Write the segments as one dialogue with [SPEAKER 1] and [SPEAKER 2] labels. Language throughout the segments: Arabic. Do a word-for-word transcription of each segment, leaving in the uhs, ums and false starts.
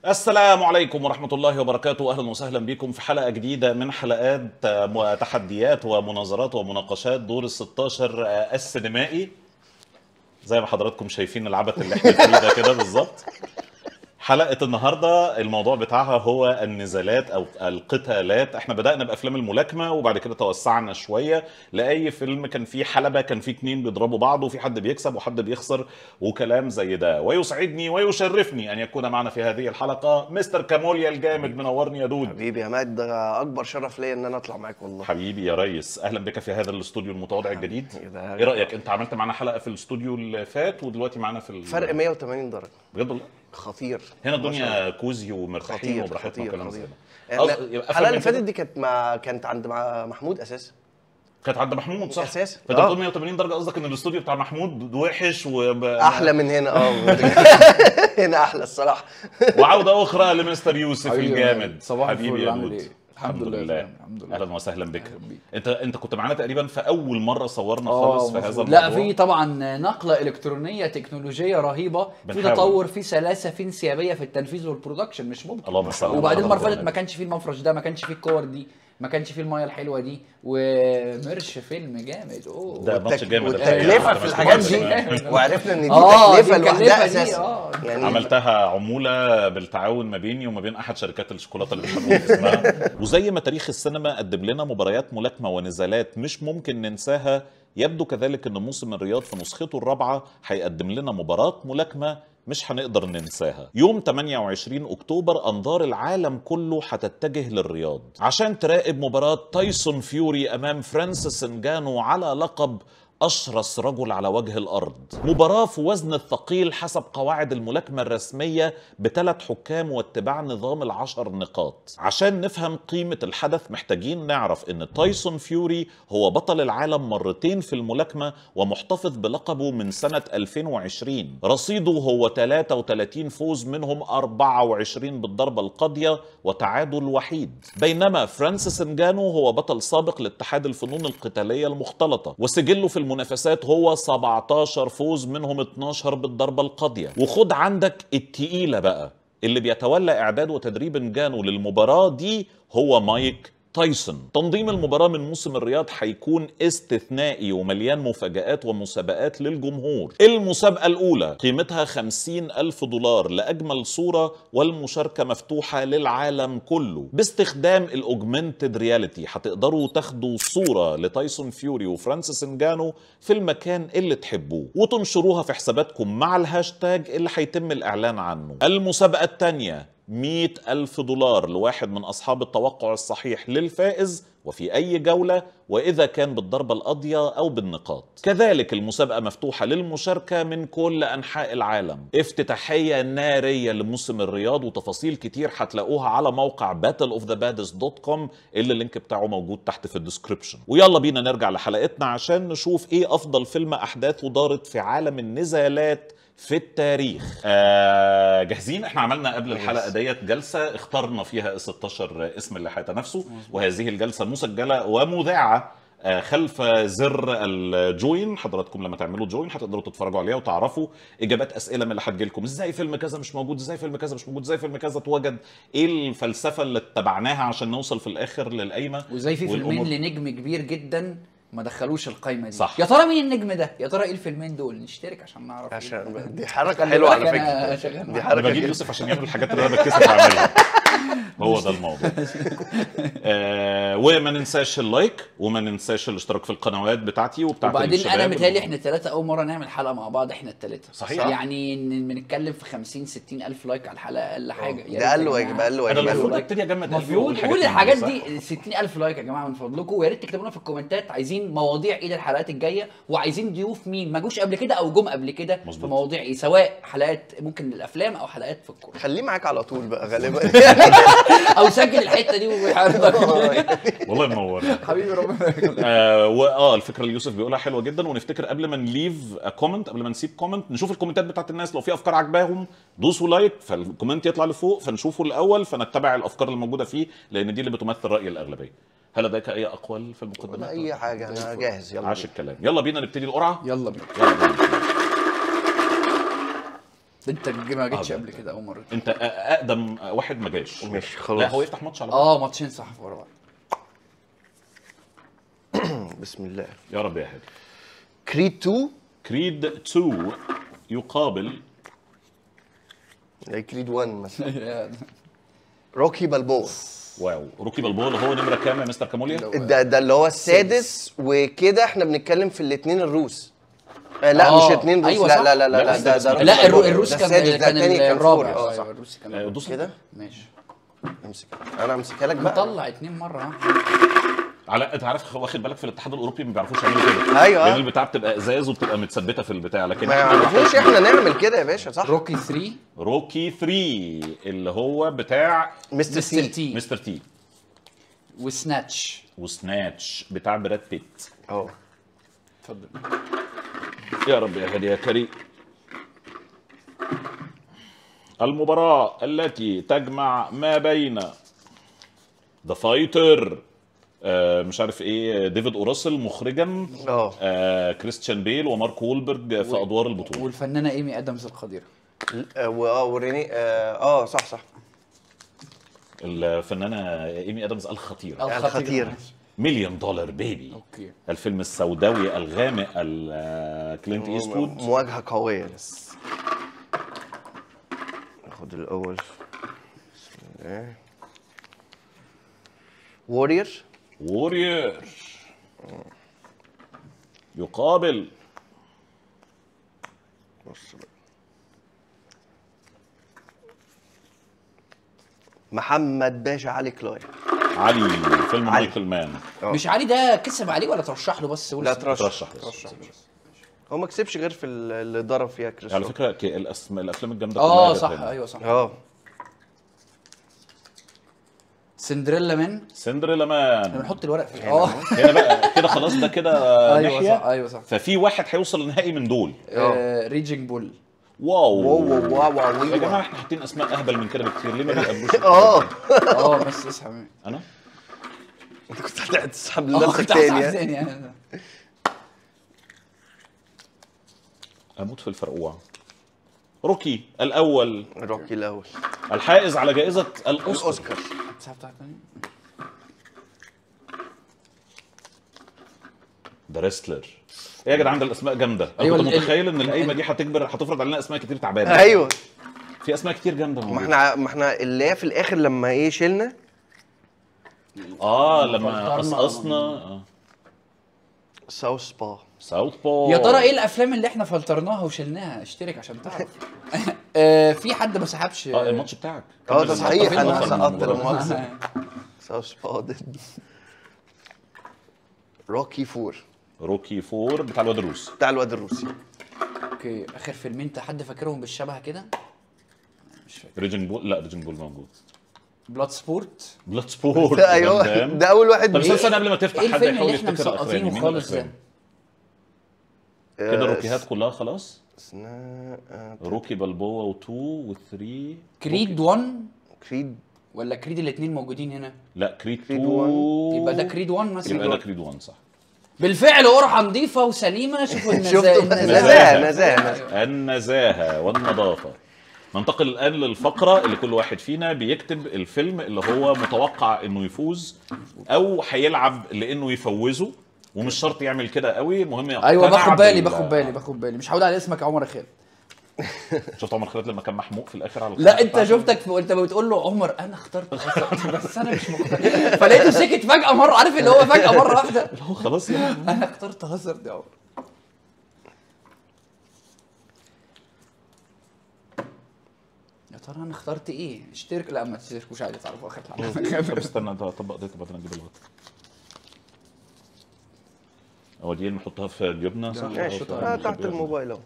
[SPEAKER 1] السلام عليكم ورحمة الله وبركاته. أهلا وسهلا بكم في حلقة جديدة من حلقات تحديات ومناظرات ومناقشات دور الستاشر السينمائي. زي ما حضراتكم شايفين العبث اللي احنا فيه ده كده بالظبط. حلقة النهاردة الموضوع بتاعها هو النزالات أو القتالات. احنا بدأنا بأفلام الملاكمة وبعد كده توسعنا شوية لأي فيلم كان فيه حلبة، كان فيه اتنين بيضربوا بعض وفي حد بيكسب وحد بيخسر وكلام زي ده. ويسعدني ويشرفني أن يكون معنا في هذه الحلقة مستر كاموليا الجامد. منورني يا دود.
[SPEAKER 2] حبيبي يا ماد، ده أكبر شرف ليا إن أنا أطلع معاك والله.
[SPEAKER 1] حبيبي يا ريس، أهلا بك في هذا الاستوديو المتواضع الجديد. إيه رأيك؟ أنت عملت معنا حلقة في الاستوديو اللي فات ودلوقتي معنا في ال...
[SPEAKER 2] فرق مية وتمانين درجة
[SPEAKER 1] بجد والله.
[SPEAKER 2] خطير.
[SPEAKER 1] هنا الدنيا كوزي ومرتاحين وبراحتنا وكلام زي
[SPEAKER 2] ده. الحلقه اللي فاتت دي كانت مع كانت عند مع محمود اساسا.
[SPEAKER 1] كانت عند محمود صح؟
[SPEAKER 2] اساسا.
[SPEAKER 1] فانت بتقول مية وتمانين درجة، قصدك ان الاستوديو بتاع محمود وحش و
[SPEAKER 2] احلى من هنا. اه هنا احلى الصراحة.
[SPEAKER 1] وعودة اخرى لمستر يوسف الجامد.
[SPEAKER 3] صباح
[SPEAKER 1] حبيبي يا
[SPEAKER 3] عامل
[SPEAKER 1] دود.
[SPEAKER 3] ايه؟ الحمد لله. الحمد لله.
[SPEAKER 1] اهلا وسهلا بك. انت انت كنت معانا تقريبا في اول مره صورنا خالص في هذا الموضوع.
[SPEAKER 3] لا، في طبعا نقله الكترونيه تكنولوجيه رهيبه، في تطور، في سلاسه، في انسيابيه في التنفيذ والبرودكشن مش ممكن.
[SPEAKER 1] الله مساء.
[SPEAKER 3] وبعدين المره اللي فاتت ما كانش فيه المفرش ده، ما كانش فيه الكور دي، ما كانش فيه المايه الحلوه دي، ومرش فيلم جامد. اوه
[SPEAKER 1] ده ماتش جامد.
[SPEAKER 2] والتكلفه في الحاجات دي وعرفنا ان دي
[SPEAKER 3] آه
[SPEAKER 2] تكلفه لوحدها اساسا.
[SPEAKER 3] آه.
[SPEAKER 1] يعني عملتها عموله بالتعاون ما بيني وما بين احد شركات الشوكولاته اللي مش هنقول اسمها. وزي ما تاريخ السينما قدم لنا مباريات ملاكمه ونزالات مش ممكن ننساها، يبدو كذلك ان موسم الرياض في نسخته الرابعه هيقدم لنا مباراه ملاكمه مش هنقدر ننساها. يوم تمانية وعشرين اكتوبر انظار العالم كله هتتجه للرياض عشان تراقب مباراة تايسون فيوري امام فرانسيس انجانو على لقب أشرس رجل على وجه الأرض. مباراة في وزن الثقيل حسب قواعد الملاكمة الرسمية بثلاث حكام واتباع نظام العشر نقاط. عشان نفهم قيمة الحدث محتاجين نعرف إن تايسون فيوري هو بطل العالم مرتين في الملاكمة ومحتفظ بلقبه من سنة ألفين وعشرين. رصيده هو ثلاثة وثلاثين فوز، منهم أربعة وعشرين بالضربة القاضية وتعادل وحيد. بينما فرانسيس انجانو هو بطل سابق لاتحاد الفنون القتالية المختلطة، وسجله في المنافسات هو سبعتاشر فوز، منهم اتناشر بالضربة القاضية. وخد عندك التقيلة بقى، اللي بيتولى إعداد وتدريب انجانو للمباراة دي هو مايك تايسون. تنظيم المباراة من موسم الرياض هيكون استثنائي ومليان مفاجآت ومسابقات للجمهور. المسابقة الأولى قيمتها خمسين ألف دولار لأجمل صورة، والمشاركة مفتوحة للعالم كله باستخدام الأوجمنتد رياليتي. هتقدروا تاخدوا صورة لتايسون فيوري وفرانسيس انجانو في المكان اللي تحبوه وتنشروها في حساباتكم مع الهاشتاج اللي هيتم الإعلان عنه. المسابقة الثانية مئة ألف دولار لواحد من أصحاب التوقع الصحيح للفائز وفي أي جولة، وإذا كان بالضربة القاضية أو بالنقاط. كذلك المسابقة مفتوحة للمشاركة من كل أنحاء العالم. افتتاحية نارية لموسم الرياض، وتفاصيل كتير هتلاقوها على موقع باتل اوف ذا بادست دوت كوم اللي اللينك بتاعه موجود تحت في الديسكريبشن. ويلا بينا نرجع لحلقتنا عشان نشوف إيه أفضل فيلم أحداثه دارت في عالم النزالات في التاريخ. آه جاهزين؟ احنا عملنا قبل الحلقه ديت جلسه اخترنا فيها ال ستاشر اسم اللي هيتنافسوا، وهذه الجلسه مسجله ومذاعه آه خلف زر الجوين. حضراتكم لما تعملوا جوين هتقدروا تتفرجوا عليها وتعرفوا اجابات اسئله من اللي هتجي لكم. ازاي فيلم كذا مش موجود، ازاي فيلم كذا مش موجود، ازاي فيلم كذا اتوجد، ايه الفلسفه اللي اتبعناها عشان نوصل في الاخر للقايمه،
[SPEAKER 3] وازاي في فيلمين لنجم كبير جدا ما دخلوش القايمه دي.
[SPEAKER 1] صح.
[SPEAKER 3] يا ترى مين النجم ده؟ يا ترى ايه الفيلمين دول؟ نشترك عشان نعرف.
[SPEAKER 2] عشان إيه؟ دي حركه حلوه على فكره.
[SPEAKER 3] دي
[SPEAKER 1] حركه. انا بجيب يوسف عشان يعمل الحاجات اللي انا بتكسف اعملها. هو ده الموضوع. آه وما ننساش اللايك، وما ننساش الاشتراك في القنوات بتاعتي وبتاعت
[SPEAKER 3] وبعدين
[SPEAKER 1] الشباب.
[SPEAKER 3] انا متهيألي احنا الثلاثه اول مره نعمل حلقه مع بعض احنا الثلاثه.
[SPEAKER 1] صحيح.
[SPEAKER 3] يعني بنتكلم في خمسين ستين الف لايك على الحلقه اقل حاجه.
[SPEAKER 2] ده اقل واجب، اقل واجب.
[SPEAKER 1] انا المفروض ابتدي اجمد
[SPEAKER 3] المفروض قول الحاجات دي. ستين الف لايك يا جماعه من فضلكم، ويا ريت تكتبوا لنا في الكومنتات عايزين مواضيع ايه للحلقات الجايه، وعايزين ضيوف مين ما جوش قبل كده او جم قبل كده في مواضيع ايه، سواء حلقات ممكن للافلام او حلقات في الكوره.
[SPEAKER 2] خليه معاك على طول بقى غالبا.
[SPEAKER 3] او سجل الحته دي ويحرضك.
[SPEAKER 1] والله منور
[SPEAKER 3] حبيبي ربنا.
[SPEAKER 1] اه واه الفكره اللي يوسف بيقولها حلوه جدا. ونفتكر قبل ما نليف كومنت، قبل ما نسيب كومنت، نشوف الكومنتات بتاعت الناس. لو في افكار عجباهم دوسوا لايك فالكومنت يطلع لفوق فنشوفه الاول فنتبع الافكار اللي موجوده فيه، لان دي اللي بتمثل راي الاغلبيه. هل لديك اي اقوال في المقدمه؟
[SPEAKER 2] اي حاجه، انا جاهز. يلا
[SPEAKER 1] عاش الكلام. يلا بينا نبتدي القرعه.
[SPEAKER 3] يلا بينا.
[SPEAKER 1] يلا بينا.
[SPEAKER 3] انت ما جيتش
[SPEAKER 1] آه،
[SPEAKER 3] قبل كده اول مره.
[SPEAKER 1] انت أ- اقدم واحد ما جاش.
[SPEAKER 2] ماشي
[SPEAKER 1] لا
[SPEAKER 2] خلاص.
[SPEAKER 1] هو يفتح ماتش على بعض.
[SPEAKER 3] اه ماتشين صح ورا بعض.
[SPEAKER 2] بسم الله.
[SPEAKER 1] يا رب يا هادي.
[SPEAKER 2] كريد اتنين.
[SPEAKER 1] كريد اتنين يقابل
[SPEAKER 2] زي كريد واحد مثلا. روكي بالبوا.
[SPEAKER 1] واو روكي بالبوا اللي هو نمره كام يا مستر كاموليا؟
[SPEAKER 2] ده ده اللي هو السادس، وكده احنا بنتكلم في الاثنين الروس. آه لا
[SPEAKER 3] آه،
[SPEAKER 2] مش الاثنين روس.
[SPEAKER 3] أيوة
[SPEAKER 2] لا,
[SPEAKER 3] صح.
[SPEAKER 2] لا لا لا
[SPEAKER 1] لا،
[SPEAKER 2] لا ده
[SPEAKER 1] السادس
[SPEAKER 2] ده
[SPEAKER 1] كان-
[SPEAKER 3] لا الرو-
[SPEAKER 1] ده
[SPEAKER 3] الروس كان
[SPEAKER 2] السادس، ده
[SPEAKER 3] كان
[SPEAKER 2] التاني كان
[SPEAKER 3] الرابع.
[SPEAKER 2] فور.
[SPEAKER 3] اه
[SPEAKER 2] صح.
[SPEAKER 3] أيوة، الروس كان
[SPEAKER 1] آه،
[SPEAKER 3] الرابع.
[SPEAKER 1] دوس
[SPEAKER 2] كده.
[SPEAKER 3] ماشي.
[SPEAKER 2] امسك انا امسكها لك بقى.
[SPEAKER 3] طلع اتنين مره.
[SPEAKER 1] على انت عارف واخد بالك في الاتحاد الاوروبي ما بيعرفوش يعملوا كده.
[SPEAKER 2] أيوة.
[SPEAKER 1] لان البتاع بتبقى ازاز وبتبقى متثبته في البتاع، لكن
[SPEAKER 2] ما
[SPEAKER 1] احنا
[SPEAKER 2] يعرفوش احنا نعمل كده يا باشا. صح.
[SPEAKER 3] روكي ثلاثة.
[SPEAKER 1] روكي ثلاثة اللي هو بتاع
[SPEAKER 2] مستر
[SPEAKER 3] مستر
[SPEAKER 2] سي.
[SPEAKER 3] تي
[SPEAKER 1] مستر تي
[SPEAKER 3] وسناتش.
[SPEAKER 1] وسناتش بتاع براد بيت.
[SPEAKER 2] اه
[SPEAKER 3] اتفضل.
[SPEAKER 1] يا رب يا هادي يا كريم. المباراة التي تجمع ما بين ذا فايتر مش عارف ايه ديفيد اوراسل مخرجا،
[SPEAKER 2] اه
[SPEAKER 1] آه، كريستيان بيل ومارك وولبرج في ادوار البطولة،
[SPEAKER 3] والفنانه ايمي ادمز القديره.
[SPEAKER 2] آه، واه وريني اه آه، صح صح.
[SPEAKER 1] الفنانة ايمي ادمز الخطيرة.
[SPEAKER 2] الخطيرة.
[SPEAKER 1] مليون دولار بيبي.
[SPEAKER 3] اوكي.
[SPEAKER 1] الفيلم السوداوي الغامق ال- كلينت ايستوود.
[SPEAKER 2] مواجهة قوية. ناخد الأول. بسم الله. وورير.
[SPEAKER 1] وورير يقابل
[SPEAKER 2] بص بقى. محمد باشا علي كلاي.
[SPEAKER 1] علي فيلم
[SPEAKER 2] علي.
[SPEAKER 1] مايكل مان.
[SPEAKER 2] آه.
[SPEAKER 3] مش علي ده كسب عليه ولا ترشح له بس؟
[SPEAKER 2] لا ترشح.
[SPEAKER 1] ترشح بس.
[SPEAKER 3] ترشح بس.
[SPEAKER 2] هو ما كسبش غير في ال- اللي ضرب فيها
[SPEAKER 1] على
[SPEAKER 2] كريستوفر.
[SPEAKER 1] فكره ك- الأسم... الافلام الجامده
[SPEAKER 3] اه
[SPEAKER 1] جت
[SPEAKER 3] صح
[SPEAKER 1] هنا.
[SPEAKER 3] ايوه صح.
[SPEAKER 2] اه
[SPEAKER 3] سندريلا مان.
[SPEAKER 1] سندريلا مان.
[SPEAKER 3] بنحط الورق في اه
[SPEAKER 1] هنا بقى كده خلاص ده كده
[SPEAKER 3] ايوه
[SPEAKER 1] ناحيه.
[SPEAKER 3] صح ايوه صح.
[SPEAKER 1] ففي واحد هيوصل للنهائي من دول.
[SPEAKER 3] آه، ريجينج بول.
[SPEAKER 1] واو
[SPEAKER 2] واو واو واو
[SPEAKER 1] يا جماعه
[SPEAKER 2] واو.
[SPEAKER 1] احنا حاطين اسماء اهبل من كده بكتير، ليه ما بيقابلوش؟
[SPEAKER 2] اه
[SPEAKER 3] اه بس اسحب.
[SPEAKER 1] انا
[SPEAKER 2] انت كنت هتسحب
[SPEAKER 3] اه
[SPEAKER 2] لنفسك
[SPEAKER 3] كنت
[SPEAKER 2] تاني
[SPEAKER 3] هسحب
[SPEAKER 2] ها؟
[SPEAKER 3] تاني انا.
[SPEAKER 1] اموت في الفرقوع. روكي الاول
[SPEAKER 2] روكي الاول.
[SPEAKER 1] الحائز على جائزه الاوسكار.
[SPEAKER 2] الاوسكار.
[SPEAKER 3] سحبت واحد تاني.
[SPEAKER 1] ذا ريستلر. ايه يا جدعان ده الاسماء جامده. انا
[SPEAKER 3] أيوة،
[SPEAKER 1] كنت
[SPEAKER 3] ال-
[SPEAKER 1] متخيل ان
[SPEAKER 3] ال-
[SPEAKER 1] القايمه دي هتكبر هتفرض علينا اسماء كتير تعبانه.
[SPEAKER 2] ايوه.
[SPEAKER 1] في اسماء كتير جامده
[SPEAKER 2] ما
[SPEAKER 1] موجودة.
[SPEAKER 2] احنا ما احنا اللي هي في الاخر لما ايه شلنا.
[SPEAKER 1] اه لما
[SPEAKER 3] فلترنا.
[SPEAKER 1] قصقصنا آه.
[SPEAKER 2] ساوث با.
[SPEAKER 1] ساوث بول.
[SPEAKER 3] يا ترى ايه الافلام اللي احنا فلترناها وشلناها؟ اشترك عشان تعرف. آه، في حد ما سحبش.
[SPEAKER 1] اه الماتش بتاعك.
[SPEAKER 2] اه ده
[SPEAKER 1] كمل
[SPEAKER 2] صحيح
[SPEAKER 1] الماتش.
[SPEAKER 2] انا
[SPEAKER 1] وصل
[SPEAKER 2] سقطت
[SPEAKER 1] للمباراة.
[SPEAKER 2] المؤاخذة. ساوث با ضد روكي فور
[SPEAKER 1] روكي فور بتاع الواد الروس.
[SPEAKER 2] بتاع الواد الروسي.
[SPEAKER 3] اوكي اخر فيلمين انت حد فاكرهم بالشبه كده؟ مش فاكر.
[SPEAKER 1] ريجن بول لا ريجن بول موجود.
[SPEAKER 3] بلاد سبورت.
[SPEAKER 1] بلاد سبورت.
[SPEAKER 2] ايوه
[SPEAKER 1] فان دام.
[SPEAKER 2] ده اول واحد.
[SPEAKER 1] طب
[SPEAKER 2] إيه؟
[SPEAKER 1] استنى قبل ما تفتح
[SPEAKER 3] ايه
[SPEAKER 1] حد
[SPEAKER 3] الفيلم
[SPEAKER 1] يحاول
[SPEAKER 3] اللي احنا
[SPEAKER 1] يفتكر
[SPEAKER 3] مسقطينه
[SPEAKER 1] الأخراني. مين
[SPEAKER 3] خالص ده؟
[SPEAKER 1] الأخراني؟ كده الروكيهات كلها خلاص.
[SPEAKER 2] سنا- آه،
[SPEAKER 1] روكي بالبوا و2 و3.
[SPEAKER 3] كريد واحد
[SPEAKER 2] كريد.
[SPEAKER 3] ولا كريد الاثنين موجودين هنا؟
[SPEAKER 1] لا كريد
[SPEAKER 2] كريد
[SPEAKER 1] اتنين.
[SPEAKER 3] يبقى ده كريد واحد مثلا.
[SPEAKER 1] يبقى ده كريد واحد صح.
[SPEAKER 3] بالفعل قرعه نظيفه وسليمه. شوفوا النزاهه.
[SPEAKER 2] شفتوا
[SPEAKER 3] النزاهة.
[SPEAKER 2] نزاهه نزاهه.
[SPEAKER 1] النزاهة والنظافة. ننتقل الآن للفقرة اللي كل واحد فينا بيكتب الفيلم اللي هو متوقع انه يفوز او هيلعب لانه يفوزه، ومش شرط يعمل كده قوي، المهم يقتنع
[SPEAKER 3] ايوه باخد بالي
[SPEAKER 1] بال-
[SPEAKER 3] باخد بالي باخد بالي. مش هقول على اسمك يا عمر خالد.
[SPEAKER 1] شفت عمر خالد لما كان محموق في الاخر على
[SPEAKER 3] لا
[SPEAKER 1] الخط
[SPEAKER 3] انت
[SPEAKER 1] بتاعته؟
[SPEAKER 3] شفتك في انت بتقول له عمر انا اخترت خسرت بس انا مش مقتنع. فلقيته سكت فجاه مره. عارف اللي هو فجاه مره واحده.
[SPEAKER 1] اللي هو خلاص يعني.
[SPEAKER 3] انا اخترت هازارد يا عمر. يا ترى انا اخترت ايه؟ اشترك. لا ما تشتركوش عادي تعرفوا اخر
[SPEAKER 1] طب استنى انت اطبق ديت وبعدين اجيب الغطا. هو دي نحطها في جبنه صح؟
[SPEAKER 2] ماشي
[SPEAKER 1] أو في-
[SPEAKER 2] آه، تحت الموبايل اهو.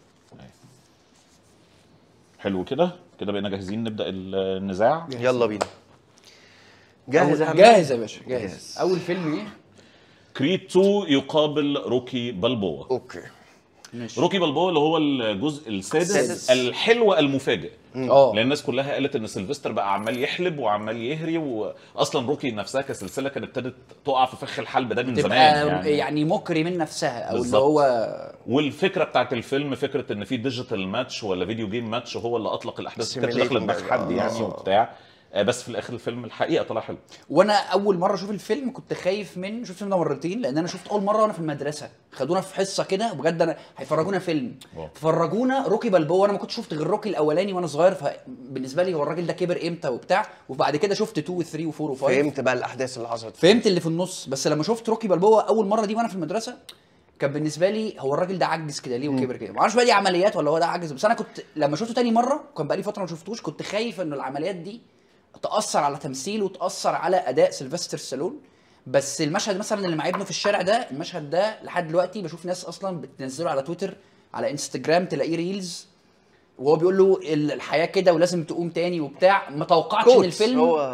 [SPEAKER 1] حلو كده كده بقينا جاهزين نبدا النزاع.
[SPEAKER 2] يلا بينا. جاهز يا عم؟
[SPEAKER 3] جاهز يا باشا جاهز.
[SPEAKER 2] جاهز.
[SPEAKER 3] اول فيلم ايه؟
[SPEAKER 1] كريد اتنين يقابل روكي بالبوا.
[SPEAKER 2] اوكي.
[SPEAKER 3] ماشي.
[SPEAKER 1] روكي بالبو اللي هو الجزء السادس,
[SPEAKER 2] السادس.
[SPEAKER 1] الحلو المفاجئ.
[SPEAKER 3] اه
[SPEAKER 1] لان الناس كلها قالت ان سيلفستر بقى عمال يحلب وعمال يهري، واصلا روكي نفسها كسلسله كانت ابتدت تقع في فخ الحلب ده من
[SPEAKER 3] تبقى
[SPEAKER 1] زمان
[SPEAKER 3] يعني,
[SPEAKER 1] يعني,
[SPEAKER 3] يعني مكري من نفسها او اللي
[SPEAKER 1] بالظبط.
[SPEAKER 3] هو
[SPEAKER 1] والفكره بتاعت الفيلم فكره ان في ديجيتال ماتش ولا فيديو جيم ماتش هو اللي اطلق الاحداث، كانت داخله دماغ حد يعني وبتاع، بس في الاخر الفيلم الحقيقه طلع حلو.
[SPEAKER 3] وانا اول مره اشوف الفيلم كنت خايف من شفت الفيلم ده مرتين، لان انا شفت اول مره وانا في المدرسه خدونا في حصه كده بجد، انا هيفرجونا فيلم
[SPEAKER 1] واو.
[SPEAKER 3] فرجونا روكي بالبو، وانا ما كنتش شفت غير روكي الاولاني وانا صغير، فبالنسبه لي هو الراجل ده كبر امتى وبتاع، وبعد كده شفت اتنين و3 و4 و5
[SPEAKER 2] فهمت بقى الاحداث اللي حصلت،
[SPEAKER 3] فهمت اللي في النص. بس لما شفت روكي بالبو اول مره دي وانا في المدرسه كان بالنسبه لي هو الراجل ده عجز كده ليه وكبر كده، ما اعرفش بقى دي عمليات ولا هو ده عجز، بس انا كنت لما شفته تاني مره كان بقى لي فتره ما شفتوش، كنت خايف انه العمليات دي تاثر على تمثيله وتاثر على اداء سيلفستر ستالون. بس المشهد مثلا اللي مع ابنه في الشارع ده، المشهد ده لحد دلوقتي بشوف ناس اصلا بتنزله على تويتر على انستجرام تلاقيه ريلز وهو بيقول له الحياه كده ولازم تقوم تاني وبتاع. ما توقعتش ان الفيلم
[SPEAKER 2] هو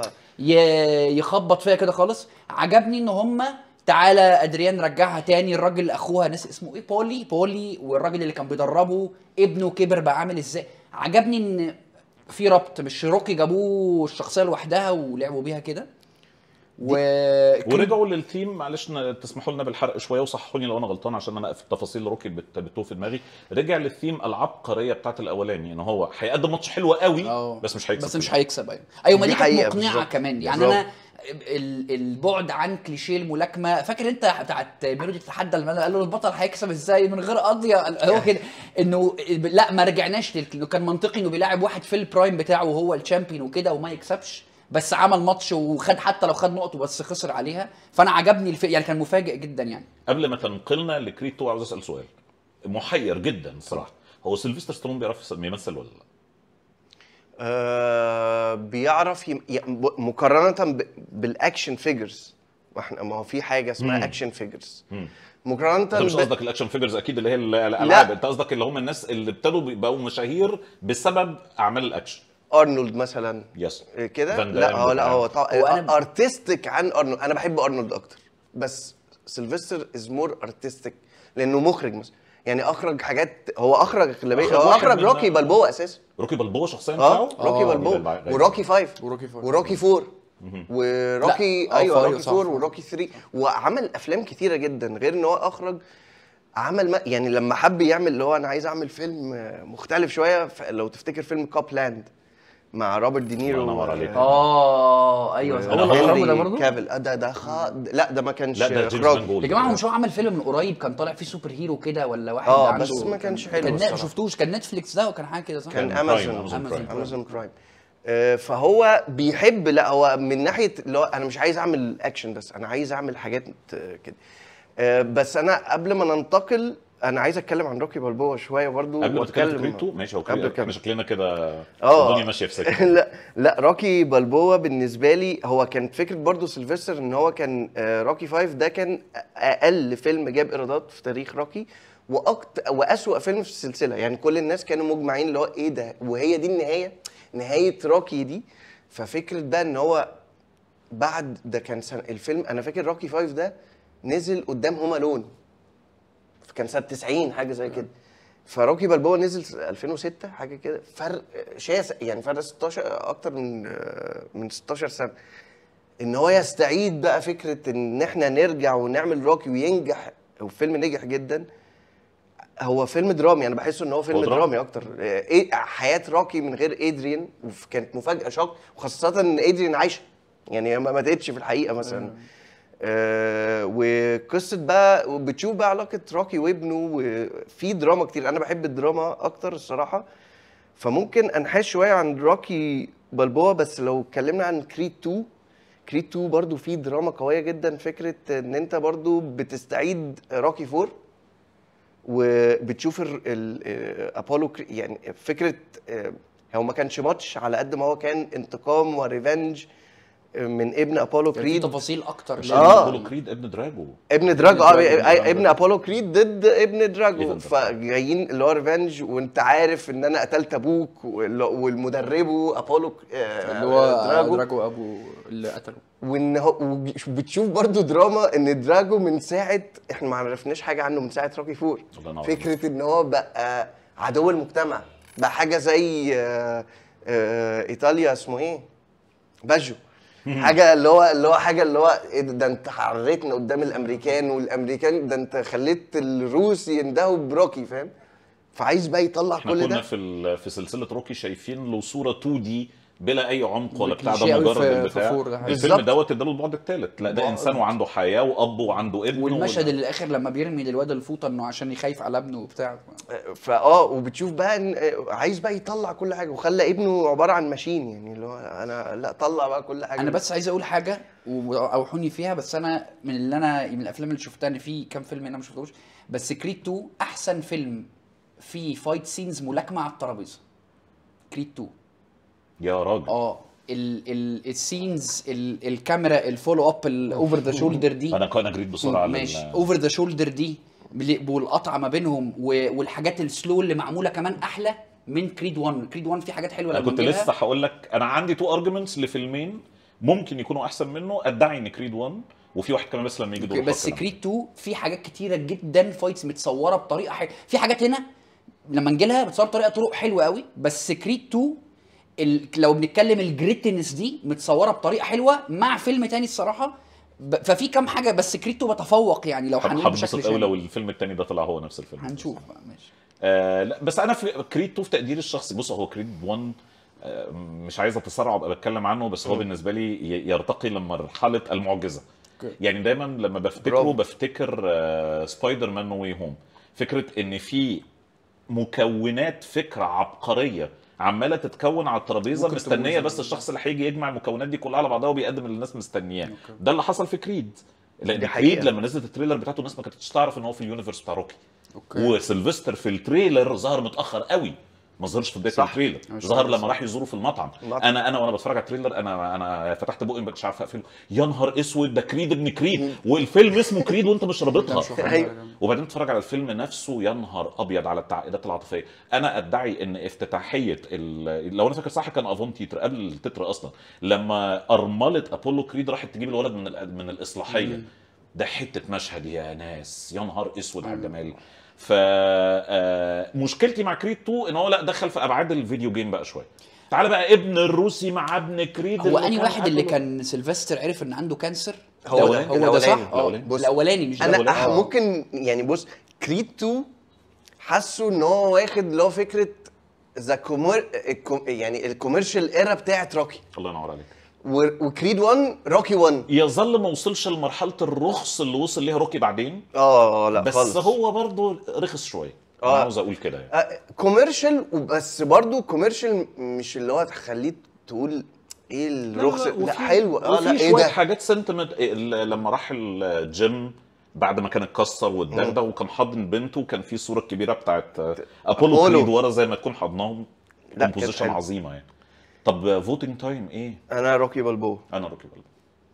[SPEAKER 3] ي- يخبط فيها كده خالص. عجبني ان هم تعالى ادريان رجعها تاني، الراجل اخوها ناس اسمه ايه بولي بولي والراجل اللي كان بيدربه ابنه كبر بقى عامل ازاي. عجبني ان في ربط، مش روكي جابوه الشخصيه لوحدها ولعبوا بيها كده و...
[SPEAKER 1] ورجعوا للثيم. معلش ن- تسمحوا لنا بالحرق شويه وصححوني لو انا غلطان عشان انا في التفاصيل روكي بت- بتوه في دماغي. رجع للثيم العبقريه بتاعت الاولاني، ان هو هيقدم ماتش حلو قوي
[SPEAKER 3] أوه.
[SPEAKER 1] بس مش هيكسب،
[SPEAKER 3] بس مش هيكسب. ايوه ايوه ما
[SPEAKER 2] دي
[SPEAKER 3] دي كانت
[SPEAKER 2] حقيقة
[SPEAKER 3] مقنعه
[SPEAKER 2] بالظبط.
[SPEAKER 3] كمان يعني.
[SPEAKER 2] بالظبط.
[SPEAKER 3] انا ال- البعد عن كليشيه الملاكمه، فاكر انت بتاعت ميلودي تتحدى الملل قال له البطل هيكسب ازاي من غير قضيه، هو كده انه لا ما رجعناش لل- كان منطقي انه بيلاعب واحد في البرايم بتاعه وهو الشامبيون وكده وما يكسبش، بس عمل ماتش وخد حتى لو خد نقطه بس خسر عليها. فانا عجبني الف... يعني كان مفاجئ جدا يعني.
[SPEAKER 1] قبل ما تنقلنا لكريد اتنين عاوز اسال سؤال محير جدا صراحه، هو سيلفستر ستالون بيعرف يمثل ولا لا؟
[SPEAKER 2] آه بيعرف يم... ي- ب- مقارنه ب... بالاكشن فيجرز، ما احنا ما هو في حاجه اسمها اكشن فيجرز مقارنه
[SPEAKER 1] انت مش
[SPEAKER 2] ب...
[SPEAKER 1] قصدك الاكشن فيجرز اكيد اللي هي ال- الالعاب، انت قصدك اللي هم الناس اللي ابتدوا بقوا مشاهير بسبب اعمال الاكشن.
[SPEAKER 2] ارنولد مثلا
[SPEAKER 1] يس
[SPEAKER 2] كده.
[SPEAKER 1] فان
[SPEAKER 2] لا
[SPEAKER 1] دام
[SPEAKER 2] هو لا
[SPEAKER 1] بتاع.
[SPEAKER 2] هو طا...
[SPEAKER 3] وأنا-
[SPEAKER 2] ارتستيك عن ارنولد، انا بحب ارنولد اكتر، بس سيلفستر از مور ارتستيك لانه مخرج مثلا، يعني اخرج حاجات، هو اخرج اغلبيه،
[SPEAKER 1] أخرج
[SPEAKER 2] هو
[SPEAKER 1] واحد
[SPEAKER 2] اخرج
[SPEAKER 1] من-
[SPEAKER 2] روكي بالبوه اساسا.
[SPEAKER 1] روكي بالبو شخصيا
[SPEAKER 2] اه
[SPEAKER 1] بتاعه
[SPEAKER 2] روكي
[SPEAKER 3] آه،
[SPEAKER 2] بالبو
[SPEAKER 1] يبقى البع-
[SPEAKER 2] وروكي فايف
[SPEAKER 3] وروكي فور.
[SPEAKER 2] وروكي فور وروكي
[SPEAKER 3] لا، آه،
[SPEAKER 2] ايوه
[SPEAKER 3] فايف
[SPEAKER 2] روكي
[SPEAKER 3] صح.
[SPEAKER 2] فور وروكي ثري، وعمل افلام كتيره جدا غير ان هو اخرج. عمل ما يعني لما حب يعمل اللي هو انا عايز اعمل فيلم مختلف شويه، ف- لو تفتكر فيلم كوبلاند مع روبرت دينيرو
[SPEAKER 1] الله ينور عليك.
[SPEAKER 3] اه ايوه
[SPEAKER 1] أنا
[SPEAKER 3] هو اللي
[SPEAKER 1] هو-
[SPEAKER 3] اخرجه ده برضه.
[SPEAKER 2] كافل آه، ده ده خ... لا ده ما كانش
[SPEAKER 1] لا ده جيمس
[SPEAKER 2] اخراج.
[SPEAKER 1] فان جولد.
[SPEAKER 3] يا جماعه هو مش هو عمل فيلم من قريب كان طالع فيه سوبر هيرو كده ولا واحد
[SPEAKER 2] آه،
[SPEAKER 3] عنده
[SPEAKER 2] بس ما كانش حلو
[SPEAKER 3] كان ما
[SPEAKER 2] الصراحة.
[SPEAKER 3] شفتوش، كان نتفليكس ده وكان حاجه كده صح؟
[SPEAKER 2] كان
[SPEAKER 1] كان
[SPEAKER 2] امازون
[SPEAKER 1] برايم، أمازون
[SPEAKER 3] برايم.
[SPEAKER 2] امازون برايم. آه، فهو بيحب، لا هو من ناحيه اللي هو انا مش عايز اعمل اكشن بس، انا عايز اعمل حاجات آه، كده. آه، بس انا قبل ما ننتقل انا عايز اتكلم عن روكي بالبوa شويه برضو.
[SPEAKER 1] قبل ما تتكلم في
[SPEAKER 2] وأتكلم-
[SPEAKER 1] كريد اتنين ماشي، هو
[SPEAKER 2] قبل
[SPEAKER 1] كريد
[SPEAKER 2] كده.
[SPEAKER 1] احنا شكلنا كده
[SPEAKER 2] اه
[SPEAKER 1] الدنيا ماشيه في سكه.
[SPEAKER 2] لا لا روكي بالبوa بالنسبه لي هو كانت فكره برضو سيلفستر، ان هو كان آه، روكي فايف ده كان اقل فيلم جاب ايرادات في تاريخ روكي، واكتر واسوأ فيلم في السلسله، يعني كل الناس كانوا مجمعين اللي هو ايه ده، وهي دي النهايه، نهايه روكي دي. ففكره بقى ان هو بعد ده كان سنة الفيلم، انا فاكر روكي فايف ده نزل قدام هوم الون كان سنه تسعين حاجه زي كده، فروكي بالبوa نزل ألفين وستة حاجه كده، فرق شاسع يعني، فرق ستاشر اكتر من من ستاشر سنه. ان هو يستعيد بقى فكره ان احنا نرجع ونعمل روكي وينجح، والفيلم نجح جدا. هو فيلم درامي، انا بحسه ان هو فيلم
[SPEAKER 1] هو درامي.
[SPEAKER 2] درامي اكتر. ايه حياه روكي من غير ادريان، كانت مفاجاه شوك، وخاصه ان ادريان عايشه يعني هي ما ماتتش في الحقيقه مثلا. آه وقصه بقى بتشوف بقى علاقه روكي وابنه، وفي دراما كتير، انا بحب الدراما اكتر الصراحه. فممكن انحاز شويه عن روكي بالبوa، بس لو اتكلمنا عن كريد اتنين، كريد اتنين برضو فيه دراما قويه جدا، فكره ان انت برضو بتستعيد روكي فور وبتشوف ال- ال- ابولو كري- يعني فكره آه، هو ما كانش ماتش على قد ما هو كان انتقام وريفنج من ابن ابولو
[SPEAKER 3] في
[SPEAKER 2] كريد.
[SPEAKER 3] تفاصيل اكتر.
[SPEAKER 1] مش
[SPEAKER 2] آه.
[SPEAKER 1] ابولو كريد ابن دراجو.
[SPEAKER 2] ابن دراجو اه
[SPEAKER 1] ابن دراجو.
[SPEAKER 2] ابن ابولو كريد ضد ابن دراجو،
[SPEAKER 1] Even
[SPEAKER 2] فجايين اللي هو ريفنج، وانت عارف ان انا قتلت ابوك والمدربه ابولو آه
[SPEAKER 3] اللي هو
[SPEAKER 2] دراجو,
[SPEAKER 3] دراجو ابو اللي قتله.
[SPEAKER 2] وان هو وبتشوف برضو دراما ان دراجو من ساعه احنا ما عرفناش حاجه عنه من ساعه روكي فور، فكره ان هو بقى عدو المجتمع، بقى حاجه زي آه آه ايطاليا اسمه ايه باجو، حاجه اللي هو اللي هو حاجه اللي هو إيه ده, ده انت حريتنا قدام الامريكان، والامريكان ده انت خليت الروس يندهوا بروكي، فاهم؟ فعايز بقى يطلع
[SPEAKER 1] احنا
[SPEAKER 2] كل
[SPEAKER 1] كنا
[SPEAKER 2] ده.
[SPEAKER 1] في في سلسله روكي شايفين له صوره تو دي بلا اي عمق ولا بتاع،
[SPEAKER 3] كليشيه
[SPEAKER 1] ده
[SPEAKER 3] أوي
[SPEAKER 1] مجرد
[SPEAKER 3] في-
[SPEAKER 1] البتاع.
[SPEAKER 3] في فور ده.
[SPEAKER 1] الفيلم
[SPEAKER 2] بالظبط.
[SPEAKER 1] دوت اداله البعد الثالث، لا ده
[SPEAKER 2] بعد.
[SPEAKER 1] انسان وعنده حياه واب وعنده ابن.
[SPEAKER 3] والمشهد
[SPEAKER 1] ولا-
[SPEAKER 3] اللي الاخر لما بيرمي للواد الفوطه انه عشان يخايف على ابنه وبتاع.
[SPEAKER 2] فاه وبتشوف بقى ان عايز بقى يطلع كل حاجه، وخلى ابنه عباره عن ماشين، يعني اللي هو انا لا طلع بقى كل حاجه.
[SPEAKER 3] انا بس عايز اقول حاجه واوحوني فيها، بس انا من اللي انا من الافلام اللي شفتها ان في كام فيلم انا ما شفتوش، بس كريد اتنين احسن فيلم فيه فايت سينز ملاكمه على الترابيزه. كريد اتنين
[SPEAKER 1] يا راجل.
[SPEAKER 3] اه ال ال السينز ال الكاميرا الفولو اب الاوفر ذا شولدر دي،
[SPEAKER 1] انا كان اجريت بسرعه على
[SPEAKER 3] ماشي
[SPEAKER 1] ال-
[SPEAKER 3] اوفر ذا شولدر دي بل- والقطعه ما بينهم و- والحاجات السلو اللي معموله كمان احلى من كريد واحد. كريد واحد في حاجات حلوه
[SPEAKER 1] انا
[SPEAKER 3] لما
[SPEAKER 1] كنت
[SPEAKER 3] نجيبها.
[SPEAKER 1] لسه هقول لك انا عندي تو ارجيومنتس لفيلمين ممكن يكونوا احسن منه، ادعي ان كريد واحد، وفي واحد كمان بس لما يجي دور
[SPEAKER 3] بس
[SPEAKER 1] الحق
[SPEAKER 3] كريد اتنين في حاجات كتيره جدا فايتس متصوره بطريقه حلوه، في حاجات هنا لما نجي لها متصوره بطريقه طرق حلوه قوي، بس كريد اتنين ال... لو بنتكلم الجريتنس دي متصوره بطريقه حلوه مع فيلم تاني الصراحه. ب... ففي كام حاجه، بس كريد اتنين بتفوق يعني لو هنقول بشكل
[SPEAKER 1] هتبسط قوي
[SPEAKER 3] شامل.
[SPEAKER 1] لو الفيلم الثاني ده طلع هو نفس الفيلم.
[SPEAKER 3] هنشوف بقى ماشي.
[SPEAKER 1] آه لا بس انا في كريد اتنين في تقديري الشخصي، بص هو كريد واحد آه مش عايز اتسرع وابقى بتكلم عنه، بس هو بالنسبه لي ي- يرتقي لمرحله المعجزه.
[SPEAKER 3] أوكي.
[SPEAKER 1] يعني دايما لما بفتكره
[SPEAKER 2] برافو.
[SPEAKER 1] بفتكر آه سبايدر مان نو واي هوم، فكره ان في مكونات فكره عبقريه عماله تتكون على الترابيزه
[SPEAKER 3] ممكن
[SPEAKER 1] مستنيه
[SPEAKER 3] تبوظ.
[SPEAKER 1] بس الشخص اللي هيجي يجمع المكونات دي كلها على بعضها وبيقدم اللي الناس مستنياه. ده اللي حصل في كريد، لان
[SPEAKER 2] دي
[SPEAKER 1] كريد
[SPEAKER 2] حقيقة.
[SPEAKER 1] لما نزلت التريلر بتاعته الناس ما كانتش تعرف ان هو في اليونيفرس بتاع روكي.
[SPEAKER 3] اوكي.
[SPEAKER 1] وسيلفستر في التريلر ظهر متاخر قوي، ما ظهرش في بدايه
[SPEAKER 2] صح.
[SPEAKER 1] التريلر،
[SPEAKER 3] مش
[SPEAKER 1] ظهر
[SPEAKER 3] عارف.
[SPEAKER 1] لما راح يزوروا في المطعم.
[SPEAKER 2] المطعم.
[SPEAKER 1] انا انا وانا بتفرج على التريلر انا انا فتحت بقي مش عارف اقفله، يا نهار اسود ده كريد ابن كريد والفيلم اسمه كريد وانت مش رابطها.
[SPEAKER 2] أيوة.
[SPEAKER 1] وبعدين تتفرج على الفيلم نفسه يا نهار ابيض على التعقيدات العاطفيه. انا ادعي ان افتتاحيه ال... لو انا فاكر صح كان افون تيتر قبل التتر اصلا، لما ارمله ابولو كريد راحت تجيب الولد من ال... من الاصلاحيه، ده حته مشهد يا ناس يا نهار اسود على الجمال. ف آه، مشكلتي مع كريد اتنين ان هو لا دخل في ابعاد الفيديو جيم بقى شويه. تعال بقى ابن الروسي مع ابن كريد
[SPEAKER 3] هو
[SPEAKER 1] اللي
[SPEAKER 3] انهي
[SPEAKER 1] كان
[SPEAKER 3] واحد اللي
[SPEAKER 1] قتله.
[SPEAKER 3] كان سيلفستر عرف ان عنده كانسر؟
[SPEAKER 2] هو ده
[SPEAKER 1] الأولاني.
[SPEAKER 3] هو ده صح؟
[SPEAKER 2] الأولاني.
[SPEAKER 3] اه
[SPEAKER 1] الأولاني.
[SPEAKER 2] بص،
[SPEAKER 3] الاولاني مش ده
[SPEAKER 2] انا
[SPEAKER 3] الأولاني.
[SPEAKER 2] أح
[SPEAKER 3] آه.
[SPEAKER 2] ممكن يعني بص كريد اتنين حاسه ان هو واخد اللي هو فكره ذا كومير يعني الكوميرشال ايرا بتاعت روكي،
[SPEAKER 1] الله ينور عليك.
[SPEAKER 2] و- وكريد واحد روكي واحد.
[SPEAKER 1] يظل ما وصلش لمرحله الرخص اللي وصل ليها روكي بعدين،
[SPEAKER 2] اه لا
[SPEAKER 1] بس
[SPEAKER 2] خالص.
[SPEAKER 1] هو برضه رخص شويه. انا
[SPEAKER 2] آه.
[SPEAKER 1] عاوز اقول كده يعني.
[SPEAKER 2] آه، كوميرشال، وبس برضو كوميرشال مش اللي هو تخليك تقول ايه الرخص، لا, لا
[SPEAKER 1] وفي-
[SPEAKER 2] حلو اه
[SPEAKER 1] وفي
[SPEAKER 2] لا ايه
[SPEAKER 1] شويه
[SPEAKER 2] ده.
[SPEAKER 1] حاجات سنتمنت لما راح الجيم بعد ما كان اتكسر واتدغدغ وكان حاضن بنته، وكان في صوره كبيره بتاعت ابولو
[SPEAKER 2] أبولو.
[SPEAKER 1] كريد ورا زي ما تكون حضناهم.
[SPEAKER 2] لا، كانت
[SPEAKER 1] كومبوزيشن
[SPEAKER 2] حلوة.
[SPEAKER 1] عظيمه يعني. طب فوتنج تايم ايه؟
[SPEAKER 2] انا روكي بالبو.
[SPEAKER 1] انا روكي بالبو.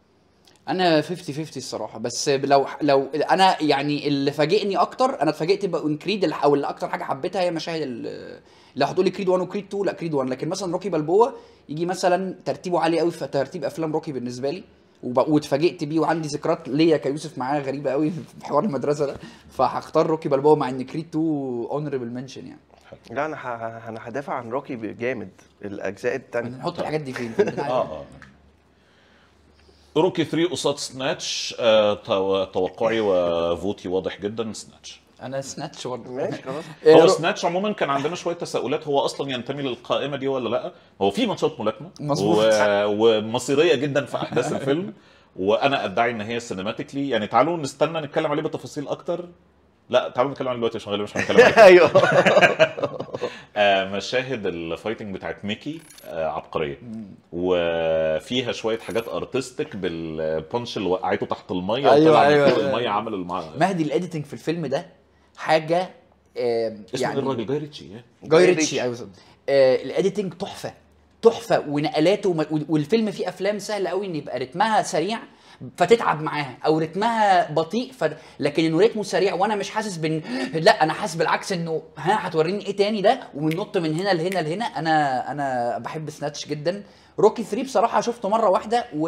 [SPEAKER 3] انا خمسين خمسين الصراحه، بس لو لو انا يعني اللي فاجئني اكتر، انا اتفاجئت بان كريد الح- او اللي اكتر حاجه حبيتها هي مشاهد ال- لو هتقولي كريد واحد وكريد اتنين لا كريد واحد، لكن مثلا روكي بالبوا يجي مثلا ترتيبه عالي قوي في ترتيب افلام روكي بالنسبه لي، وب- واتفاجئت بيه وعندي ذكريات ليا كيوسف معاه غريبه قوي في حوار المدرسه ده، فهختار روكي بالبوا مع ان كريد اتنين اونربل منشن يعني.
[SPEAKER 2] لا انا ه- انا هدافع عن روكي جامد الاجزاء التانية.
[SPEAKER 3] نحط الحاجات دي فين؟ في البتاع ده.
[SPEAKER 1] اه اه روكي ثلاثة قصاد سناتش. آه تو- توقعي وفوتي واضح جدا سناتش.
[SPEAKER 3] انا سناتش برضه
[SPEAKER 2] ماشي خلاص.
[SPEAKER 1] هو سناتش عموما كان عندنا شويه تساؤلات، هو اصلا ينتمي للقائمه دي ولا لا؟ هو في ماتشات ملاكمه
[SPEAKER 3] مظبوط.
[SPEAKER 1] و... ومصيريه جدا في احداث الفيلم، وانا ادعي ان هي سينماتيكلي يعني. تعالوا نستنى نتكلم عليه بتفاصيل اكتر. لا تعالوا نتكلم عليه دلوقتي عشان غالبا مش هنتكلم عليه.
[SPEAKER 2] ايوه.
[SPEAKER 1] آه مشاهد الفايتنج بتاعت ميكي آه عبقريه، وفيها شويه حاجات ارتستيك بالبونش اللي وقعته تحت الميه
[SPEAKER 3] أيوة،
[SPEAKER 1] وطلع من
[SPEAKER 3] أيوة،
[SPEAKER 1] فوق
[SPEAKER 3] أيوة.
[SPEAKER 1] الميه عمل المع...
[SPEAKER 3] مهدي الايديتنج في الفيلم ده حاجه آه
[SPEAKER 1] اسمه
[SPEAKER 3] يعني
[SPEAKER 1] يعني الراجل جاي ريتشي.
[SPEAKER 3] جاي
[SPEAKER 2] جاي
[SPEAKER 3] ريتشي
[SPEAKER 2] ريتشي.
[SPEAKER 3] ايوه بالظبط. آه الايديتنج تحفه تحفه ونقلاته، وم- والفيلم فيه افلام سهله قوي ان يبقى رتمها سريع فتتعب معاها، او رتمها بطيء ف... لكن انه رتمه سريع وانا مش حاسس بن لا انا حاسس بالعكس انه ها هتوريني ايه تاني ده، وبننط من هنا لهنا لهنا. انا انا بحب سناتش جدا. روكي ثري بصراحه شفته مره واحده، و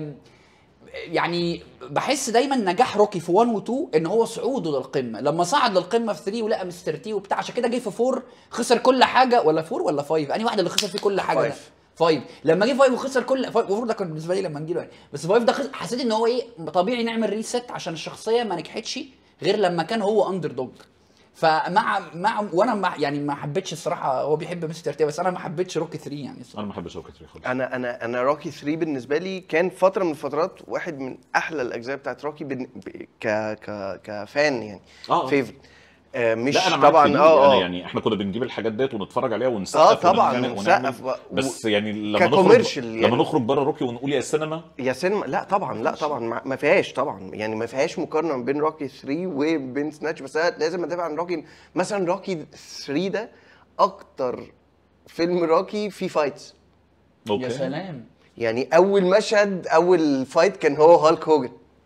[SPEAKER 3] يعني بحس دايما نجاح روكي في واحد و اتنين ان هو صعوده للقمه. لما صعد للقمه في ثري ولقى مستر تي وبتاع، عشان كده جه في فور خسر كل حاجه، ولا فور ولا فايف، انهي واحد اللي خسر فيه كل حاجه؟ ده فايف. لما جه فايف وخسر كل فايف، ده كان بالنسبه لي لما نجي له يعني، بس فايف ده خسر، حسيت ان هو ايه طبيعي نعمل ريست عشان الشخصيه ما نجحتش غير لما كان هو اندر دوج. فمع مع وانا مع يعني ما حبيتش الصراحه، هو بيحب مستر تي بس انا ما حبيتش روكي ثري يعني الصراحة.
[SPEAKER 1] انا ما بحبش روكي ثري خالص.
[SPEAKER 2] انا انا انا روكي ثري بالنسبه لي كان فتره من الفترات واحد من احلى الاجزاء بتاعت روكي بن... ب... ك ك كفان يعني.
[SPEAKER 1] اه
[SPEAKER 2] فيفرت. آه مش
[SPEAKER 1] لا انا معاك
[SPEAKER 2] طبعا
[SPEAKER 1] في دي.
[SPEAKER 2] اه
[SPEAKER 1] يعني,
[SPEAKER 2] اه
[SPEAKER 1] يعني احنا كنا بنجيب الحاجات ديت ونتفرج عليها ونسقف
[SPEAKER 2] اه طبعا
[SPEAKER 1] ونعمل-
[SPEAKER 2] ونسقف
[SPEAKER 1] ونعمل-
[SPEAKER 2] و-
[SPEAKER 1] بس يعني لما نخرج
[SPEAKER 2] ككوميرشال
[SPEAKER 1] لما
[SPEAKER 2] يعني.
[SPEAKER 1] نخرج بره روكي ونقول يا سينما،
[SPEAKER 2] يا سينما لا طبعا لا طبعا ما ما فيهاش طبعا يعني ما فيهاش مقارنه بين روكي ثري وبين سناتش. بس أنا لازم ادافع عن روكي. مثلا روكي ثري ده اكتر فيلم روكي فيه فايتس.
[SPEAKER 1] اوكي
[SPEAKER 3] يا سلام.
[SPEAKER 2] يعني اول مشهد اول فايت كان هو هالك هوجن.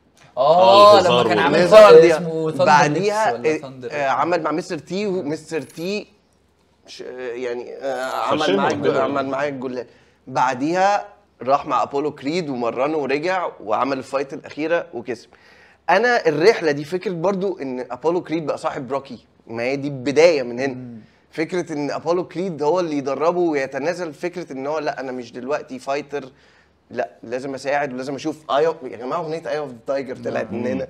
[SPEAKER 3] اه
[SPEAKER 1] آه،
[SPEAKER 3] لما
[SPEAKER 1] الهزار
[SPEAKER 3] كان عامل
[SPEAKER 2] الهزار دي.
[SPEAKER 3] اسمه ثاندر
[SPEAKER 2] بعديها
[SPEAKER 3] ولا
[SPEAKER 2] آه،
[SPEAKER 3] ثاندر
[SPEAKER 2] آه، عمل مع مستر تي ومستر تي ش- آه، يعني آه، عمل
[SPEAKER 1] خشمه
[SPEAKER 2] معاه
[SPEAKER 1] كده.
[SPEAKER 2] عمل معاه الجلال. بعديها راح مع ابولو كريد ومرنه ورجع وعمل الفايت الاخيره وكسب. انا الرحله دي فكره برضو ان ابولو كريد بقى صاحب روكي، ما هي دي البدايه من هنا. فكره ان ابولو كريد هو اللي يدربه ويتنازل، فكره ان هو لا انا مش دلوقتي فايتر، لا لازم اساعد ولازم اشوف اي اوف يا جماعه اغنيه اي اوف تايجر طلعت من هنا.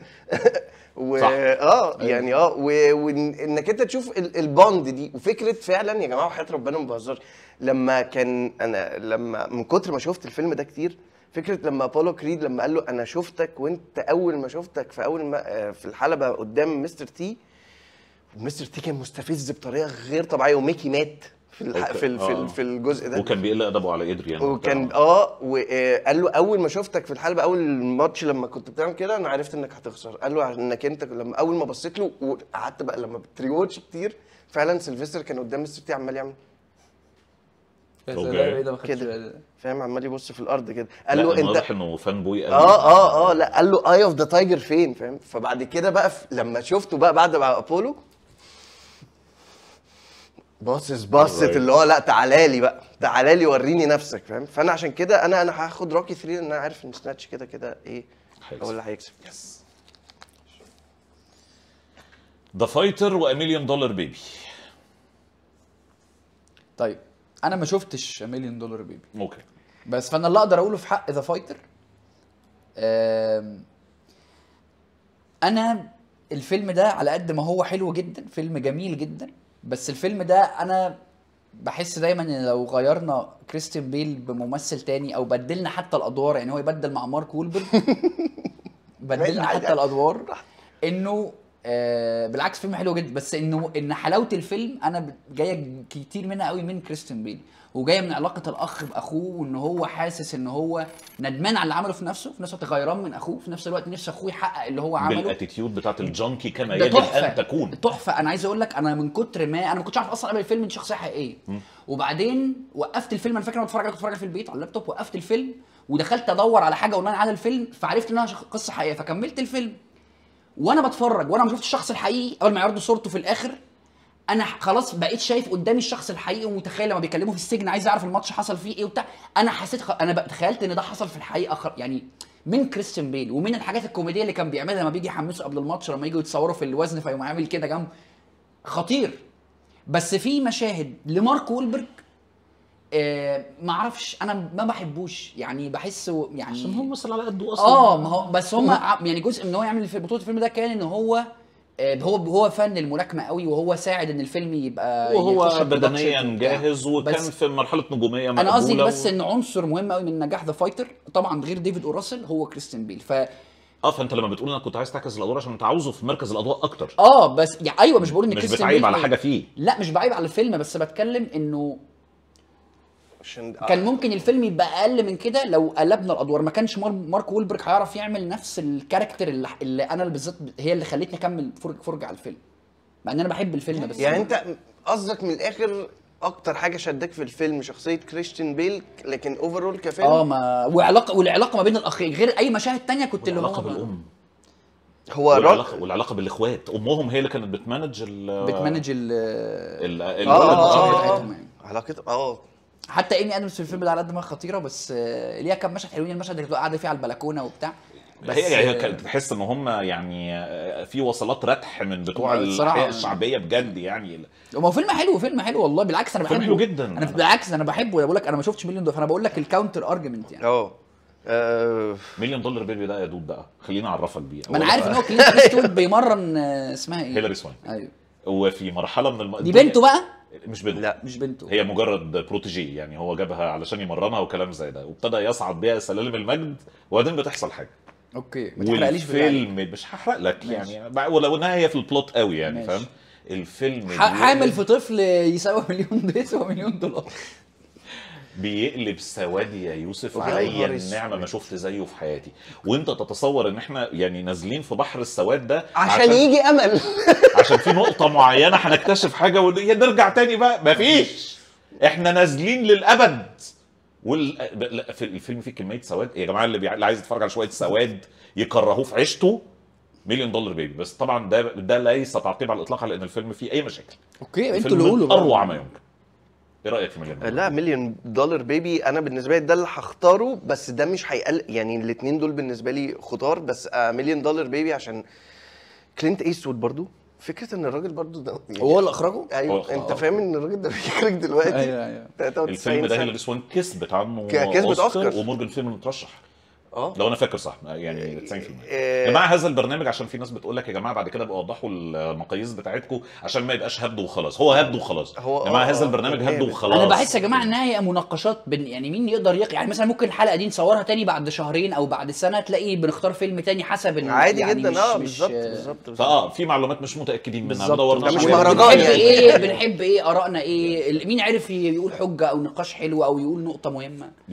[SPEAKER 2] و
[SPEAKER 1] صح.
[SPEAKER 2] اه يعني اه و- وانك انت تشوف ال- البوند دي. وفكره فعلا يا جماعه وحياه ربنا ما بهزرش، لما كان انا لما من كتر ما شفت الفيلم ده كتير، فكره لما ابولو كريد لما قال له انا شفتك وانت اول ما شفتك في اول ما آه، في الحلبه قدام مستر تي، مستر تي كان مستفز بطريقه غير طبيعيه، وميكي مات في الح...
[SPEAKER 1] أوكي.
[SPEAKER 2] في ال- في,
[SPEAKER 1] آه.
[SPEAKER 2] ال- في الجزء ده.
[SPEAKER 1] وكان بيقل ادبه على ادريان
[SPEAKER 2] وكان
[SPEAKER 1] وبتاع.
[SPEAKER 2] اه وقال له اول ما شفتك في الحلبه اول ماتش لما كنت بتعمل كده انا عرفت انك هتخسر. قال له انك انت لما اول ما بصيت له وقعدت بقى لما بتريوتش كتير فعلا سيلفستر كان قدام مستر تي عمال يعمل
[SPEAKER 3] يا
[SPEAKER 1] أوكي.
[SPEAKER 3] سلام ايه ده ما خدتش
[SPEAKER 2] كده.
[SPEAKER 3] بالي.
[SPEAKER 2] فاهم عمال يبص في الارض كده. قال
[SPEAKER 1] لا
[SPEAKER 2] له
[SPEAKER 1] انت
[SPEAKER 2] انت
[SPEAKER 1] واضح انه فان بوي قوي.
[SPEAKER 2] اه اه اه لا قال له اي اوف ذا تايجر فين فاهم. فبعد كده بقى ف- لما شفته بقى بعد مع ابولو باصص باصت
[SPEAKER 1] Alright.
[SPEAKER 2] اللي هو لا تعالى لي بقى تعالى لي وريني نفسك فاهم. فانا عشان كده انا انا هاخد روكي ثري لان انا عارف ان سناتش كده كده ايه هو اللي هيكسب.
[SPEAKER 1] يس. ذا فايتر واميليون دولار بيبي.
[SPEAKER 3] طيب انا ما شفتش مليون دولار بيبي،
[SPEAKER 1] اوكي
[SPEAKER 3] بس فانا اللي اقدر اقوله في حق ذا فايتر، انا الفيلم ده على قد ما هو حلو جدا، فيلم جميل جدا، بس الفيلم ده انا بحس دايما ان لو غيرنا كريستيان بيل بممثل تاني او بدلنا حتى الادوار، يعني هو يبدل مع مارك وولبرج بدلنا حتى الادوار، انه آه بالعكس فيلم حلو جدا، بس انه ان حلاوه الفيلم انا جايه كتير منها قوي من كريستيان بيل، وجايه من علاقه الاخ باخوه، وان هو حاسس ان هو ندمان على اللي عمله في نفسه، في نفس الوقت غيران من اخوه، في نفس الوقت نفسه اخوه يحقق اللي هو عمله
[SPEAKER 1] بالاتيتيود بتاعت الجانكي كما
[SPEAKER 3] ده
[SPEAKER 1] يجب
[SPEAKER 3] تحفة.
[SPEAKER 1] ان تكون
[SPEAKER 3] تحفه. انا عايز اقول لك انا من كتر ما انا ما كنتش عارف اصلا قبل الفيلم دي شخصيه حقيقيه، وبعدين وقفت الفيلم، انا فاكر انا بتفرج عليه كنت بتفرج في البيت على اللابتوب، وقفت الفيلم ودخلت ادور على حاجه اونلاين على الفيلم، فعرفت انها شخ- قصه حقيقيه، فكملت الفيلم وانا بتفرج وانا ما شفتش الشخص الحقيقي. اول ما يعرضوا صورته في الاخر انا خلاص بقيت شايف قدامي الشخص الحقيقي، ومتخيل لما بيكلموا في السجن عايز اعرف الماتش حصل فيه ايه وبتاع. انا حسيت خ... انا بقى تخيلت ان ده حصل في الحقيقه خ... يعني من كريستيان بيل، ومن الحاجات الكوميديه اللي كان بيعملها لما بيجي يحمسوا قبل الماتش، لما يجوا يتصوروا في الوزن فيقوم عامل كده جنب، خطير. بس في مشاهد لمارك وولبرج آه ما اعرفش انا ما بحبوش، يعني بحسه يعني
[SPEAKER 1] عشان هو مثل على قده اصلا.
[SPEAKER 3] اه ما هو بس هم يعني جزء من ان هو يعمل في بطوله الفيلم ده كان ان هو آه، هو هو فن الملاكمه قوي، وهو ساعد ان الفيلم يبقى يخش
[SPEAKER 1] وهو
[SPEAKER 3] production
[SPEAKER 1] بدنيا
[SPEAKER 3] وبتاع.
[SPEAKER 1] جاهز وكان
[SPEAKER 3] بس
[SPEAKER 1] في مرحله نجوميه مقبوله.
[SPEAKER 3] انا قصدي بس ان عنصر مهم قوي من نجاح ذا فايتر طبعا غير ديفيد اوراسل هو كريستيان بيل. ف
[SPEAKER 1] اه فانت لما بتقول انك كنت عايز تعكس الادوار عشان انت عاوزه في مركز الاضواء اكتر،
[SPEAKER 3] اه بس يعني ايوه مش بقول ان
[SPEAKER 1] مش
[SPEAKER 3] كريستيان
[SPEAKER 1] بتعيب
[SPEAKER 3] بيل
[SPEAKER 1] على حاجه فيه.
[SPEAKER 3] لا مش بعيب على الفيلم، بس بتكلم انه
[SPEAKER 2] عشان
[SPEAKER 3] كان ممكن الفيلم يبقى اقل من كده لو قلبنا الادوار. ما كانش مار- مارك وولبرج هيعرف يعمل نفس الكاركتر اللي, اللي انا بالذات هي اللي خلتني اكمل فرج فرجه على الفيلم، مع ان انا بحب الفيلم بس
[SPEAKER 2] يعني انت قصدك من الاخر اكتر حاجه شدك في الفيلم شخصيه كريستيان بيل، لكن اوفرول كفيلم
[SPEAKER 3] اه ما وعلاقه والعلاقه ما بين الاخين غير اي مشاهد تانية كنت اللي
[SPEAKER 1] العلاقه
[SPEAKER 3] هو
[SPEAKER 1] بالام
[SPEAKER 2] هو
[SPEAKER 1] والعلاقه
[SPEAKER 2] راك
[SPEAKER 1] والعلاقه بالاخوات، امهم هي اللي كانت بتمانج ال
[SPEAKER 3] بتمانج ال
[SPEAKER 1] ال-
[SPEAKER 2] اه
[SPEAKER 1] الولد
[SPEAKER 2] اه
[SPEAKER 1] بتاعها.
[SPEAKER 2] اه
[SPEAKER 3] بتاعتهم
[SPEAKER 2] اه
[SPEAKER 3] يعني.
[SPEAKER 2] علاقته اه
[SPEAKER 3] حتى ايمي ادمز في الفيلم ده على قد ما خطيره، بس آه، ليها كام مشهد حلوين، المشهد اللي بتبقى قاعده فيه على البلكونه وبتاع. بس
[SPEAKER 1] هي هي
[SPEAKER 3] آه،
[SPEAKER 1] كانت تحس ان هم يعني في وصلات رتح من بتوع
[SPEAKER 3] الصراحة-
[SPEAKER 1] الاحياء الشعبيه بجد يعني.
[SPEAKER 3] هو فيلم حلو، فيلم حلو والله، بالعكس انا
[SPEAKER 1] فيلم
[SPEAKER 3] بحبه
[SPEAKER 1] حلو جدا.
[SPEAKER 3] انا بالعكس انا بحبه. انا بقول لك انا ما شفتش مليون دولار، فانا بقول لك الكاونتر ارجيومنت يعني.
[SPEAKER 2] اه آه،
[SPEAKER 1] مليون دولار بيبي ده يا دود بقى خليني اعرفك بيه.
[SPEAKER 3] ما انا
[SPEAKER 1] أولاً
[SPEAKER 3] عارف ان هو كلينت ايستوود بيمرن آه، اسمها ايه،
[SPEAKER 1] هيلاري سوانك.
[SPEAKER 3] ايوه
[SPEAKER 1] وفي مرحله من الم...
[SPEAKER 3] دي بنته بقى،
[SPEAKER 1] مش بنته،
[SPEAKER 2] لا
[SPEAKER 3] مش بنته.
[SPEAKER 1] هي مجرد بروتيجي يعني، هو جابها علشان يمرنها وكلام زي ده، وابتدى يصعد بيها سلالم المجد، وبعدين بتحصل حاجه.
[SPEAKER 3] اوكي ما تحرقليش بالله عليك.
[SPEAKER 1] والفيلم مش هحرق لك
[SPEAKER 3] ماشي.
[SPEAKER 1] يعني، ولو انها هي في البلوت قوي يعني
[SPEAKER 3] ماشي.
[SPEAKER 1] فاهم. الفيلم
[SPEAKER 3] ح- حامل
[SPEAKER 1] بيقلب-
[SPEAKER 3] في طفل يساوي مليون يساوي مليون دولار.
[SPEAKER 1] بيقلب سواد يا يوسف
[SPEAKER 2] يا
[SPEAKER 1] عليا
[SPEAKER 2] نهار
[SPEAKER 1] النعمه
[SPEAKER 2] اسود.
[SPEAKER 1] ما شفت زيه في حياتي. وانت تتصور ان احنا يعني نازلين في بحر السواد ده
[SPEAKER 2] عشان يجي امل
[SPEAKER 1] عشان في نقطه معينه هنكتشف حاجه ونرجع تاني بقى مفيش، احنا نازلين للابد. وال... ب- لا، في الفيلم فيه كميه سواد يا جماعه، اللي, بيع... اللي عايز يتفرج على شويه سواد يكرهوه في عيشته مليون دولار بيبي. بس طبعا ده ده ليس تعقيب على الاطلاق على ان الفيلم فيه اي مشاكل.
[SPEAKER 3] اوكي انتوا
[SPEAKER 1] الفيلم
[SPEAKER 3] اللي قولوا بقى.
[SPEAKER 1] اروع ما يمكن. ايه رايك في مليون دولار؟
[SPEAKER 2] لا مليون دولار بيبي انا بالنسبه لي ده اللي هختاره، بس ده مش هيقل يعني، الاثنين دول بالنسبه لي خطار، بس مليون دولار بيبي عشان كلينت ايستوود برضو، فكره ان الراجل برضو ده يعني
[SPEAKER 3] هو اللي اخرجه؟
[SPEAKER 1] هو
[SPEAKER 2] ايوه انت
[SPEAKER 1] آه.
[SPEAKER 2] فاهم ان الراجل ده بيخرج دلوقتي
[SPEAKER 3] ايوه ايوه
[SPEAKER 2] تلاتة وتسعين
[SPEAKER 1] الفيلم ده
[SPEAKER 2] سنة.
[SPEAKER 1] هيلاري سوانك كسبت عنه
[SPEAKER 2] ك- كسبت أوسكار.
[SPEAKER 1] ومورجان فريمان مترشح
[SPEAKER 2] اه
[SPEAKER 1] لو انا فاكر صح يعني تسعين في المية.
[SPEAKER 2] إيه.
[SPEAKER 1] يا جماعه هذا البرنامج عشان في ناس بتقول لك يا جماعه بعد كده بقى وضحوا المقاييس بتاعتكم عشان ما يبقاش هبد وخلاص، هو هبد وخلاص
[SPEAKER 2] هو
[SPEAKER 1] يا جماعه
[SPEAKER 2] آه،
[SPEAKER 1] هذا البرنامج
[SPEAKER 2] جامد.
[SPEAKER 1] هبد وخلاص.
[SPEAKER 3] انا بحس يا جماعه انها هي مناقشات بين يعني مين يقدر يق... يعني مثلا ممكن الحلقه دي نصورها تاني بعد شهرين او بعد سنه تلاقي بنختار فيلم تاني حسب إن
[SPEAKER 2] عادي
[SPEAKER 3] يعني
[SPEAKER 2] جدا
[SPEAKER 3] مش
[SPEAKER 2] اه
[SPEAKER 3] مش
[SPEAKER 2] بالظبط بالظبط بالظبط.
[SPEAKER 1] فاه في معلومات مش متاكدين منها
[SPEAKER 3] بالظبط.
[SPEAKER 1] بدورنا
[SPEAKER 2] ده مش
[SPEAKER 1] عليها.
[SPEAKER 2] مهرجان
[SPEAKER 3] بنحب
[SPEAKER 2] يعني.
[SPEAKER 3] ايه بنحب ايه ارائنا ايه ال- مين عرف ي- يقول حجه او نقاش حلو او يقول نقطه مهمه.
[SPEAKER 1] Yeah.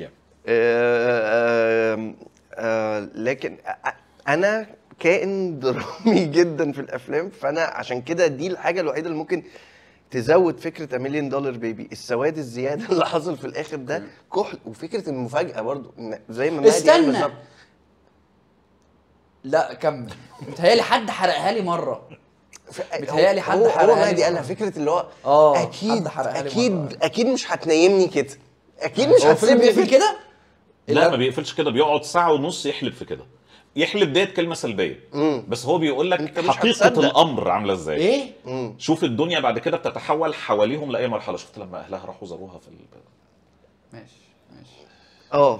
[SPEAKER 2] آه، آه، آه، لكن أ- انا كائن درامي جدا في الافلام، فانا عشان كده دي الحاجه الوحيده اللي ممكن تزود فكره مليون دولار بيبي، السواد الزياده اللي حصل في الاخر ده كحل، وفكره المفاجاه برضو إن زي ما مهدي قال
[SPEAKER 3] استنى
[SPEAKER 2] بالظبط.
[SPEAKER 3] لا كمل. متهيألي حد حرقها لي مره.
[SPEAKER 2] ف-
[SPEAKER 3] بيتهيألي
[SPEAKER 2] هو-
[SPEAKER 3] حد
[SPEAKER 2] هو
[SPEAKER 3] حرقها
[SPEAKER 2] هو
[SPEAKER 3] لي
[SPEAKER 2] مهدي قالها
[SPEAKER 3] مرة.
[SPEAKER 2] فكره اللي هو
[SPEAKER 3] اه
[SPEAKER 2] اكيد
[SPEAKER 3] حد حرقها لي
[SPEAKER 2] اكيد
[SPEAKER 3] مرة.
[SPEAKER 2] اكيد مش هتنيمني كده، اكيد مش
[SPEAKER 3] هو الفيلم
[SPEAKER 2] هتسيبني
[SPEAKER 3] بيقفل
[SPEAKER 2] كده.
[SPEAKER 3] كده؟
[SPEAKER 1] لا ما بيقفلش كده، بيقعد ساعه ونص يحلب في كده. يحلب ديت كلمه سلبيه بس هو بيقول
[SPEAKER 2] أنت
[SPEAKER 1] لك
[SPEAKER 2] مش
[SPEAKER 1] حقيقه
[SPEAKER 2] هتصدق.
[SPEAKER 1] الامر عامله ازاي.
[SPEAKER 3] ايه؟
[SPEAKER 1] شوف الدنيا بعد كده بتتحول حواليهم لاي مرحله. شفت لما اهلها راحوا زاروها في ال...
[SPEAKER 3] ماشي ماشي.
[SPEAKER 2] اه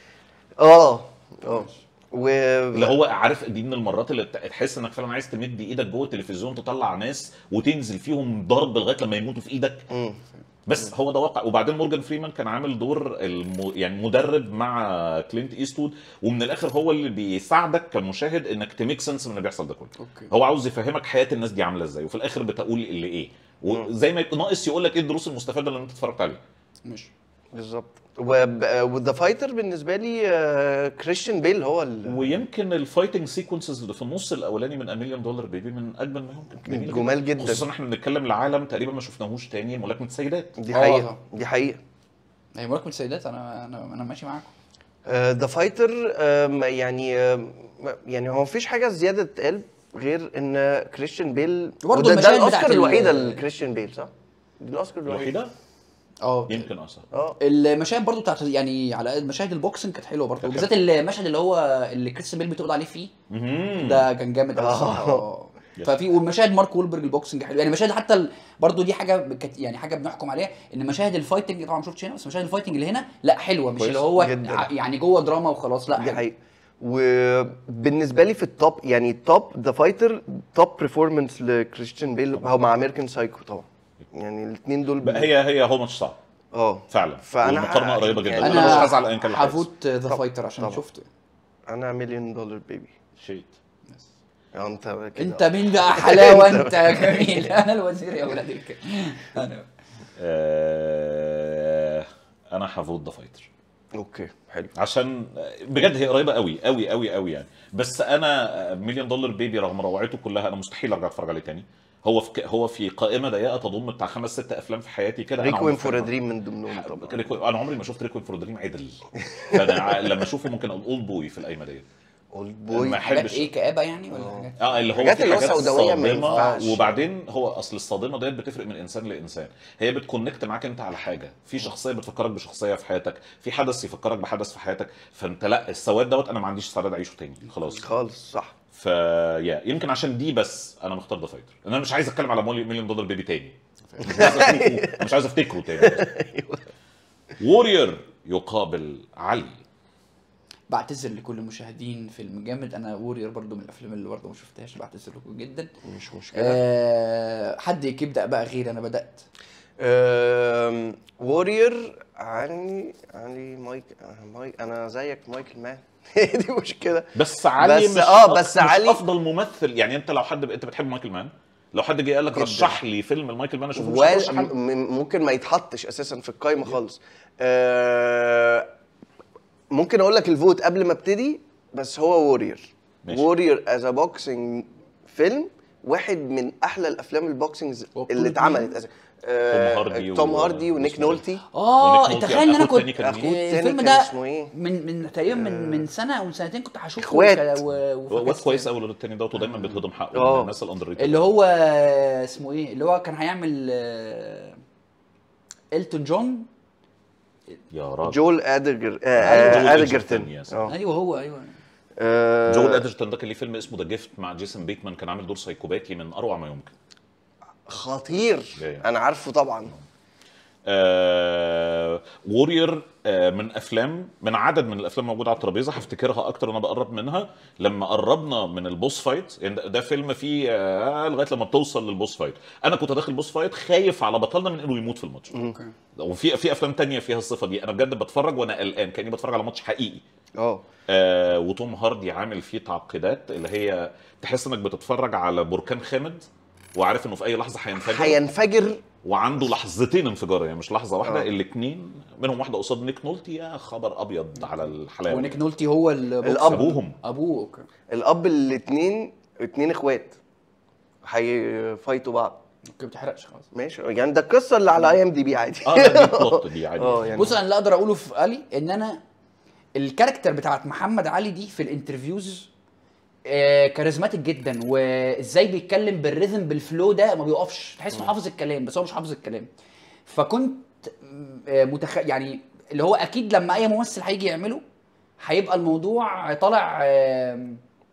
[SPEAKER 2] اه اه و
[SPEAKER 1] اللي هو عارف دي من المرات اللي تحس انك فعلا عايز تمد ايدك جوه التلفزيون تطلع ناس وتنزل فيهم ضرب لغايه لما يموتوا في ايدك.
[SPEAKER 2] مم.
[SPEAKER 1] بس هو ده واقع. وبعدين مورجان فريمان كان عامل دور الم... يعني مدرب مع كلينت ايستوود، ومن الاخر هو اللي بيساعدك كمشاهد انك تميك سنس من اللي بيحصل ده كله.
[SPEAKER 3] أوكي.
[SPEAKER 1] هو عاوز يفهمك حياه الناس دي عامله ازاي، وفي الاخر بتقول اللي ايه، وزي ما يبقى ناقص يقول لك ايه الدروس المستفاده اللي انت اتفرجت عليها.
[SPEAKER 3] ماشي.
[SPEAKER 2] بالظبط. وذا فايتر بالنسبه لي آه، كريستيان بيل هو ال-
[SPEAKER 1] ويمكن الفايتنج سيكونسز اللي في النص الاولاني من مليون دولار بيبي من اجمل ما يمكن. جميل
[SPEAKER 2] جمال جدا.
[SPEAKER 1] خصوصا احنا بنتكلم العالم تقريبا ما شفناهوش تاني ملاكمه سيدات.
[SPEAKER 2] دي
[SPEAKER 3] آه.
[SPEAKER 2] حقيقه دي حقيقه.
[SPEAKER 3] هي ملاكمة السيدات انا انا انا ماشي معاكم.
[SPEAKER 2] ذا فايتر يعني آم، يعني هو مفيش حاجه زياده تتقال غير ان كريستيان بيل
[SPEAKER 3] وبرضه
[SPEAKER 2] وده- ده
[SPEAKER 3] المشاهد
[SPEAKER 2] الاوسكار
[SPEAKER 3] بتاعت ال-
[SPEAKER 2] الوحيده لكريستيان بيل صح؟ دي الاوسكار الوحيده.
[SPEAKER 1] الوحيده
[SPEAKER 3] اه
[SPEAKER 1] يمكن اصلا.
[SPEAKER 2] اه
[SPEAKER 3] المشاهد برضو بتاعت يعني على مشاهد البوكسنج كانت حلوه برضو،
[SPEAKER 1] كانت
[SPEAKER 3] بالذات المشهد اللي هو اللي كريستيان بيل بتقبض عليه فيه
[SPEAKER 1] مهم.
[SPEAKER 3] ده كان جامد قوي
[SPEAKER 2] آه.
[SPEAKER 3] الصراحه. آه.
[SPEAKER 1] يس.
[SPEAKER 3] ففي والمشاهد مارك وولبرج البوكسنج حلو يعني، مشاهد حتى ال... برضو دي حاجه كانت يعني حاجه بنحكم عليها ان مشاهد الفايتنج طبعا ما شفتش هنا، بس مشاهد الفايتنج اللي هنا لا حلوه، مش
[SPEAKER 1] كويس
[SPEAKER 3] اللي هو
[SPEAKER 2] جداً.
[SPEAKER 3] ع- يعني جوه دراما وخلاص، لا
[SPEAKER 2] دي
[SPEAKER 3] حلو.
[SPEAKER 2] حقيقه. وبالنسبه لي في التوب يعني التوب ذا فايتر توب برفورمانس لكريستيان بيل هو مع امريكان سايكو طبعا، يعني الاثنين دول
[SPEAKER 1] بقى هي هي هو ماتش صعب
[SPEAKER 2] اه
[SPEAKER 1] فعلا.
[SPEAKER 2] فأنا
[SPEAKER 1] والمقارنه
[SPEAKER 2] ح-
[SPEAKER 1] قريبه جدا.
[SPEAKER 2] يعني
[SPEAKER 1] انا مش هزعل ان كان اللي هيحصل.
[SPEAKER 3] هفوت ذا
[SPEAKER 2] طب-
[SPEAKER 3] فايتر عشان
[SPEAKER 2] طبعا.
[SPEAKER 3] شفته.
[SPEAKER 2] انا مليون دولار بيبي.
[SPEAKER 1] شيت.
[SPEAKER 2] اه انت كده.
[SPEAKER 3] انت مين بقى حلاوه انت يا جميل. انا الوزير يا ولاد الكلب. انا
[SPEAKER 1] آه، انا هفوت ذا فايتر
[SPEAKER 2] اوكي حلو.
[SPEAKER 1] عشان بجد هي قريبه قوي قوي قوي قوي يعني. بس انا مليون دولار بيبي رغم روعته كلها انا مستحيل ارجع اتفرج عليه تاني. هو في هو في قائمه ضيقه تضم بتاع خمس ست افلام في حياتي كده.
[SPEAKER 2] ريكوين فور دريم من ضمنهم طبعا.
[SPEAKER 1] ريكو... انا عمري ما شفت ريكوين فور دريم عدل، فانا لما اشوفه ممكن اقول اولد بوي في القايمه ديت.
[SPEAKER 2] اولد بوي
[SPEAKER 1] ما
[SPEAKER 3] حاجات
[SPEAKER 1] احبش
[SPEAKER 3] ايه كآبة يعني ولا حاجات؟
[SPEAKER 1] اه اللي هو
[SPEAKER 2] حاجات
[SPEAKER 1] في
[SPEAKER 2] اللي هو
[SPEAKER 1] حاجات
[SPEAKER 2] سوداوية ما
[SPEAKER 1] صادمة،
[SPEAKER 2] ينفعش.
[SPEAKER 1] وبعدين هو اصل الصادمه ديت بتفرق من انسان لانسان، هي بتكونكت معاك انت على حاجه، في شخصيه بتفكرك بشخصيه في حياتك، في حدث يفكرك بحدث في حياتك، فانت لا السواد دوت انا ما عنديش استعداد اعيشه تاني خلاص
[SPEAKER 2] خالص صح.
[SPEAKER 1] فيا يمكن عشان دي بس انا مختار ذا فايتر. انا مش عايز اتكلم على مليون دولار بيبي تاني، مش عايز أشوفه، مش عايز افتكره تاني. وورير يقابل علي.
[SPEAKER 3] بعتذر لكل المشاهدين، فيلم جامد. انا وورير برضو من الافلام اللي برضو ما شفتهاش، بعتذر لكم جدا.
[SPEAKER 2] مش مشكله.
[SPEAKER 3] أه حد يبدا بقى غير انا بدات.
[SPEAKER 2] وورير علي علي مايك مايك انا زيك مايكل مان. دي مشكله.
[SPEAKER 1] بس علي
[SPEAKER 2] بس
[SPEAKER 1] مش
[SPEAKER 2] اه
[SPEAKER 1] أف-
[SPEAKER 2] بس
[SPEAKER 1] مش
[SPEAKER 2] علي
[SPEAKER 1] افضل ممثل يعني. انت لو حد انت بتحب مايكل مان، لو حد جه قال لك
[SPEAKER 2] جداً.
[SPEAKER 1] رشح لي فيلم المايكل مان اشوفه مش
[SPEAKER 2] وال-
[SPEAKER 1] هترشح حد.
[SPEAKER 2] م- ممكن ما يتحطش اساسا في القايمه خالص. آه ممكن اقول لك الفوت قبل ما ابتدي، بس هو وورير. وورير از ا بوكسنج فيلم واحد من احلى الافلام البوكسنجز اللي اتعملت. أساساً. آه،
[SPEAKER 1] توم هاردي و-
[SPEAKER 2] توم هاردي ونيك نولتي.
[SPEAKER 3] اه
[SPEAKER 1] ونيك
[SPEAKER 3] انت
[SPEAKER 1] نولتي.
[SPEAKER 3] تخيل ان انا
[SPEAKER 1] أخوه التاني
[SPEAKER 3] كنت
[SPEAKER 1] كان مين؟
[SPEAKER 2] أخوه التاني
[SPEAKER 3] الفيلم
[SPEAKER 2] كان
[SPEAKER 3] ده
[SPEAKER 2] اسمه إيه؟
[SPEAKER 3] من من تقريبا من من سنه او من سنتين كنت هشوفه.
[SPEAKER 2] إخوات.
[SPEAKER 3] وك- و-
[SPEAKER 1] واد
[SPEAKER 3] وفكست-
[SPEAKER 1] كويس قوي التاني دوت، ودايما بيتهضم حقه
[SPEAKER 2] آه.
[SPEAKER 1] من الناس الاندر ريتد.
[SPEAKER 3] اللي هو اسمه ايه، اللي هو كان هيعمل آه، إلتون جون.
[SPEAKER 1] يا راجل
[SPEAKER 2] جول ادجر
[SPEAKER 3] أيوة.
[SPEAKER 1] جول
[SPEAKER 2] ادجرتون.
[SPEAKER 1] إدجرتون، يس.
[SPEAKER 2] اه
[SPEAKER 3] ايوه هو ايوه
[SPEAKER 2] آه،
[SPEAKER 1] جول ادجرتون ده كان ليه فيلم اسمه ذا جيفت مع جيسون بيتمان، كان عامل دور سايكوباتي من اروع ما يمكن.
[SPEAKER 2] خطير.
[SPEAKER 1] جاي.
[SPEAKER 2] انا عارفه طبعا.
[SPEAKER 1] آه وورير آه من افلام من عدد من الافلام موجوده على الترابيزه، هفتكرها اكتر وانا بقرب منها لما قربنا من البوس فايت. يعني ده- ده فيلم فيه آه لغايه لما بتوصل للبوس فايت، انا كنت داخل البوس فايت خايف على بطلنا من انه يموت في الماتش.
[SPEAKER 3] اوكي.
[SPEAKER 1] وفي في افلام تانية فيها الصفه دي، انا بجد بتفرج وانا قلقان كاني بتفرج على ماتش حقيقي.
[SPEAKER 2] اه
[SPEAKER 1] آه وتوم هاردي عامل فيه تعقيدات اللي هي تحس انك بتتفرج على بركان خامد وعارف انه في اي لحظه هينفجر،
[SPEAKER 2] هينفجر.
[SPEAKER 1] وعنده لحظتين انفجار يعني مش لحظه واحده.
[SPEAKER 2] آه.
[SPEAKER 1] الاثنين منهم واحده قصاد نيك نولتي، يا خبر ابيض على الحلاوه.
[SPEAKER 3] ونيك نولتي هو البوكسر.
[SPEAKER 2] الأب.
[SPEAKER 1] ابوهم
[SPEAKER 3] ابوه. اوكي.
[SPEAKER 2] الاب الاثنين اتنين اخوات هيفايتوا بعض.
[SPEAKER 3] اوكي ما بتحرقش خلاص.
[SPEAKER 2] ماشي يعني ده القصه اللي على اي ام دي بي عادي.
[SPEAKER 1] اه لا، دي بلوت دي عادي.
[SPEAKER 2] اه يعني
[SPEAKER 3] بص انا اللي اقدر اقوله في علي ان انا الكاركتر بتاعت محمد علي دي في الانترفيوز آه كاريزماتيك جدا، وازاي بيتكلم بالريذم بالفلو ده ما بيوقفش، تحس انه حافظ الكلام بس هو مش حافظ الكلام. فكنت آه متخ... يعني اللي هو اكيد لما اي ممثل هيجي يعمله هيبقى الموضوع طالع آه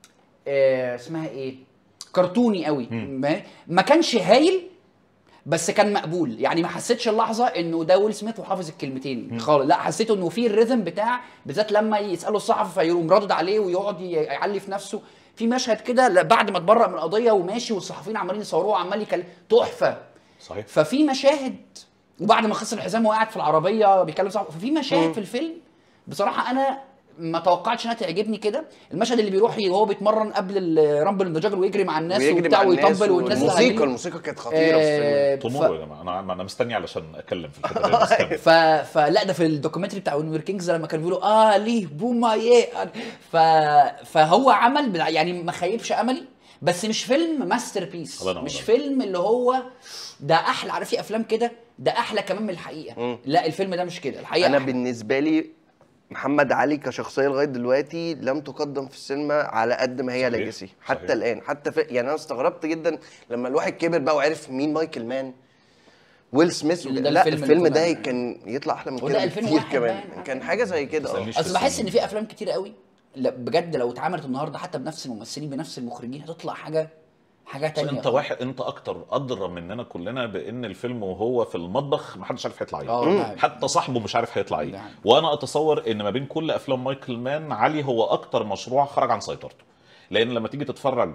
[SPEAKER 3] آه اسمها ايه كرتوني قوي. ما- ما كانش هايل بس كان مقبول. يعني ما حسيتش اللحظه انه ده ويل سميث وحافظ الكلمتين خالص، لا حسيته انه في الريذم بتاع بالذات لما يسالوا الصحفي فيقوم رادد عليه ويقعد يعلي في نفسه. في مشهد كده لا- بعد ما اتبرأ من القضيه وماشي والصحفيين عمالين يصوروه عمال يكلم تحفه.
[SPEAKER 1] صحيح.
[SPEAKER 3] ففي مشاهد وبعد ما خسر الحزام وقاعد في العربيه بيكلم صحفي، ففي مشاهد في الفيلم بصراحه انا ما توقعتش انها تعجبني كده. المشهد اللي بيروح وهو بيتمرن قبل الرامبل الدجاجل ويجري مع الناس
[SPEAKER 2] ويجري
[SPEAKER 3] وبتاع
[SPEAKER 2] مع الناس
[SPEAKER 3] ويطبل والناس اللي
[SPEAKER 2] والموسيقى
[SPEAKER 3] قاعدين.
[SPEAKER 2] الموسيقى كانت خطيره في الفيلم.
[SPEAKER 3] آه، ف-
[SPEAKER 1] تومورو يا جماعه، انا انا مستني علشان اتكلم في الحته دي بس كمل.
[SPEAKER 3] ف... فلا ده في الدوكيومنتري بتاع وينير كينجز لما كانوا بيقولوا اه ليه بوما يه ف... فهو عمل بلا... يعني ما خيبش املي، بس مش فيلم ماستر بيس،
[SPEAKER 1] الله ينور
[SPEAKER 3] مش
[SPEAKER 1] عليك.
[SPEAKER 3] فيلم اللي هو ده احلى. عارف في افلام كده ده احلى كمان من الحقيقه. لا الفيلم ده مش كده الحقيقه.
[SPEAKER 2] انا
[SPEAKER 3] أحلى.
[SPEAKER 2] بالنسبه لي محمد علي كشخصيه لغايه دلوقتي لم تقدم في السينما على قد ما هي
[SPEAKER 1] صحيح.
[SPEAKER 2] ليجاسي حتى
[SPEAKER 1] صحيح.
[SPEAKER 2] الان. حتى في يعني انا استغربت جدا لما الواحد كبر بقى وعرف مين مايكل مان ويل سميث.
[SPEAKER 3] اللي ده
[SPEAKER 2] لا
[SPEAKER 3] الفيلم
[SPEAKER 2] الفيلم
[SPEAKER 3] اللي
[SPEAKER 2] ده
[SPEAKER 3] كنا-
[SPEAKER 2] كان يطلع احلى من
[SPEAKER 3] وده
[SPEAKER 2] كده
[SPEAKER 3] ألفين
[SPEAKER 2] كتير
[SPEAKER 3] وواحد
[SPEAKER 2] كمان.
[SPEAKER 3] باين.
[SPEAKER 2] كان حاجه زي كده. اه
[SPEAKER 1] تسألنيش.
[SPEAKER 3] اصل بحس ان في افلام كتير قوي لا بجد لو اتعملت النهارده حتى بنفس الممثلين بنفس المخرجين هتطلع حاجه حاجه تانية.
[SPEAKER 1] انت واحد انت اكتر ادرى مننا كلنا بان الفيلم وهو في المطبخ محدش عارف هيطلع
[SPEAKER 3] اه
[SPEAKER 1] ايه،
[SPEAKER 3] ده-
[SPEAKER 1] حتى صاحبه مش عارف هيطلع
[SPEAKER 3] ده
[SPEAKER 1] ايه.
[SPEAKER 3] حقيقي.
[SPEAKER 1] وانا اتصور ان ما بين كل افلام مايكل مان علي هو اكتر مشروع خرج عن سيطرته. لان لما تيجي تتفرج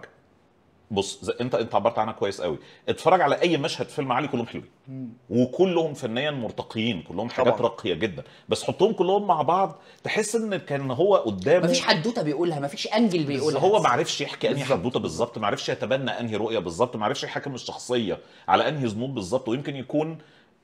[SPEAKER 1] بص زي انت انت عبرت عنها كويس قوي، اتفرج على اي مشهد فيلم علي كلهم حلوين وكلهم فنيا مرتقيين، كلهم حاجات
[SPEAKER 2] طبعاً.
[SPEAKER 1] راقيه جدا، بس حطهم كلهم مع بعض تحس ان كان هو قدامه
[SPEAKER 3] مفيش حدوته بيقولها، مفيش انجل
[SPEAKER 1] بس
[SPEAKER 3] بيقولها.
[SPEAKER 1] هو ما عرفش يحكي انهي
[SPEAKER 3] بالظبط.
[SPEAKER 1] حدوته بالظبط، ما عرفش يتبنى انهي رؤيه بالظبط، ما عرفش يحكم الشخصيه على انهي ذنوب بالظبط. ويمكن يكون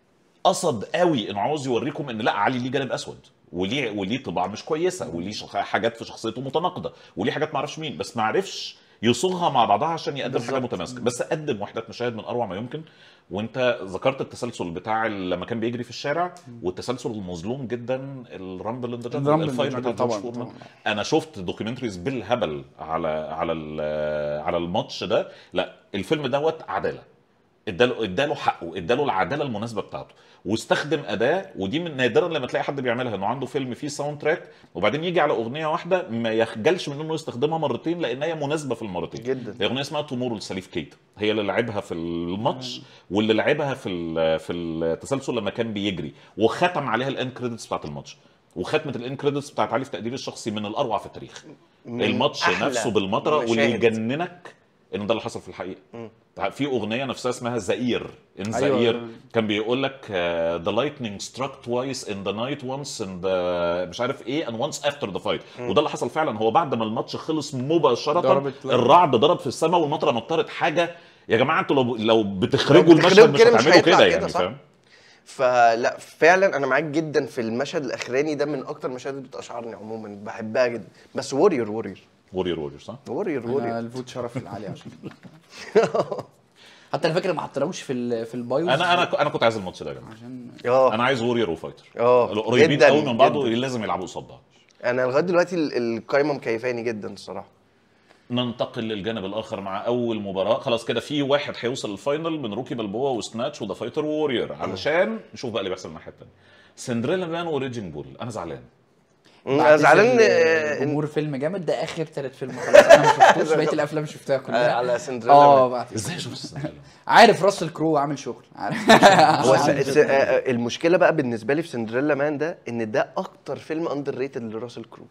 [SPEAKER 1] قصد قوي انه عاوز يوريكم ان لا علي ليه جانب اسود وليه وليه طباع مش كويسه وليه شخ- حاجات في شخصيته متناقضه وليه حاجات ما اعرفش مين، بس ما عرفش يصوغها مع بعضها عشان يقدم حاجه
[SPEAKER 2] بالظبط.
[SPEAKER 1] متماسكه. بس قدم وحدات مشاهد من اروع ما يمكن. وانت ذكرت التسلسل بتاع لما كان بيجري في الشارع، والتسلسل المظلوم جدا الرامبل ان ذا جنجل،
[SPEAKER 3] الرامبل
[SPEAKER 1] الفايت
[SPEAKER 3] in the
[SPEAKER 1] بتاع
[SPEAKER 3] Jungle
[SPEAKER 1] جورج
[SPEAKER 3] طبعاً،
[SPEAKER 1] فورمان.
[SPEAKER 3] طبعاً.
[SPEAKER 1] انا شفت دوكيومنتريز بالهبل على على ال- على الماتش ده. لا الفيلم دوت عداله، اداله اداله حقه، اداله العداله المناسبه بتاعته، واستخدم اداه. ودي من نادرا لما تلاقي حد بيعملها، انه عنده فيلم فيه ساوند تراك وبعدين يجي على اغنيه واحده ما يخجلش من انه يستخدمها مرتين لان هي مناسبه في المرتين
[SPEAKER 2] جدا.
[SPEAKER 1] هي اغنيه اسمها تومورو لسليف كيت، هي اللي لعبها في الماتش واللي لعبها في ال- في التسلسل لما كان بيجري، وختم عليها الان كريدتس بتاعت الماتش. وختمه الان كريدتس بتاعت علي في تقديري الشخصي من الاروع في التاريخ.
[SPEAKER 2] من
[SPEAKER 1] الماتش
[SPEAKER 2] أحلى
[SPEAKER 1] نفسه بالمطره، واللي
[SPEAKER 2] مشاهد.
[SPEAKER 1] يجننك انه ده اللي حصل في الحقيقه. في اغنيه نفسها اسمها زئير ان
[SPEAKER 3] أيوة.
[SPEAKER 1] زئير، كان بيقول لك ذا lightning struck twice in the night once in the مش عارف ايه and once after the fight. وده اللي حصل فعلا. هو بعد ما الماتش خلص مباشره
[SPEAKER 3] ضربت-
[SPEAKER 1] الرعد ضرب في السماء والمطره نطرت. حاجه يا جماعه انتوا لو لو بتخرجوا
[SPEAKER 2] لو
[SPEAKER 1] المشهد
[SPEAKER 2] بتخرجوا
[SPEAKER 1] مش
[SPEAKER 2] كده مش
[SPEAKER 1] هتعملوا
[SPEAKER 2] هيطلع
[SPEAKER 1] كده
[SPEAKER 2] كده،
[SPEAKER 1] يعني،
[SPEAKER 2] صح؟
[SPEAKER 1] فاهم؟
[SPEAKER 2] فلا فعلا انا معاك جدا في المشهد الاخراني ده، من اكتر المشاهد اللي بتاشعرني عموما، بحبها جدا. بس وورير وورير
[SPEAKER 1] وورير وورير صح؟
[SPEAKER 2] وورير
[SPEAKER 3] انا
[SPEAKER 2] وورير
[SPEAKER 3] الفوت شرف العالي عشان حتى انا فاكر ما حطيناهوش في ال- في البايوز
[SPEAKER 1] انا انا انا كنت عايز الماتش ده يا جماعه.
[SPEAKER 3] عشان
[SPEAKER 2] اه
[SPEAKER 1] انا عايز وورير وفايتر
[SPEAKER 2] اه
[SPEAKER 1] قريبين
[SPEAKER 2] جداً،
[SPEAKER 1] قوي من بعض،
[SPEAKER 2] جداً.
[SPEAKER 1] لازم يلعبوا قصاد بعض.
[SPEAKER 2] انا لغايه دلوقتي ال- القايمه مكيفاني جدا الصراحه.
[SPEAKER 1] ننتقل للجانب الاخر مع اول مباراه. خلاص كده في واحد هيوصل الفاينل من روكي بالبوا وسناتش وذا فايتر وورير، علشان نشوف بقى اللي بيحصل الناحيه الثانيه. سندريلا مان وريجنج بول. انا زعلان.
[SPEAKER 2] انا زعلان آه، إن-
[SPEAKER 3] جمهور فيلم جامد ده اخر ثلاث فيلم خلاص انا ما شفتوش، بقيه الافلام شفتها
[SPEAKER 2] آه،
[SPEAKER 3] كلها
[SPEAKER 2] على سندريلا
[SPEAKER 3] اه
[SPEAKER 2] مان.
[SPEAKER 3] بعد-
[SPEAKER 1] ازاي شفت سندريلا؟
[SPEAKER 3] عارف راسل كرو عامل شغل عارف
[SPEAKER 2] هو س...
[SPEAKER 3] عامل
[SPEAKER 2] س...
[SPEAKER 3] شغل.
[SPEAKER 2] آه، المشكله بقى بالنسبه لي في سندريلا مان ده ان ده اكتر فيلم اندر ريتد لراسل كرو.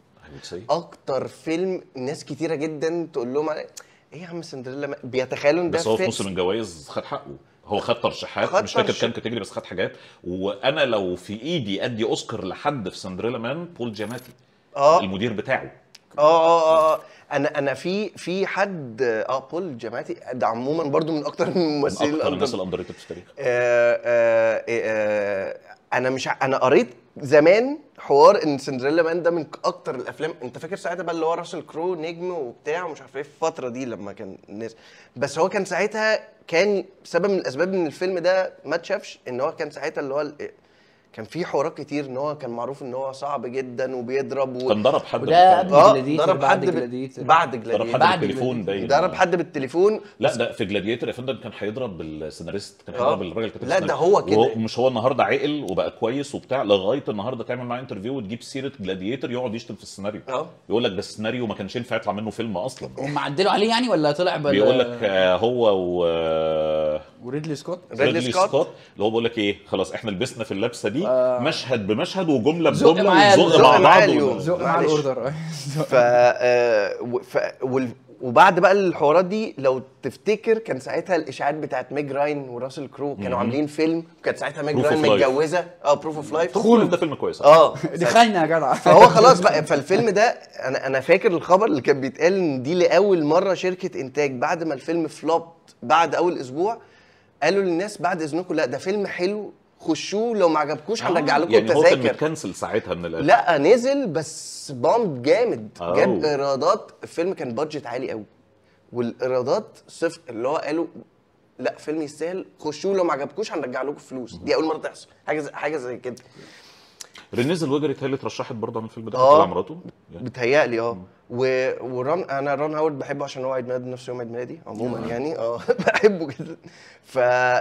[SPEAKER 2] اكتر فيلم ناس كتيره جدا تقول لهم عليه ايه يا عم سندريلا مان، بيتخيلوا ان ده
[SPEAKER 1] بس هو في
[SPEAKER 2] فيلم-
[SPEAKER 1] موسم الجوائز خد حقه. هو خد ترشيحات
[SPEAKER 2] خد
[SPEAKER 1] مش فاكر
[SPEAKER 2] ترشيح.
[SPEAKER 1] كام كاتيجوري بس خد حاجات. وانا لو في ايدي ادي اوسكار لحد في سندريلا مان، بول جياماتي
[SPEAKER 2] اه
[SPEAKER 1] المدير بتاعه.
[SPEAKER 2] اه اه اه انا انا في في حد اه بول جاماتي ده عموما برضو من اكتر
[SPEAKER 1] من
[SPEAKER 2] الممثلين
[SPEAKER 1] اكتر الناس
[SPEAKER 2] الأندر-
[SPEAKER 1] الاندر ريتد في التاريخ.
[SPEAKER 2] آه، آه، آه، انا مش ع- انا قريت زمان حوار ان سندريلا مان ده من اكتر الافلام. انت فاكر ساعتها بقى اللي هو راسل كرو نجم وبتاع ومش عارف ايه في الفتره دي لما كان الناس، بس هو كان ساعتها كان سبب من الاسباب ان الفيلم ده ما اتشافش ان هو كان ساعتها اللي هو ال- كان في حوارات كتير ان هو كان معروف ان هو صعب جدا وبيضرب و...
[SPEAKER 1] كان ضرب حد
[SPEAKER 3] وده
[SPEAKER 1] بالفعل.
[SPEAKER 3] قبل
[SPEAKER 2] اه
[SPEAKER 3] Gladiator،
[SPEAKER 2] ضرب
[SPEAKER 3] بعد
[SPEAKER 2] حد
[SPEAKER 3] Gladiator.
[SPEAKER 2] ب... بعد
[SPEAKER 1] ضرب
[SPEAKER 2] جلاديتور
[SPEAKER 1] حد
[SPEAKER 3] بعد
[SPEAKER 1] بالتليفون
[SPEAKER 3] Gladiator.
[SPEAKER 1] باين.
[SPEAKER 2] ضرب حد بالتليفون.
[SPEAKER 1] لا ده في جلاديتر يا فندم كان هيضرب السيناريست، كان
[SPEAKER 2] آه.
[SPEAKER 1] هيضرب الراجل كاتب
[SPEAKER 2] لا، ده
[SPEAKER 1] السيناريو.
[SPEAKER 2] هو كده.
[SPEAKER 1] وهو مش هو النهارده عقل وبقى كويس وبتاع، لغايه النهارده تعمل معاه انترفيو وتجيب سيره جلاديتر يقعد يشتم في السيناريو.
[SPEAKER 2] اه
[SPEAKER 1] يقول لك ده السيناريو ما كانش ينفع يطلع منه فيلم اصلا.
[SPEAKER 3] هم عدلوا عليه يعني ولا طلع بل...
[SPEAKER 1] بيقول لك آه، هو و آه،
[SPEAKER 3] وريدلي سكوت
[SPEAKER 2] ريدلي سكوت.
[SPEAKER 1] اللي هو بيقول لك ايه، خلاص احنا لبسنا في اللبسه دي مشهد بمشهد وجمله
[SPEAKER 3] زق
[SPEAKER 1] بجمله
[SPEAKER 3] معايا
[SPEAKER 1] وزق
[SPEAKER 3] الزق
[SPEAKER 1] مع
[SPEAKER 2] معايا
[SPEAKER 1] بعض
[SPEAKER 2] اليوم.
[SPEAKER 1] و-
[SPEAKER 3] زق مع
[SPEAKER 2] معلش.
[SPEAKER 3] الاوردر
[SPEAKER 2] ف... آه، و- ف... وال... وبعد بقى الحوارات دي لو تفتكر كان ساعتها الاشاعات بتاعت ميج راين وراسل كرو كانوا عاملين فيلم، وكانت ساعتها ميج
[SPEAKER 1] Proof
[SPEAKER 2] راين
[SPEAKER 1] of Life.
[SPEAKER 2] متجوزه اه بروف اوف لايف.
[SPEAKER 1] دخول ده فيلم كويس.
[SPEAKER 2] اه
[SPEAKER 3] دخلنا يا جدع
[SPEAKER 2] فهو خلاص بقى. فالفيلم ده انا انا فاكر الخبر اللي كان بيتقال ان دي لاول مره شركه انتاج بعد ما الفيلم فلوبت بعد اول اسبوع قالوا للناس بعد اذنكم لا ده فيلم حلو خشوه، لو ما عجبكوش هنرجع لكم
[SPEAKER 1] يعني هو كان
[SPEAKER 2] التذاكر.
[SPEAKER 1] متكنسل ساعتها من الاخر.
[SPEAKER 2] لا نزل بس بامب جامد.
[SPEAKER 1] أوه.
[SPEAKER 2] جاب ايرادات. الفيلم كان بادجت عالي قوي والايرادات صفر، اللي هو قالوا لا فيلم يستاهل خشوه، لو ما عجبكوش هنرجع لكم فلوس. دي اول مره تحصل حاجه زي حاجه زي كده.
[SPEAKER 1] رينيه زلويجر اتهيألي اترشحت برضه عن الفيلم ده،
[SPEAKER 2] آه.
[SPEAKER 1] طلع مراته يعني.
[SPEAKER 2] بتهيألي اه و... وران انا ران هاورد بحبه عشان هو عيد ميلاد نفس يوم عيد ميلادي عموما يعني اه بحبه جدا. ف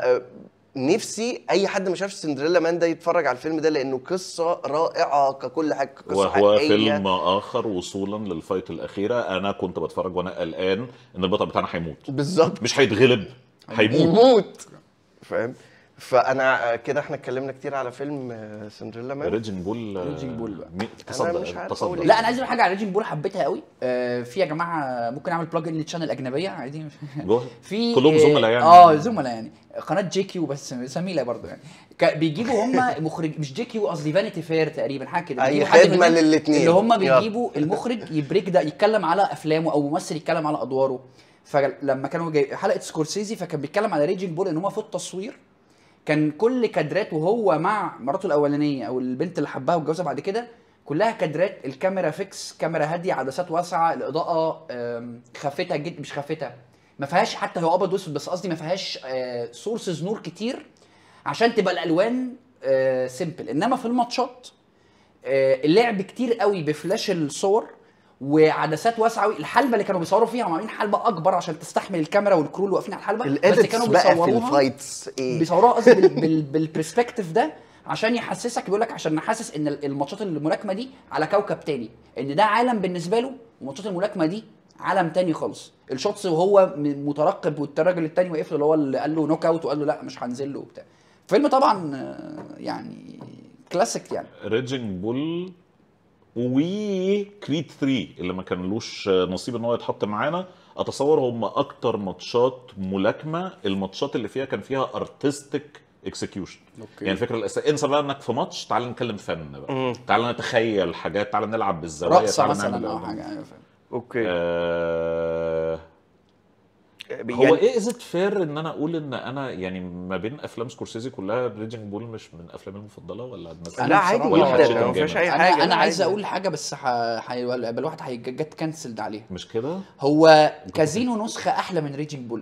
[SPEAKER 2] نفسي اي حد ما شافش سندريلا مان ده يتفرج على الفيلم ده لانه قصه رائعه ككل حاجه، قصه
[SPEAKER 1] وهو
[SPEAKER 2] حقيقية.
[SPEAKER 1] فيلم اخر وصولا للفايت الاخيره. انا كنت بتفرج وانا قلقان ان البطل بتاعنا هيموت،
[SPEAKER 2] بالظبط
[SPEAKER 1] مش هيتغلب، هيموت.
[SPEAKER 2] يموت فاهم. فانا كده احنا اتكلمنا كتير على فيلم سندريلا مان.
[SPEAKER 1] ريجين بول.
[SPEAKER 3] ريجين بول بقى.
[SPEAKER 1] مي-
[SPEAKER 2] أنا
[SPEAKER 1] تصدق
[SPEAKER 2] مش عارف
[SPEAKER 1] تصدق
[SPEAKER 2] أقول إيه.
[SPEAKER 3] لا انا عايز اقول حاجه على ريجين بول حبيتها قوي. آه في يا جماعه ممكن اعمل بلاج ان تشانل اجنبيه عادي
[SPEAKER 1] جوه.
[SPEAKER 3] في
[SPEAKER 1] كلهم زملاء يعني.
[SPEAKER 3] اه زملاء يعني قناه جي كيو بس زميله برضه يعني ك- بيجيبوا هم مخرج مش جي كيو قصدي فانيتي فير تقريبا حاجه كده
[SPEAKER 2] أي
[SPEAKER 3] بيجيبوا حد
[SPEAKER 2] خدمة
[SPEAKER 3] منهم
[SPEAKER 2] للاتنين.
[SPEAKER 3] اللي هم
[SPEAKER 2] يلا.
[SPEAKER 3] بيجيبوا المخرج يبريك ده يتكلم على افلامه او ممثل يتكلم على ادواره. فلما كانوا جاي حلقه سكورسيزي فكان بيتكلم على ريجين بول ان هم في التصوير كان كل كادرات وهو مع مراته الاولانيه او البنت اللي حبها واتجوزها بعد كده كلها كادرات الكاميرا فيكس، كاميرا هاديه، عدسات واسعه، الاضاءه آم، خافته جدا، مش خافته، ما فيهاش حتى هو ابيض واسود بس قصدي ما فيهاش سورسز نور كتير عشان تبقى الالوان سيمبل. انما في الماتشات آه، اللعب كتير قوي بفلاش الصور وعدسات واسعه قوي. الحلبه اللي كانوا بيصوروا فيها هم عاملين حلبه اكبر عشان تستحمل الكاميرا والكرو اللي واقفين على الحلبه، بس
[SPEAKER 2] الاديتس
[SPEAKER 3] كانوا
[SPEAKER 2] بقى في
[SPEAKER 3] بيصوروها
[SPEAKER 2] الفايتس ايه
[SPEAKER 3] بيصوروها قصدي بال- بال- بالبرسبكتيف ده عشان يحسسك، بيقول لك عشان نحسس ان الماتشات الملاكمه دي على كوكب تاني، ان ده عالم بالنسبه له وماتشات الملاكمه دي عالم تاني خالص. الشوتس وهو م- مترقب والراجل التاني واقف له اللي هو اللي قال له نوك اوت وقال له لا مش هنزل له وبتاع. فيلم طبعا آه، يعني كلاسيك يعني.
[SPEAKER 1] ريجينج بول وكريد ثلاثة اللي ما كانلوش نصيب ان هو يتحط معانا، اتصور هم اكتر ماتشات ملاكمه الماتشات اللي فيها كان فيها ارتستيك اكسكيوشن. يعني الفكره الاساسيه انسى بقى انك في ماتش، تعال نتكلم فن بقى، تعال نتخيل حاجات، تعال نلعب بالزوايا،
[SPEAKER 3] رقصه
[SPEAKER 1] تعال
[SPEAKER 3] مثلا
[SPEAKER 1] نعمل
[SPEAKER 3] او حاجه ايوه فاهم.
[SPEAKER 2] اوكي
[SPEAKER 1] آه هو
[SPEAKER 2] يعني
[SPEAKER 1] ايه ازت فير ان انا اقول ان انا يعني ما بين افلام سكورسيزي كلها ريجينج بول مش من افلامي المفضله ولا الناس؟
[SPEAKER 2] لا عادي
[SPEAKER 3] بصراحة-
[SPEAKER 1] ولا
[SPEAKER 2] جدا
[SPEAKER 1] حشيتهم
[SPEAKER 2] ما فيهاش
[SPEAKER 1] جامد؟
[SPEAKER 2] اي
[SPEAKER 3] انا
[SPEAKER 2] حاجه
[SPEAKER 3] انا عايز
[SPEAKER 2] عادي.
[SPEAKER 3] اقول حاجه بس ح... ح... يبقى الواحد هيجت كانسلد عليها.
[SPEAKER 1] مش كده
[SPEAKER 3] هو كازينو نسخه احلى من ريجينج بول،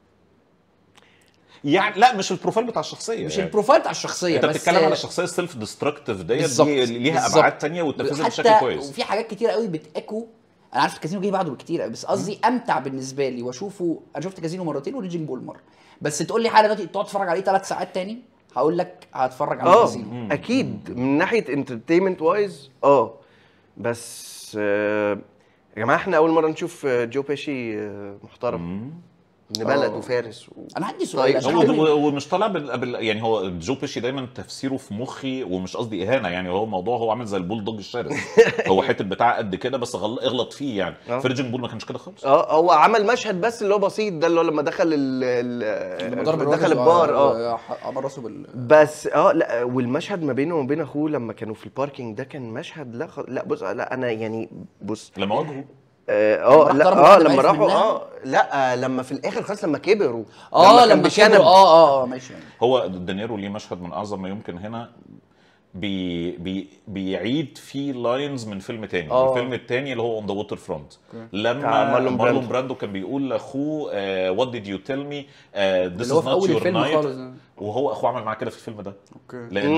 [SPEAKER 1] يعني لا مش البروفايل بتاع الشخصيه،
[SPEAKER 3] مش
[SPEAKER 1] يعني
[SPEAKER 3] البروفايل بتاع الشخصيه
[SPEAKER 1] انت
[SPEAKER 3] بس
[SPEAKER 1] بتتكلم على الشخصيه السيلف ديستركتيف ديت،
[SPEAKER 3] بالظبط،
[SPEAKER 1] دي ليها
[SPEAKER 3] بالظبط.
[SPEAKER 1] ابعاد تانية وتنفذها
[SPEAKER 3] حتى
[SPEAKER 1] بشكل كويس.
[SPEAKER 3] وفي حاجات كتير قوي بتاكو. انا عارف الكازينو جاي بعده بكتير قوي بس قصدي امتع بالنسبه لي واشوفه. انا شفت كازينو مرتين وريجينج بول مره، بس تقول لي حاجه دلوقتي تقعد تتفرج عليه ثلاث ساعات تاني هقول لك هتفرج على
[SPEAKER 2] اه
[SPEAKER 3] كازينو.
[SPEAKER 2] اكيد من ناحيه انترتينمنت وايز اه بس آه، يا جماعه احنا اول مره نشوف آه، جو بيشي آه، محترم ابن بلد
[SPEAKER 3] آه.
[SPEAKER 2] وفارس و...
[SPEAKER 3] انا عندي سؤال
[SPEAKER 2] طيب،
[SPEAKER 3] عشان
[SPEAKER 1] هو
[SPEAKER 3] عمري-
[SPEAKER 1] هو مش طالع بال... بال... يعني هو جو بيشي دايما تفسيره في مخي، ومش قصدي اهانه يعني، هو الموضوع هو عامل زي البولدوج الشرس هو حته بتاع قد كده بس غل... اغلط فيه يعني.
[SPEAKER 2] آه.
[SPEAKER 1] في ريجينج بول ما كانش كده خالص.
[SPEAKER 2] اه هو عمل مشهد بس اللي هو بسيط ده اللي هو لما دخل ال ال
[SPEAKER 3] لما ضرب
[SPEAKER 2] دخل البار اه
[SPEAKER 3] عمل راسه بال
[SPEAKER 2] بس اه لا والمشهد ما بينه وبين اخوه لما كانوا في الباركينج ده كان مشهد لا خ... لا بص لا انا يعني بص
[SPEAKER 1] لما واجهه
[SPEAKER 2] اه
[SPEAKER 3] لما
[SPEAKER 2] لا
[SPEAKER 3] راح ضرب
[SPEAKER 2] اه
[SPEAKER 3] واحد
[SPEAKER 2] لما
[SPEAKER 3] عايز
[SPEAKER 2] راحوا
[SPEAKER 3] منها؟
[SPEAKER 2] اه لا آه لما في الاخر خالص لما كبروا
[SPEAKER 3] اه
[SPEAKER 2] كان
[SPEAKER 3] لما
[SPEAKER 2] بشنب.
[SPEAKER 3] كبروا اه اه ماشي يعني.
[SPEAKER 1] هو دانيرو ليه مشهد من اعظم ما يمكن هنا، بي بي بيعيد فيه لاينز من فيلم تاني.
[SPEAKER 3] آه.
[SPEAKER 1] الفيلم التاني اللي هو اون ذا ووتر فرونت،
[SPEAKER 2] بتاع
[SPEAKER 1] لما
[SPEAKER 2] مارلون
[SPEAKER 1] مارلون
[SPEAKER 2] براندو.
[SPEAKER 1] براندو كان بيقول لاخوه وات ديد يو تيل مي ذس
[SPEAKER 3] اللي هو
[SPEAKER 1] از
[SPEAKER 3] في
[SPEAKER 1] نوت
[SPEAKER 3] اول
[SPEAKER 1] يور
[SPEAKER 3] الفيلم
[SPEAKER 1] نايت،
[SPEAKER 3] خالص ده.
[SPEAKER 1] وهو اخوه عمل معاه كده في الفيلم ده.
[SPEAKER 3] اوكي.
[SPEAKER 1] لان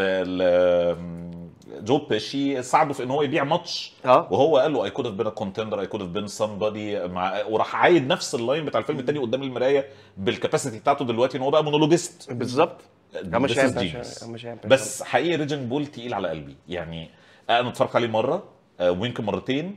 [SPEAKER 1] ال- جو بيشي ساعده في ان هو يبيع ماتش،
[SPEAKER 2] اه
[SPEAKER 1] وهو قال له اي كود هاف بين ا كونتندر، اي كود هاف بين somebody مع، وراح عايد نفس اللاين بتاع الفيلم التاني قدام المرايه بالكاباسيتي بتاعته دلوقتي ان هو بقى مونولوجيست.
[SPEAKER 2] بالظبط اه مش
[SPEAKER 1] This is
[SPEAKER 2] هينفع
[SPEAKER 1] genius.
[SPEAKER 2] مش هينفع
[SPEAKER 1] بس حقيقي ريجينج بول تقيل على قلبي يعني. انا اتفرجت عليه مره آه، ويمكن مرتين،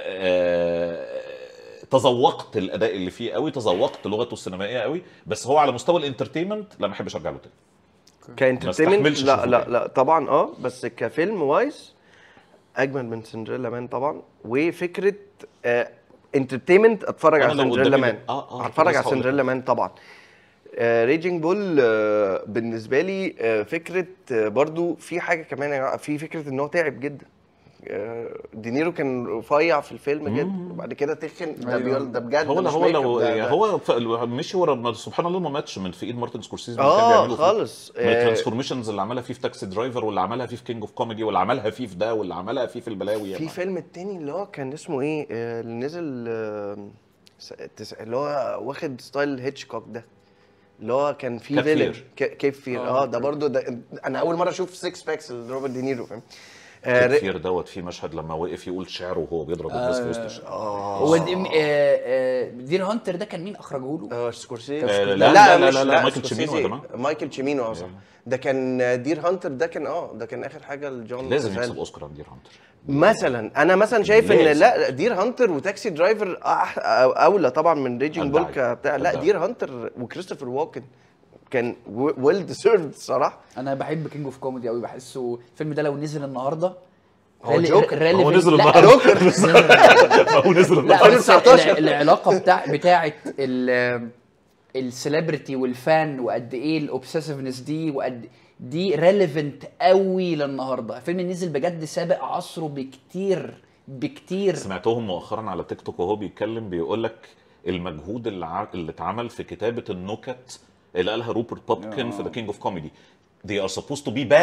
[SPEAKER 1] آه، تذوقت الاداء اللي فيه قوي، تذوقت لغته السينمائيه قوي، بس هو على مستوى الانترتينمنت لا ما احبش ارجع له تاني.
[SPEAKER 2] كانترتينمنت
[SPEAKER 1] استحملش
[SPEAKER 2] لا
[SPEAKER 1] أشوفه
[SPEAKER 2] لا
[SPEAKER 1] تاني.
[SPEAKER 2] لا طبعا اه بس كفيلم وايز اجمل من سندريلا مان طبعا. وفكره انترتينمنت اتفرج
[SPEAKER 1] أنا
[SPEAKER 2] على
[SPEAKER 1] لو
[SPEAKER 2] سندريلا
[SPEAKER 1] قدامي
[SPEAKER 2] مان
[SPEAKER 1] ده- آه، آه،
[SPEAKER 2] هتفرج
[SPEAKER 1] كنت
[SPEAKER 2] على
[SPEAKER 1] لسه هقول لك.
[SPEAKER 2] سندريلا مان طبعا. ريجينج بول بالنسبه لي آه، فكره آه، برضو في حاجه كمان يا جماعة، في فكره ان هو تعب جدا. آه، دينيرو كان رفيع في الفيلم جدا وبعد كده تخن ده
[SPEAKER 3] أيوة.
[SPEAKER 2] بيقول ده بجد
[SPEAKER 1] هو
[SPEAKER 2] ده
[SPEAKER 1] لا
[SPEAKER 2] مش
[SPEAKER 1] هو
[SPEAKER 2] ميك اب،
[SPEAKER 1] لو
[SPEAKER 2] ده- ده-
[SPEAKER 1] هو ف- مشي ورا سبحان الله ما ماتش من في ايد مارتن سكورسيزي اللي كان
[SPEAKER 2] اه
[SPEAKER 1] بيعمله فيه.
[SPEAKER 2] خالص
[SPEAKER 1] من
[SPEAKER 2] آه،
[SPEAKER 1] الترانسفورميشنز اللي عملها فيه في تاكسي درايفر، واللي عملها فيه في كينج اوف كوميدي، واللي عملها فيه في ده، واللي عملها فيه في البلاوي
[SPEAKER 2] في
[SPEAKER 1] يعني.
[SPEAKER 2] فيلم التاني اللي هو كان اسمه ايه آه، اللي نزل آه، س- تس- اللي هو واخد ستايل هيتشكوك ده اللي هو كان فيه
[SPEAKER 1] كاب
[SPEAKER 2] فيلن
[SPEAKER 1] فير.
[SPEAKER 2] ك- كيب فير
[SPEAKER 3] آه،
[SPEAKER 2] اه ده برضو ده انا اول مره اشوف سيكس باكس لروبرت دينيرو فاهم
[SPEAKER 1] كيب
[SPEAKER 2] آه،
[SPEAKER 1] فير دوت في مشهد لما وقف يقول شعره وهو بيضرب الناس في وسط الشارع.
[SPEAKER 3] هو دي- آه، آه، دير هانتر ده كان مين اخرجه له؟
[SPEAKER 2] آه، سكورسيزي
[SPEAKER 1] آه، لا،
[SPEAKER 2] لا
[SPEAKER 1] لا، لا،
[SPEAKER 2] مش
[SPEAKER 1] لا، لا، مايكل
[SPEAKER 2] سكورسيزي.
[SPEAKER 1] تشيمينو يا جماعة.
[SPEAKER 2] مايكل تشيمينو اه صح ده كان دير هانتر ده كان اه ده كان اخر حاجه لجون
[SPEAKER 1] لازم
[SPEAKER 2] كازال.
[SPEAKER 1] يكسب اوسكار عن دير هانتر.
[SPEAKER 2] مثلا انا مثلا شايف ان
[SPEAKER 1] لازم.
[SPEAKER 2] لا دير هانتر وتاكسي درايفر أح- اولى طبعا من ريجينج بول
[SPEAKER 1] أدعي.
[SPEAKER 2] بتاع لا
[SPEAKER 1] أدعي.
[SPEAKER 2] دير هانتر وكريستوفر واكن كان ويل ديسيرفد صراحه.
[SPEAKER 3] انا بحب كينج اوف كوميدي قوي، بحسه الفيلم ده لو نزل النهارده
[SPEAKER 2] هو جوكر.
[SPEAKER 1] هو نزل
[SPEAKER 3] لا،
[SPEAKER 1] النهارده
[SPEAKER 2] جوكر.
[SPEAKER 1] هو نزل
[SPEAKER 3] لا
[SPEAKER 1] النهارده.
[SPEAKER 3] بس الع- العلاقه بتاع بتاعه ال السليبرتي والفان وقد ايه الاوبسيسفنس دي وقد دي ريليفنت قوي للنهارده. فيلم نزل بجد سابق عصره بكتير بكتير.
[SPEAKER 1] سمعتهم مؤخرا على تيك توك وهو بيتكلم بيقول لك المجهود اللي ع- اللي اتعمل في كتابه النكت اللي قالها روبرت بابكن في ذا كينج اوف كوميدي. They are supposed to be bad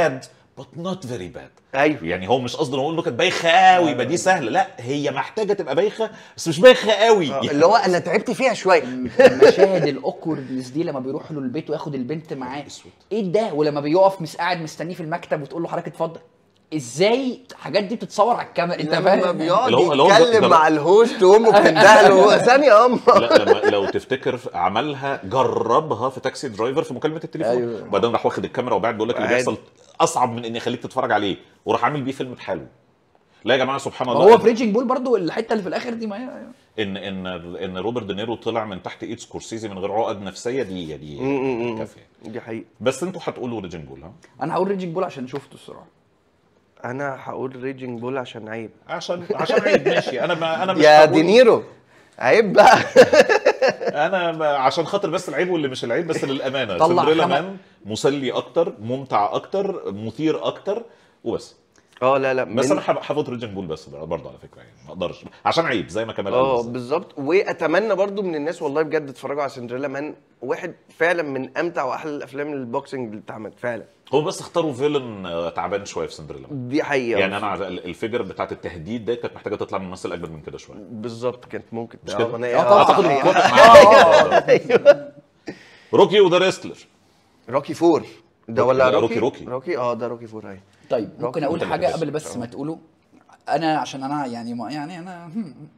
[SPEAKER 1] but not very bad.
[SPEAKER 2] ايوه
[SPEAKER 1] يعني هو مش قصده نقول نكت بايخه قوي يبقى دي سهله، لا هي محتاجه تبقى بايخه بس مش بايخه قوي.
[SPEAKER 2] آه، اللي هو انا تعبت فيها شويه.
[SPEAKER 3] المشاهد الاوكوردنس دي لما بيروح له البيت وياخد البنت معاه، ايه ده؟ ولما بيقف مس قاعد مستنيه في المكتب وتقول له حضرتك اتفضل، ازاي الحاجات دي بتتصور على الكاميرا؟ انت
[SPEAKER 2] لما
[SPEAKER 3] فاهم؟
[SPEAKER 2] بيقعد
[SPEAKER 1] اللي هو- اللي هو
[SPEAKER 2] يتكلم
[SPEAKER 1] ده-
[SPEAKER 2] مع الهوست وامه بتندهله ثانيه يا ام.
[SPEAKER 1] لا لما لو تفتكر عملها جربها في تاكسي درايفر في مكالمه التليفون،
[SPEAKER 3] أيوة.
[SPEAKER 1] وبعدين راح واخد الكاميرا وبعد بيقول لك اللي
[SPEAKER 2] عادي.
[SPEAKER 1] بيحصل اصعب من اني اخليك تتفرج عليه، وراح عامل بيه فيلم بحاله. لا يا جماعه سبحان الله.
[SPEAKER 3] هو بريدجنج بول برضو الحته اللي في الاخر دي، ما هي
[SPEAKER 1] ان ان ان روبرت دينيرو طلع من تحت ايد سكورسيزي من غير عقد نفسيه، دي دي
[SPEAKER 2] م- م- م.
[SPEAKER 1] كافيه.
[SPEAKER 2] دي حقيقة.
[SPEAKER 1] بس انتوا هتقولوا ريجن بول ها؟
[SPEAKER 3] انا هقول ريدجنج بول عشان شفته الصراحه.
[SPEAKER 2] انا هقول ريجنج بول عشان عيب.
[SPEAKER 1] عشان عشان عيب ماشي. انا ما انا مش
[SPEAKER 2] يا
[SPEAKER 1] هقول-
[SPEAKER 2] دينيرو عيب بقى.
[SPEAKER 1] انا ما- عشان خاطر بس العيب واللي مش العيب، بس للامانه
[SPEAKER 3] طلع
[SPEAKER 1] سندريلا
[SPEAKER 3] خم-
[SPEAKER 1] مان مسلي اكتر، ممتع اكتر، مثير اكتر وبس.
[SPEAKER 2] اه لا لا
[SPEAKER 1] بس
[SPEAKER 2] من-
[SPEAKER 1] انا حاب- هفوت ريجن بول بس برضه على فكره، يعني ما اقدرش عشان عيب زي ما كمال قال
[SPEAKER 2] اه
[SPEAKER 1] بالظبط.
[SPEAKER 2] بالظبط. واتمنى برضو من الناس والله بجد اتفرجوا على سندريلا مان، واحد فعلا من امتع واحلى الافلام البوكسنج اللي اتعملت فعلا.
[SPEAKER 1] هو بس اختاروا فيلن آه، تعبان شويه في سندريلا مان.
[SPEAKER 2] دي حقيقه
[SPEAKER 1] يعني انا ال- الفيجر بتاعت التهديد ده كانت محتاجه تطلع من ممثل اجمد من كده شويه.
[SPEAKER 2] بالظبط كانت ممكن
[SPEAKER 1] مش كده؟
[SPEAKER 2] أنا-
[SPEAKER 3] اه طبعا.
[SPEAKER 1] اعتقد
[SPEAKER 2] حقيقة.
[SPEAKER 1] متفق معاك. روكي وذا ريستلر.
[SPEAKER 2] روكي فور ده
[SPEAKER 1] روكي-
[SPEAKER 2] ولا
[SPEAKER 1] لا،
[SPEAKER 2] روكي
[SPEAKER 1] روكي- روكي.
[SPEAKER 2] روكي اه ده روكي فور اهي.
[SPEAKER 3] طيب ممكن اقول
[SPEAKER 1] انت
[SPEAKER 3] حاجه
[SPEAKER 1] اللي
[SPEAKER 3] قبل
[SPEAKER 1] بس.
[SPEAKER 3] بس ما تقولوا. انا عشان انا يعني ما يعني انا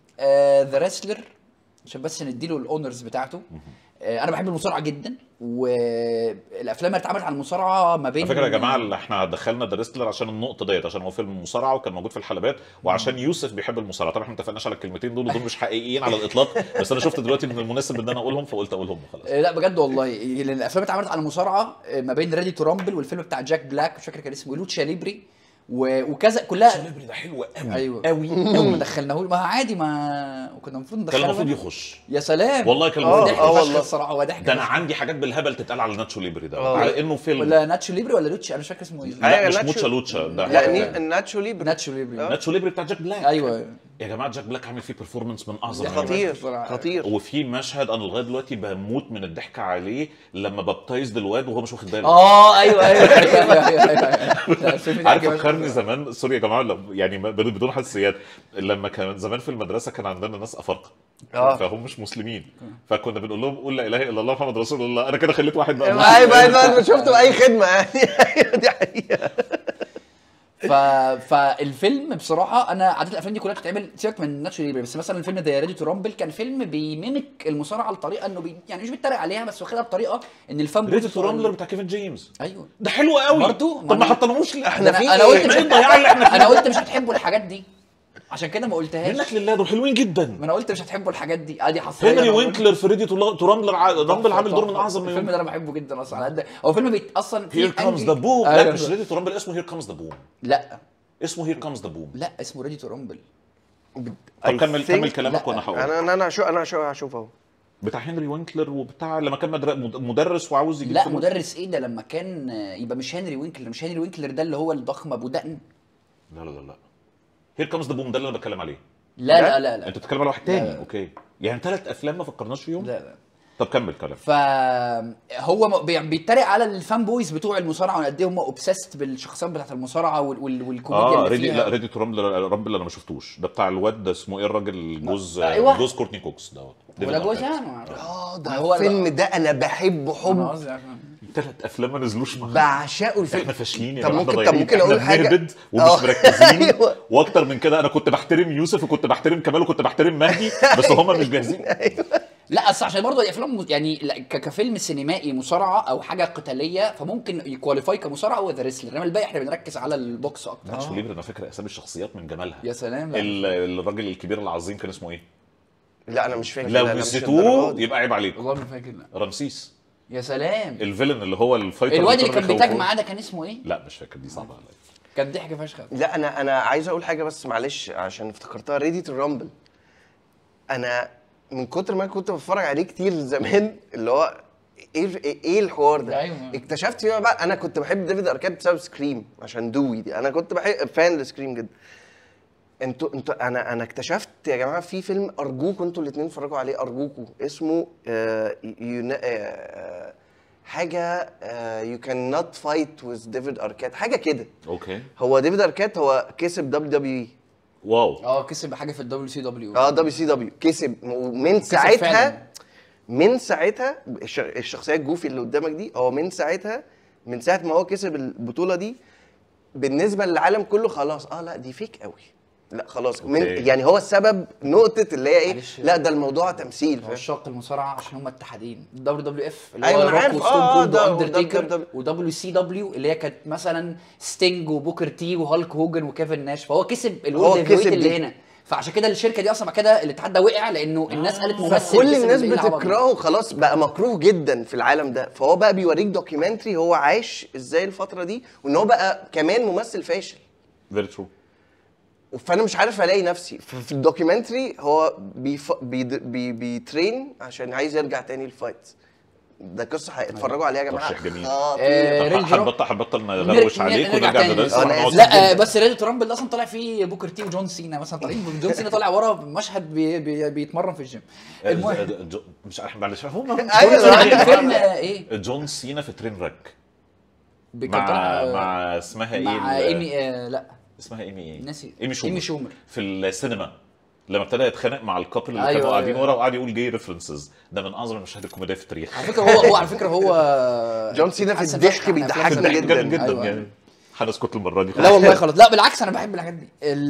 [SPEAKER 3] ذا ريسلر عشان بس نديله الاونرز بتاعته. آه، انا بحب المصارعه جدا، والافلام اللي اتعملت عن المصارعه ما بين
[SPEAKER 1] على فكره يا جماعه اللي احنا دخلنا ذا ريستلر عشان النقطه ديت، عشان هو فيلم مصارعه وكان موجود في الحلبات، وعشان يوسف بيحب المصارعه. طبعا احنا ما اتفقناش على الكلمتين دول ودول مش حقيقيين على الاطلاق، بس انا شفت دلوقتي ان المناسب ان انا اقولهم فقلت اقولهم وخلاص.
[SPEAKER 3] آه، لا بجد والله، لان الافلام اتعملت عن المصارعه آه، ما بين ريدي تو رامبل والفيلم بتاع جاك بلاك مش فاكر كان اسمه لوتشا ليبري و- وكذا كلها.
[SPEAKER 1] سليبري ده حلو قوي
[SPEAKER 3] ايوه
[SPEAKER 1] قوي
[SPEAKER 3] ما
[SPEAKER 1] قوي.
[SPEAKER 3] دخلناهوش، ما عادي، ما وكنا المفروض
[SPEAKER 1] كان
[SPEAKER 3] ندخله.
[SPEAKER 1] المفروض يخش.
[SPEAKER 3] يا سلام
[SPEAKER 1] والله كان
[SPEAKER 2] آه،
[SPEAKER 1] المفروض
[SPEAKER 3] ضحك
[SPEAKER 2] آه
[SPEAKER 1] يخش.
[SPEAKER 3] فشخ
[SPEAKER 2] والله.
[SPEAKER 3] الصراحه، هو ضحك
[SPEAKER 1] ده انا
[SPEAKER 3] فشخ.
[SPEAKER 1] عندي حاجات بالهبل تتقال على ناتشو ليبري ده،
[SPEAKER 2] آه.
[SPEAKER 1] على انه فيلم.
[SPEAKER 3] ولا ناتشو ليبري ولا لوتشا، انا مش فاكر اسمه ايه.
[SPEAKER 1] لا
[SPEAKER 2] أيوة،
[SPEAKER 1] مش
[SPEAKER 2] ناتشو-
[SPEAKER 1] موتشا لوتشا ده
[SPEAKER 2] لا
[SPEAKER 1] حاجة
[SPEAKER 2] ني-
[SPEAKER 1] تانية.
[SPEAKER 2] ناتشو ليبري.
[SPEAKER 3] ناتشو ليبري.
[SPEAKER 1] ناتشو ليبري بتاع جاك بلاك.
[SPEAKER 3] ايوه
[SPEAKER 1] يا جماعه جاك بلاك عامل فيه بيرفورمانس من اعظم
[SPEAKER 3] ده
[SPEAKER 2] خطير
[SPEAKER 3] بصراحة.
[SPEAKER 2] خطير.
[SPEAKER 1] وفي مشهد انا لغايه دلوقتي بموت من الضحك عليه لما بابتايزد الواد وهو مش واخد باله.
[SPEAKER 3] اه ايوه ايوه ايوه ايوه ايوه لا، الفيلم ده
[SPEAKER 1] عارف
[SPEAKER 3] عجبني.
[SPEAKER 1] فكرني زمان، سوري يا جماعه لو- يعني ما- بدون حساسيات، لما كان زمان في المدرسه كان عندنا ناس افارقه
[SPEAKER 2] آه.
[SPEAKER 1] فهم مش مسلمين، فكنا بنقول لهم قول لا اله الا الله محمد رسول الله. انا كده خليت واحد بقى
[SPEAKER 2] ايوه ايوه انا شفته باي خدمه يعني. ايوه دي حقيقه.
[SPEAKER 3] ف... فالفيلم بصراحه انا عاده الافلام دي كلها بتتعمل سيبك من ناتشو ليبري، بس مثلا الفيلم ده ريدي تو رامبل كان فيلم بيميمك المصارعه لطريقه انه بي... يعني مش بيتريق عليها بس واخدها بطريقه ان الفان
[SPEAKER 1] ريدي تو رامبلر بتاع كيفن جيمس.
[SPEAKER 3] ايوه
[SPEAKER 1] ده حلو قوي
[SPEAKER 3] برضو؟
[SPEAKER 1] طب ما حطيناهوش ليه؟
[SPEAKER 2] احنا
[SPEAKER 3] ده
[SPEAKER 2] في
[SPEAKER 3] انا انا
[SPEAKER 2] إيه؟
[SPEAKER 3] قلت مش
[SPEAKER 1] ايه الضياع اللي احنا فيه؟
[SPEAKER 3] انا قلت مش هتحبوا الحاجات دي عشان كده ما قلتهاش.
[SPEAKER 1] منك لله دول حلوين جدا.
[SPEAKER 3] ما انا قلت مش هتحبوا الحاجات دي، ادي حصريه.
[SPEAKER 1] هنري
[SPEAKER 3] أنا بقول.
[SPEAKER 1] وينكلر في ريدي تو رامبلر ع- رامبل عامل دور من اعظم
[SPEAKER 3] الفيلم
[SPEAKER 1] ما
[SPEAKER 3] ده انا بحبه جدا اصلا على قد هو فيلم بيت اصلا فيه
[SPEAKER 1] هير كامز
[SPEAKER 3] أنجي-
[SPEAKER 1] ذا بوم.
[SPEAKER 3] أيوة.
[SPEAKER 1] لا مش ريدي تو رامبل، اسمه هير كامز ذا بوم.
[SPEAKER 3] لا
[SPEAKER 1] اسمه هير كامز ذا بوم.
[SPEAKER 3] لا اسمه ريدي تو رامبل.
[SPEAKER 1] طب كمل
[SPEAKER 2] I
[SPEAKER 1] كمل
[SPEAKER 2] think-
[SPEAKER 1] كلامك
[SPEAKER 3] لا،
[SPEAKER 1] وانا هقول.
[SPEAKER 2] انا انا انا شو انا شو هشوف اهو.
[SPEAKER 1] بتاع هنري وينكلر وبتاع لما كان مدر- مد- مدرس وعاوز يجيب
[SPEAKER 3] لا
[SPEAKER 1] فلوس.
[SPEAKER 3] مدرس ايه ده لما كان يبقى مش هنري وينكلر، مش هنري وينكلر ده اللي هو الضخم ابو دقن.
[SPEAKER 1] لا لا لا لا هير كامز ذا بوم ده اللي انا بتكلم عليه.
[SPEAKER 3] لا لا لا لا
[SPEAKER 1] انت بتتكلم على واحد تاني.
[SPEAKER 3] لا.
[SPEAKER 1] اوكي يعني ثلاث افلام ما فكرناش فيهم.
[SPEAKER 3] لا لا
[SPEAKER 1] طب كمل كلام.
[SPEAKER 3] فهو م- بي- بيتريق على الفان بويز بتوع المصارعه وقد ايه هم اوبسيست بالشخصيات بتاعت المصارعه وال- وال- والكوميديا
[SPEAKER 1] اه
[SPEAKER 3] اللي
[SPEAKER 1] ريدي
[SPEAKER 3] فيها.
[SPEAKER 1] لا ريدي تو رامبل رامبل انا ما شفتوش. ده بتاع الواد ده اسمه ايه الراجل جوز
[SPEAKER 3] أيوة.
[SPEAKER 1] جوز كورتني كوكس دوت.
[SPEAKER 3] ولا جوز
[SPEAKER 1] ديفيد
[SPEAKER 3] يعني
[SPEAKER 2] اه
[SPEAKER 3] ما
[SPEAKER 2] ده
[SPEAKER 3] هو
[SPEAKER 2] الفيلم ده انا بحبه
[SPEAKER 3] أنا
[SPEAKER 2] حب
[SPEAKER 3] قصدي عشان-
[SPEAKER 1] ثلاث افلام ما نزلوش مع
[SPEAKER 2] بعشقه الفيلم.
[SPEAKER 1] احنا فاشلين يا
[SPEAKER 2] طب
[SPEAKER 1] جماعه.
[SPEAKER 2] ممكن-
[SPEAKER 1] إحنا
[SPEAKER 2] طب
[SPEAKER 1] ضايعين.
[SPEAKER 2] ممكن
[SPEAKER 1] إحنا
[SPEAKER 2] أقول حاجة؟
[SPEAKER 1] بنهبد ومش
[SPEAKER 2] آه.
[SPEAKER 1] مركزين.
[SPEAKER 2] أيوة.
[SPEAKER 1] واكتر من كده انا كنت بحترم يوسف وكنت بحترم كمال وكنت بحترم مهدي بس هم مش جاهزين.
[SPEAKER 3] لا اصل عشان برضه الافلام م- يعني لا، ك- كفيلم سينمائي مصارعه او حاجه قتاليه فممكن يكواليفاي كمصارعه هو ذا ريسلر، انما الباقي احنا بنركز على البوكس اكتر.
[SPEAKER 1] ناتشو ليبر انا فاكر اسامي الشخصيات من جمالها.
[SPEAKER 3] يا سلام. لا.
[SPEAKER 1] ال- الراجل الكبير العظيم كان اسمه ايه؟
[SPEAKER 2] لا انا مش فاكر.
[SPEAKER 1] لو
[SPEAKER 2] لا، لا، مش
[SPEAKER 1] نسيتوه
[SPEAKER 2] الدرجات دي.
[SPEAKER 1] يبقى عيب عليك.
[SPEAKER 3] والله ما فاكر. لا
[SPEAKER 1] رمسيس
[SPEAKER 3] يا سلام.
[SPEAKER 1] الفيلن اللي هو الفايتر
[SPEAKER 3] الواد اللي
[SPEAKER 1] كانوا
[SPEAKER 3] كان بيتاج
[SPEAKER 1] بيخوفوه.
[SPEAKER 3] معاه ده كان اسمه ايه؟
[SPEAKER 1] لا مش فاكر، دي صعبه عليا.
[SPEAKER 3] كان ضحك فشخ.
[SPEAKER 2] لا انا انا عايز اقول حاجه بس معلش عشان افتكرتها ريدي تو رامبل. انا من كتر ما كنت بتفرج عليه كتير زمان اللي هو ايه ايه الحوار ده.
[SPEAKER 3] أيوة.
[SPEAKER 2] اكتشفت فيما بعد انا كنت بحب ديفيد اركاد بسبب سكريم عشان دوي دي. انا كنت بحب فان لسكريم جدا. انتوا انتوا انا انا اكتشفت يا جماعه في فيلم ارجوكوا انتوا الاثنين اتفرجوا عليه ارجوكوا اسمه آه يونا آه حاجه يو كان نوت فايت وذ ديفيد اركات، حاجه كده.
[SPEAKER 1] اوكي.
[SPEAKER 2] هو ديفيد اركات هو كسب دبليو دبليو اي.
[SPEAKER 1] واو.
[SPEAKER 3] اه كسب حاجه في الدبليو سي دبليو.
[SPEAKER 2] اه دبليو سي دبليو كسب، ومن ساعتها من ساعتها الشخصيه الجوفي اللي قدامك دي، هو من ساعتها من ساعه ما هو كسب البطوله دي بالنسبه للعالم كله خلاص اه لا دي فيك قوي، لا خلاص من يعني هو السبب نقطه اللي هي ايه، لا ده الموضوع تمثيل.
[SPEAKER 3] عشاق المصارعه عشان هم اتحادين، الدبليو دبليو اف اللي
[SPEAKER 2] أيوة
[SPEAKER 3] هو روك وستون
[SPEAKER 2] آه
[SPEAKER 3] كولد
[SPEAKER 2] آه
[SPEAKER 3] واندرتيكر، ودبليو سي دبليو اللي هي كانت مثلا ستينج وبوكر تي وهالك هوجن وكيفن ناش، فهو كسب الورد هيفي ويت اللي هنا. فعشان كده الشركه دي اصلا بعد كده الاتحاد ده وقع لانه الناس قالت ممثل،
[SPEAKER 2] كل الناس بتكرهه خلاص بقى مكروه جدا في العالم ده. فهو بقى بيوريك دوكيومنتري هو عايش ازاي الفتره دي، وان هو بقى كمان ممثل فاشل.
[SPEAKER 1] فيري ترو.
[SPEAKER 2] فانا مش عارف الاقي نفسي في الدوكيومنتري. هو بيف... بي... بي... بيترين عشان عايز يرجع تاني الفايت. ده قصه هتتفرجوا عليها يا جماعه.
[SPEAKER 1] ترشيح جميل.
[SPEAKER 2] آه
[SPEAKER 1] هنبطل نغروش عليك ونرجع للرئيس.
[SPEAKER 3] لا بس ريد ترامب اللي اصلا طالع فيه بوكر تي وجون سينا مثلا، طالعين جون سينا طالع ورا مشهد بي بي بيتمرن في الجيم.
[SPEAKER 1] المهم مش عارف معلش هو
[SPEAKER 3] فيلم ايه
[SPEAKER 1] جون سينا في ترين راك
[SPEAKER 3] مع
[SPEAKER 1] مع اسمها ايه
[SPEAKER 3] مع ايمي لا
[SPEAKER 1] اسمها ايمي ايه
[SPEAKER 3] ناسي
[SPEAKER 1] ايمي شومر.
[SPEAKER 3] ايمي شومر
[SPEAKER 1] في السينما لما ابتدى يتخانق مع الكابل اللي
[SPEAKER 3] أيوة
[SPEAKER 1] كانوا قاعدين
[SPEAKER 3] أيوة.
[SPEAKER 1] ورا وقعد يقول جاي ريفرنسز. ده من اعظم المشاهد الكوميديه في التاريخ
[SPEAKER 3] على فكره. هو هو على فكره هو
[SPEAKER 2] جون سينا في الضحك بيضحكنا
[SPEAKER 1] جدا
[SPEAKER 2] جدا
[SPEAKER 1] جدا أيوة. يعني هنسكت المره دي.
[SPEAKER 3] لا والله خلاص، لا بالعكس انا بحب الحاجات دي.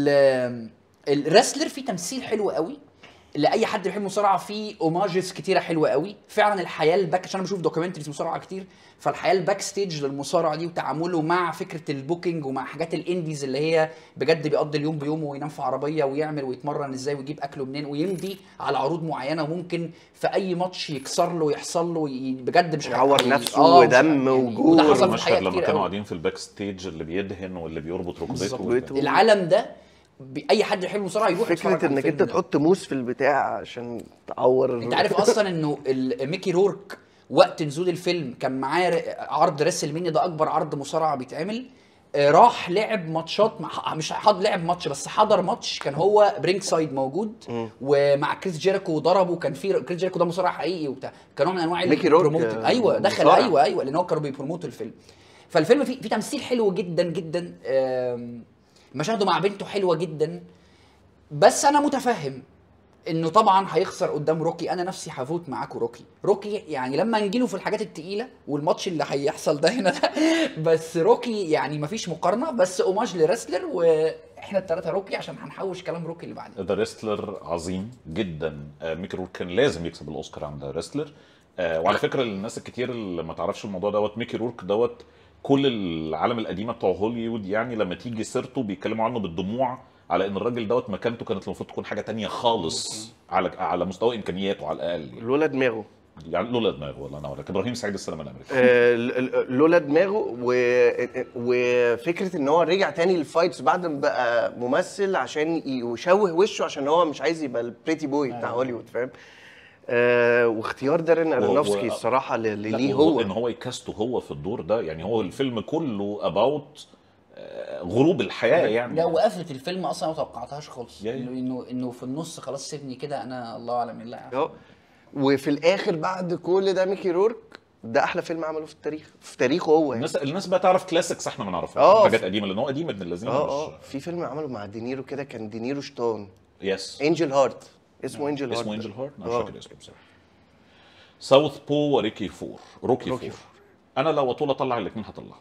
[SPEAKER 3] الرسلر فيه تمثيل حلو قوي لاي حد بيحب المصارعه، فيه اوماجز كتيره حلوه قوي فعلا. الحياه الباك، عشان انا بشوف دوكيومنتريز مصارعه كتير، فالحياه الباك ستيج للمصارعه دي وتعامله مع فكره البوكينج ومع حاجات الانديز اللي هي بجد بيقضي اليوم بيومه وينام في عربيه ويعمل ويتمرن ازاي ويجيب اكله منين ويمضي على عروض معينه، وممكن في اي ماتش يكسر له ويحصل له بجد مش
[SPEAKER 2] يعور نفسه ودم وجوع.
[SPEAKER 3] وده حصل في الحياه
[SPEAKER 1] لما
[SPEAKER 3] كتير
[SPEAKER 1] كانوا
[SPEAKER 3] قوي.
[SPEAKER 1] قاعدين في الباك ستيج اللي بيدهن واللي بيربط ركبته.
[SPEAKER 3] العالم ده اي حد يحب المصارعه يروح
[SPEAKER 2] فكره انك انت تحط موس في البتاع عشان تعور.
[SPEAKER 3] انت عارف اصلا انه ميكي رورك وقت نزول الفيلم كان معاه عرض ريسل مانيا، ده اكبر عرض مصارعه بيتعمل، راح لعب ماتشات مع مش حاضر لعب ماتش بس حضر ماتش، كان هو برينك سايد موجود م. ومع كريس جيريكو ضربه، وكان في كريس جيريكو ده مصارع حقيقي وبتاع، كان نوع من انواع
[SPEAKER 2] البروموت.
[SPEAKER 3] ايوه دخل مصارع. ايوه ايوه لان هو كانوا بيبروموتوا الفيلم. فالفيلم فيه في تمثيل حلو جدا جدا، مشاهده مع بنته حلوه جدا. بس انا متفهم انه طبعا هيخسر قدام روكي. انا نفسي هفوت معاكم روكي. روكي يعني لما نجيله في الحاجات التقيله والماتش اللي هيحصل ده هنا ده بس روكي يعني مفيش مقارنه، بس اوماج لرسلر واحنا الثلاثه روكي عشان هنحوش كلام روكي اللي بعدين.
[SPEAKER 1] ده ريسلر عظيم جدا. ميكي رورك كان لازم يكسب الاوسكار عند ريسلر. وعلى فكره الناس الكتير اللي ما تعرفش الموضوع دوت، ميكي رورك دوت كل العالم القديمه بتوع هوليوود يعني لما تيجي سيرته بيتكلموا عنه بالدموع، على ان الراجل دوت مكانته كانت المفروض تكون حاجه تانية خالص على على مستوى امكانياته على الاقل.
[SPEAKER 2] لولا دماغه
[SPEAKER 1] يعني لولا دماغه والله انا اقول ابراهيم سعيد السينما الامريكيه.
[SPEAKER 2] آه لولا دماغه و... وفكره ان هو رجع تاني للفايتس بعد ما بقى ممثل عشان يشوه وشه، عشان هو مش عايز يبقى البريتي بوي بتاع هوليوود فاهم. آه واختيار دارين ارونوفسكي و... الصراحه اللي ليه هو
[SPEAKER 1] ان هو يكاسته هو في الدور ده. يعني هو الفيلم كله اباوت غروب الحياه يعني.
[SPEAKER 3] لا وقفله الفيلم اصلا ما توقعتهاش خالص، انه انه في النص خلاص سيبني كده انا الله اعلم الله
[SPEAKER 2] اه. وفي الاخر بعد كل ده ميكي رورك ده احلى فيلم عمله في التاريخ في تاريخه هو يعني.
[SPEAKER 1] الناس الناس بقى تعرف كلاسيكس احنا ما نعرفهاش، حاجات قديمه لان هو قديم ابن الذين.
[SPEAKER 2] اه اه في فيلم عمله مع دينيرو كده كان دينيرو شطان.
[SPEAKER 1] يس
[SPEAKER 2] انجل هارت اسمه انجل هارت.
[SPEAKER 1] اسمه انجل هارت. انا مش فاكر اسمه بصراحه. ساوث بو وريكي فور روكي, روكي فور. فور انا لو اطول اطلع الاثنين هطلع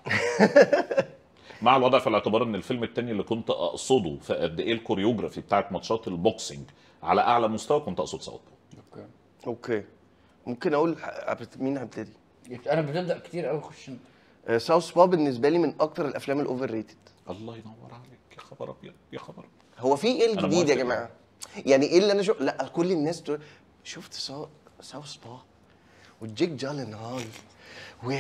[SPEAKER 1] مع الوضع في الاعتبار ان الفيلم الثاني اللي كنت اقصده في قد ايه الكوريوجرافي بتاعت ماتشات البوكسنج على اعلى مستوى كنت اقصد ساوث بو.
[SPEAKER 2] اوكي اوكي ممكن اقول مين هبتدي؟
[SPEAKER 3] انا بتبدا كتير قوي اخش
[SPEAKER 2] انت. ساوث بو بالنسبه لي من اكتر الافلام الاوفر ريتد.
[SPEAKER 1] الله ينور عليك يا خبر ابيض يا خبر.
[SPEAKER 2] هو في ايه الجديد يا جماعه؟ يعني ايه اللي انا شو... لا كل الناس تقول شفت ساوث ساوث بو وجيك جالنهال و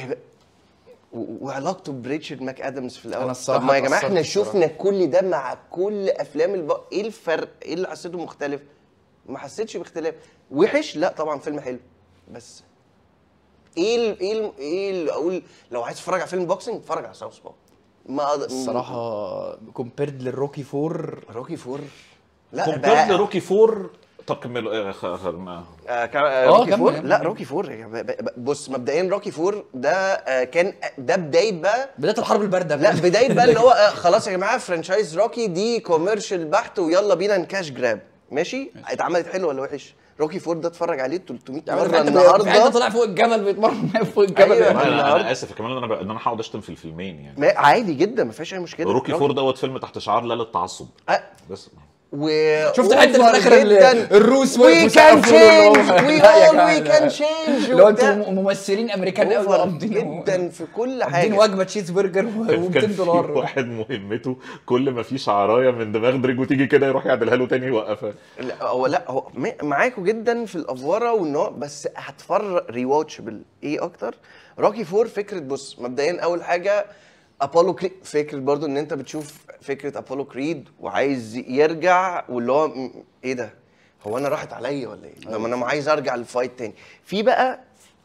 [SPEAKER 2] وعلاقته بريتشارد ماك ادمز في الاول. طب ما يا جماعه احنا شفنا كل ده مع كل افلام الب... ايه الفرق؟ ايه اللي حسيته مختلف؟ ما حسيتش باختلاف. وحش؟ لا طبعا فيلم حلو، بس ايه ال... ايه ال... ايه اللي اقول لو عايز تتفرج على فيلم بوكسنج اتفرج على ساوث بو.
[SPEAKER 3] ما الصراحه كومبيرد للروكي فور.
[SPEAKER 2] روكي فور
[SPEAKER 1] لا كومبيرد لروكي فور طب كملوا ايه خ- خ- ما-
[SPEAKER 2] آه كا- آه،
[SPEAKER 3] آه،
[SPEAKER 2] روكي
[SPEAKER 3] كمل
[SPEAKER 2] فور.
[SPEAKER 3] يا عم.
[SPEAKER 2] لا روكي فور يا ب- ب- بص مبدئيا روكي فور ده آه كان ده بدايه بقى.
[SPEAKER 3] بدايه الحرب البارده.
[SPEAKER 2] لا بدايه بقى اللي هو آه خلاص يا جماعه فرانشايز روكي دي كوميرشال بحت ويلا بينا نكاش جراب. ماشي اتعملت حلو ولا وحش؟ روكي فور ده اتفرج عليه ثلاثمية
[SPEAKER 3] يعني
[SPEAKER 2] مره
[SPEAKER 3] في حته
[SPEAKER 2] النهارده.
[SPEAKER 3] طلع فوق الجبل بيتمرن فوق الجبل.
[SPEAKER 2] أيوة.
[SPEAKER 1] انا
[SPEAKER 2] النهاردة.
[SPEAKER 1] انا اسف كمان ان انا ب- ان انا هقعد اشتم في الفيلمين يعني.
[SPEAKER 2] ما- عادي جدا ما فيهاش اي مشكله.
[SPEAKER 1] روكي فور دوت فيلم تحت شعار لا للتعصب
[SPEAKER 2] آه،
[SPEAKER 1] بس.
[SPEAKER 2] و
[SPEAKER 3] شفت الحته اللي في الاخر ال-
[SPEAKER 2] جداً.
[SPEAKER 3] الروس
[SPEAKER 2] We
[SPEAKER 3] وقفوا
[SPEAKER 2] can
[SPEAKER 3] سقفوا له اللي هو-
[SPEAKER 2] change. We
[SPEAKER 3] لا يا
[SPEAKER 2] all
[SPEAKER 3] جماعة،
[SPEAKER 2] we
[SPEAKER 3] لا.
[SPEAKER 2] can change
[SPEAKER 3] اللي هو
[SPEAKER 2] وبتاع.
[SPEAKER 3] انتوا ممثلين امريكان قوي
[SPEAKER 2] اوفر
[SPEAKER 3] قابضين
[SPEAKER 2] جدا في كل
[SPEAKER 3] قابضين
[SPEAKER 2] حاجه.
[SPEAKER 3] وجبه تشيز برجر
[SPEAKER 1] كان
[SPEAKER 3] و200
[SPEAKER 1] في
[SPEAKER 3] دولار.
[SPEAKER 1] واحد مهمته كل ما في شعرايه من دماغ دريج وتيجي كده يروح يعدلها له تاني يوقفها.
[SPEAKER 2] لا هو لا هو م- معاكوا جدا في الافوره وان هو بس هتفرج ري واتشبل ايه اكتر. روكي فور فكره بص مبدئيا اول حاجه ابولو كريد. فكره برضو ان انت بتشوف فكره ابولو كريد وعايز يرجع واللي هو م- ايه ده هو انا راحت عليا ولا ايه؟ لما انا عايز ارجع للفايت تاني. في بقى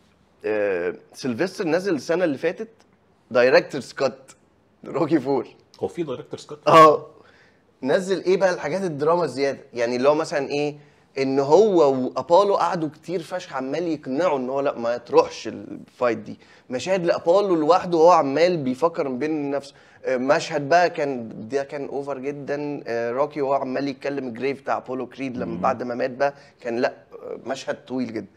[SPEAKER 2] آه سيلفستر نزل السنه اللي فاتت دايركتور سكوت روكي فور.
[SPEAKER 1] هو في دايركتور سكوت؟
[SPEAKER 2] اه نزل ايه بقى الحاجات الدراما الزياده يعني اللي هو مثلا ايه ان هو وابولو قعدوا كتير فشخ عمال يقنعوا ان هو لا ما تروحش الفايت دي. مشاهد لابولو لوحده وهو عمال بيفكر ما بين نفسه. آه، مشهد بقى كان ده كان اوفر جدا. آه، روكي وهو عمال يتكلم الجريف بتاع ابولو كريد لما بعد ما مات بقى كان لا آه، مشهد طويل جدا.